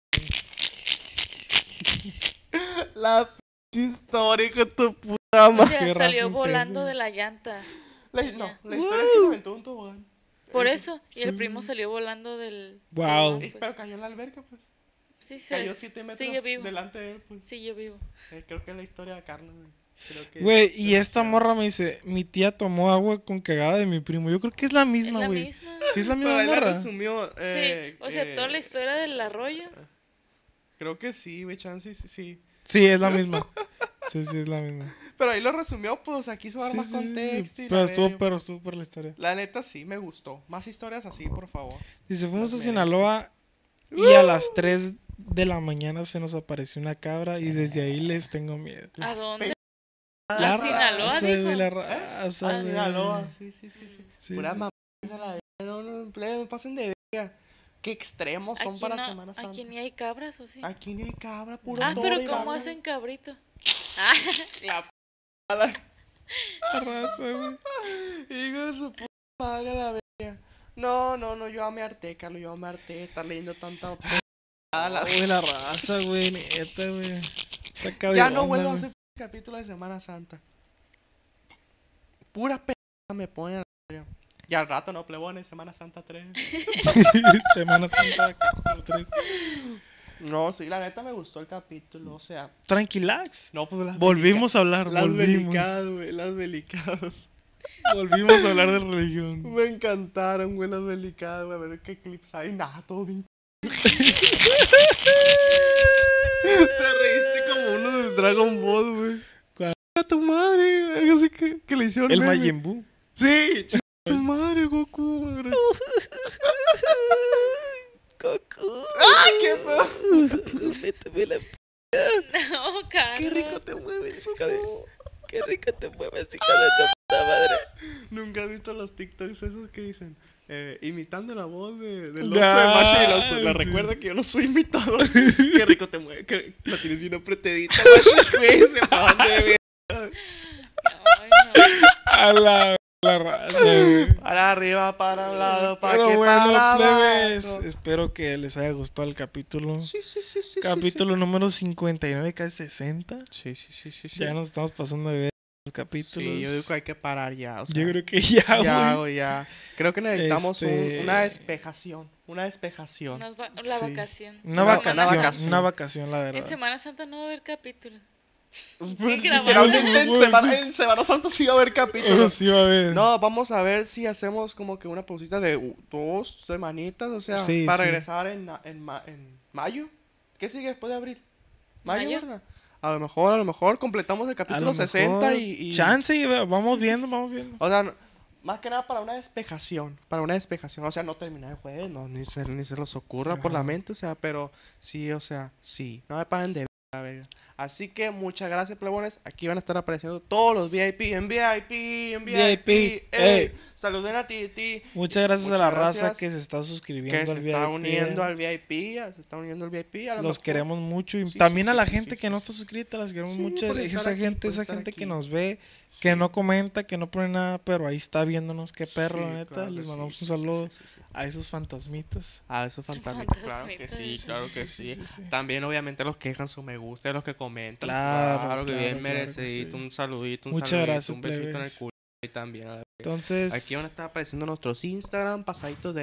Speaker 1: La pinche historia con tu puta
Speaker 3: O
Speaker 1: madre.
Speaker 3: sea,
Speaker 2: Qué
Speaker 3: salió
Speaker 2: raza
Speaker 3: volando
Speaker 2: intensa.
Speaker 3: de la llanta.
Speaker 1: No,
Speaker 3: Ya.
Speaker 1: la historia es que se aventó un tobogán.
Speaker 3: Por eso. Y el
Speaker 2: Sí.
Speaker 3: primo salió volando del.
Speaker 2: Wow.
Speaker 3: tobogán, pues.
Speaker 1: Pero cayó en la alberca, pues.
Speaker 3: Sí,
Speaker 1: Cayó 7 metros
Speaker 3: sigue vivo.
Speaker 1: delante de él, pues.
Speaker 3: Sigue vivo.
Speaker 1: Creo que es la historia de Carlos, güey. Creo que
Speaker 2: Güey,
Speaker 1: es
Speaker 2: y esta
Speaker 1: demasiado.
Speaker 2: morra me dice, mi tía tomó agua con cagada de mi primo. Yo creo que es la
Speaker 3: Es
Speaker 2: misma,
Speaker 3: la
Speaker 2: güey.
Speaker 3: misma.
Speaker 2: Sí, es la
Speaker 1: Pero
Speaker 2: misma
Speaker 1: él la
Speaker 2: morra.
Speaker 1: resumió.
Speaker 3: Sí. O sea, toda la historia del arroyo.
Speaker 1: Creo que sí, güey, chance, sí.
Speaker 2: Sí, es la misma. Sí, es la misma.
Speaker 1: Pero ahí lo resumió, pues aquí se va a dar
Speaker 2: Sí,
Speaker 1: más
Speaker 2: sí,
Speaker 1: contexto.
Speaker 2: sí.
Speaker 1: Y
Speaker 2: Pero
Speaker 1: la
Speaker 2: estuvo,
Speaker 1: verga.
Speaker 2: pero estuvo por la historia.
Speaker 1: La neta sí, me gustó. Más historias así, por favor.
Speaker 2: Dice, fuimos a
Speaker 1: Las
Speaker 2: Sinaloa y a las 3 de la mañana se nos apareció una cabra y desde ahí les tengo miedo.
Speaker 3: ¿A dónde?
Speaker 2: La
Speaker 3: ¿A Sinaloa,
Speaker 2: raza,
Speaker 3: dijo?
Speaker 2: güey, la raza,
Speaker 1: Ah,
Speaker 2: güey.
Speaker 1: Sinaloa, sí.
Speaker 2: Sí,
Speaker 1: Pura
Speaker 2: sí.
Speaker 1: mamá. No, plebe, no pasen de verga. Qué extremos son para Semana Santa.
Speaker 3: aquí ni hay cabras, ¿o sí?
Speaker 1: Aquí ni hay cabra, puro
Speaker 3: Ah,
Speaker 1: toro
Speaker 3: pero
Speaker 1: y
Speaker 3: ¿cómo
Speaker 1: vaca.
Speaker 3: hacen cabrito? Ah,
Speaker 1: La
Speaker 2: La raza, güey.
Speaker 1: hijo de su puta madre a la verga. No, yo me harté, Carlos, yo me harté de estar leyendo tanta p***.
Speaker 2: Güey, la raza, güey, neta, güey. Saca de
Speaker 1: Ya no
Speaker 2: onda,
Speaker 1: vuelvo a
Speaker 2: güey.
Speaker 1: hacer capítulo de Semana Santa. Pura p me ponen a la verga. Y al rato no, plebones, Semana Santa 3.
Speaker 2: Semana Santa, capítulo 3.
Speaker 1: No, sí, la neta me gustó el capítulo, o sea.
Speaker 2: Tranquilax.
Speaker 1: No, pues las
Speaker 2: Volvimos a hablar,
Speaker 1: Las
Speaker 2: volvimos.
Speaker 1: belicadas, güey, las belicadas.
Speaker 2: Volvimos a hablar de religión.
Speaker 1: Me encantaron, güey, las belicadas, güey. A ver qué clips hay. Nada, todo bien. Te reíste como uno del Dragon Ball, güey.
Speaker 2: ¿Cuál?
Speaker 1: A tu madre, algo así que le hicieron
Speaker 2: El
Speaker 1: meme.
Speaker 2: Majin Buu.
Speaker 1: Sí, tu madre, Goku, güey.
Speaker 2: Goku.
Speaker 1: ¡Ah, qué pedo!
Speaker 2: Méteme la
Speaker 3: no, Carlos.
Speaker 1: ¡Qué rico te mueves, hija de...
Speaker 2: Qué rico te mueves, hija de tu puta madre.
Speaker 1: Nunca has visto los TikToks esos que dicen imitando la voz del oso de
Speaker 2: Ah,
Speaker 1: Masha y el oso. La
Speaker 2: sí.
Speaker 1: recuerda que yo no soy imitador. Qué rico te mueves, que la tienes bien apretadita, Masha, güey, se van de ver.
Speaker 3: Ay, no.
Speaker 2: A la raza, güey.
Speaker 1: Para arriba, para un lado, para
Speaker 2: Pero
Speaker 1: que
Speaker 2: bueno,
Speaker 1: para
Speaker 2: plebes,
Speaker 1: abajo.
Speaker 2: espero que les haya gustado el capítulo.
Speaker 1: Sí.
Speaker 2: Capítulo número 59, casi 60.
Speaker 1: Sí.
Speaker 2: Ya nos estamos pasando de ver los capítulos.
Speaker 1: Sí, yo digo que hay que parar ya. O sea,
Speaker 2: Yo creo que ya,
Speaker 1: ya,
Speaker 2: güey.
Speaker 1: güey, ya. Creo que necesitamos
Speaker 2: Este-
Speaker 1: una despejación. Una despejación.
Speaker 3: La
Speaker 2: Sí.
Speaker 3: vacación.
Speaker 2: Una
Speaker 1: Una
Speaker 2: vacación,
Speaker 1: vacación.
Speaker 2: una vacación, la
Speaker 3: En
Speaker 2: verdad.
Speaker 3: Semana Santa no va a haber capítulos.
Speaker 1: Literalmente en Semana Santa sí va a haber
Speaker 2: Pero
Speaker 1: capítulos.
Speaker 2: sí va a haber.
Speaker 1: No, vamos a ver si hacemos como que una pausita de 2 semanitas, o sea,
Speaker 2: Sí,
Speaker 1: para
Speaker 2: sí.
Speaker 1: regresar en mayo. ¿Qué sigue después de abril? Mayo,
Speaker 3: ¿Mayo?
Speaker 1: ¿verdad? A lo mejor completamos el
Speaker 2: A
Speaker 1: capítulo
Speaker 2: lo
Speaker 1: 60
Speaker 2: mejor,
Speaker 1: y...
Speaker 2: Chance, vamos viendo, vamos viendo.
Speaker 1: O sea, más que nada para una despejación, o sea, no terminar el jueves, no, ni se los ocurra por la
Speaker 2: Ajá.
Speaker 1: mente, o sea, pero sí, o sea, sí, no me paguen de verga. Así que muchas gracias, plebones. Aquí van a estar apareciendo todos los VIP, en VIP,
Speaker 2: ey.
Speaker 1: Saluden a Titi,
Speaker 2: Muchas gracias a
Speaker 1: Muchas
Speaker 2: la raza
Speaker 1: gracias
Speaker 2: que se está suscribiendo
Speaker 1: que se
Speaker 2: al VIP.
Speaker 1: está uniendo al VIP, se está uniendo al VIP. A lo
Speaker 2: Los
Speaker 1: mejor-
Speaker 2: queremos mucho. Y
Speaker 1: Sí,
Speaker 2: también
Speaker 1: sí,
Speaker 2: a la
Speaker 1: sí,
Speaker 2: gente
Speaker 1: sí,
Speaker 2: que
Speaker 1: sí,
Speaker 2: no
Speaker 1: sí.
Speaker 2: está suscrita, las queremos
Speaker 1: Sí,
Speaker 2: mucho.
Speaker 1: por estar
Speaker 2: Esa
Speaker 1: aquí,
Speaker 2: gente,
Speaker 1: por
Speaker 2: esa
Speaker 1: estar
Speaker 2: gente
Speaker 1: aquí.
Speaker 2: que nos ve, que no comenta, que no pone nada, pero ahí está viéndonos. Qué perro,
Speaker 1: Sí,
Speaker 2: la neta.
Speaker 1: claro que
Speaker 2: Les
Speaker 1: sí,
Speaker 2: mandamos un
Speaker 1: sí,
Speaker 2: saludo
Speaker 1: sí, sí.
Speaker 2: a esos fantasmitas.
Speaker 1: Ah, eso es fantástico. Claro que
Speaker 3: Fantasmitas.
Speaker 1: sí, claro que sí.
Speaker 2: sí.
Speaker 1: También, obviamente, los que dejan su me gusta, los que comentan.
Speaker 2: Claro,
Speaker 1: que
Speaker 2: claro,
Speaker 1: bien
Speaker 2: claro que
Speaker 1: merecidito.
Speaker 2: sí.
Speaker 1: Un saludito,
Speaker 2: Muchas
Speaker 1: saludito,
Speaker 2: gracias,
Speaker 1: un besito en el
Speaker 2: plebes.
Speaker 1: culo y también.
Speaker 2: Entonces,
Speaker 1: Aquí van a estar apareciendo nuestros Instagram, pasaditos de verga.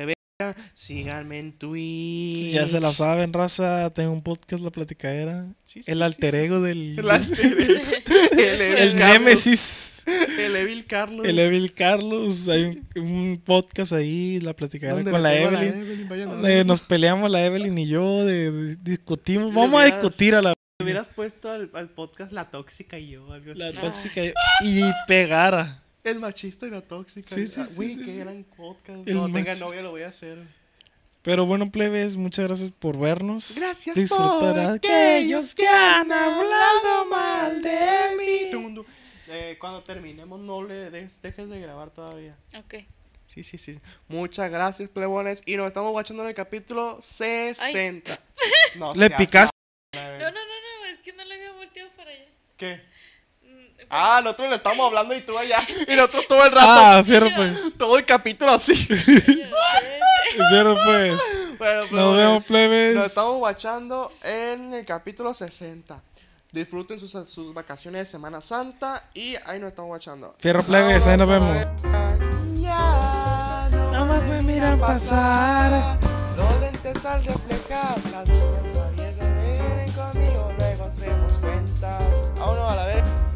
Speaker 1: Síganme en Twitch.
Speaker 2: Sí, ya se la saben, raza. Tengo un podcast, La Platicadera.
Speaker 1: Sí,
Speaker 2: El alter ego del.
Speaker 1: El alter ego.
Speaker 2: El Némesis.
Speaker 1: El Evil Carlos.
Speaker 2: El Evil Carlos. Hay un podcast ahí, La Platicadera
Speaker 1: ¿Dónde
Speaker 2: con la
Speaker 1: le pego a
Speaker 2: Evelyn.
Speaker 1: Vayan a
Speaker 2: Donde
Speaker 1: ver.
Speaker 2: nos peleamos la Evelyn y yo. Discutimos.
Speaker 1: Le
Speaker 2: Vamos a
Speaker 1: hubieras-
Speaker 2: discutir a la
Speaker 1: Hubieras puesto al podcast La Tóxica y yo, algo así.
Speaker 2: tóxica y pegara.
Speaker 1: El machista y la tóxica.
Speaker 2: Sí, sí,
Speaker 1: Ah,
Speaker 2: sí,
Speaker 1: güey,
Speaker 2: sí,
Speaker 1: qué
Speaker 2: sí.
Speaker 1: gran podcast.
Speaker 2: El
Speaker 1: Cuando tenga
Speaker 2: machista.
Speaker 1: novia lo voy a hacer.
Speaker 2: Pero bueno, plebes, muchas gracias por vernos.
Speaker 1: Gracias
Speaker 2: Disfrutar
Speaker 1: por
Speaker 2: a-
Speaker 1: aquellos que han hablado mal de mí. Todo mundo, cuando terminemos no le dejes de grabar todavía.
Speaker 3: Ok.
Speaker 1: Sí, sí, sí. Muchas gracias, plebones. Y nos estamos guachando en el capítulo 60. No
Speaker 2: Le
Speaker 1: seas
Speaker 2: picaste.
Speaker 3: No, es que no le había volteado para allá.
Speaker 1: ¿Qué? Ah, nosotros le estamos hablando y tú allá. Y nosotros todo el rato.
Speaker 2: Ah, fierro pues.
Speaker 1: Todo el capítulo así.
Speaker 2: Fierro pues.
Speaker 1: Bueno,
Speaker 2: Nos vemos, plebes.
Speaker 1: Nos estamos guachando en el capítulo 60. Disfruten sus vacaciones de Semana Santa. Y ahí nos estamos guachando.
Speaker 2: Fierro, plebes, ahí nos vemos.
Speaker 1: Ya
Speaker 2: Nomás me miran pasar.
Speaker 1: Los lentes al reflejar. Las niñas traviesas miren conmigo. Luego hacemos cuentas. Vámonos a la verga.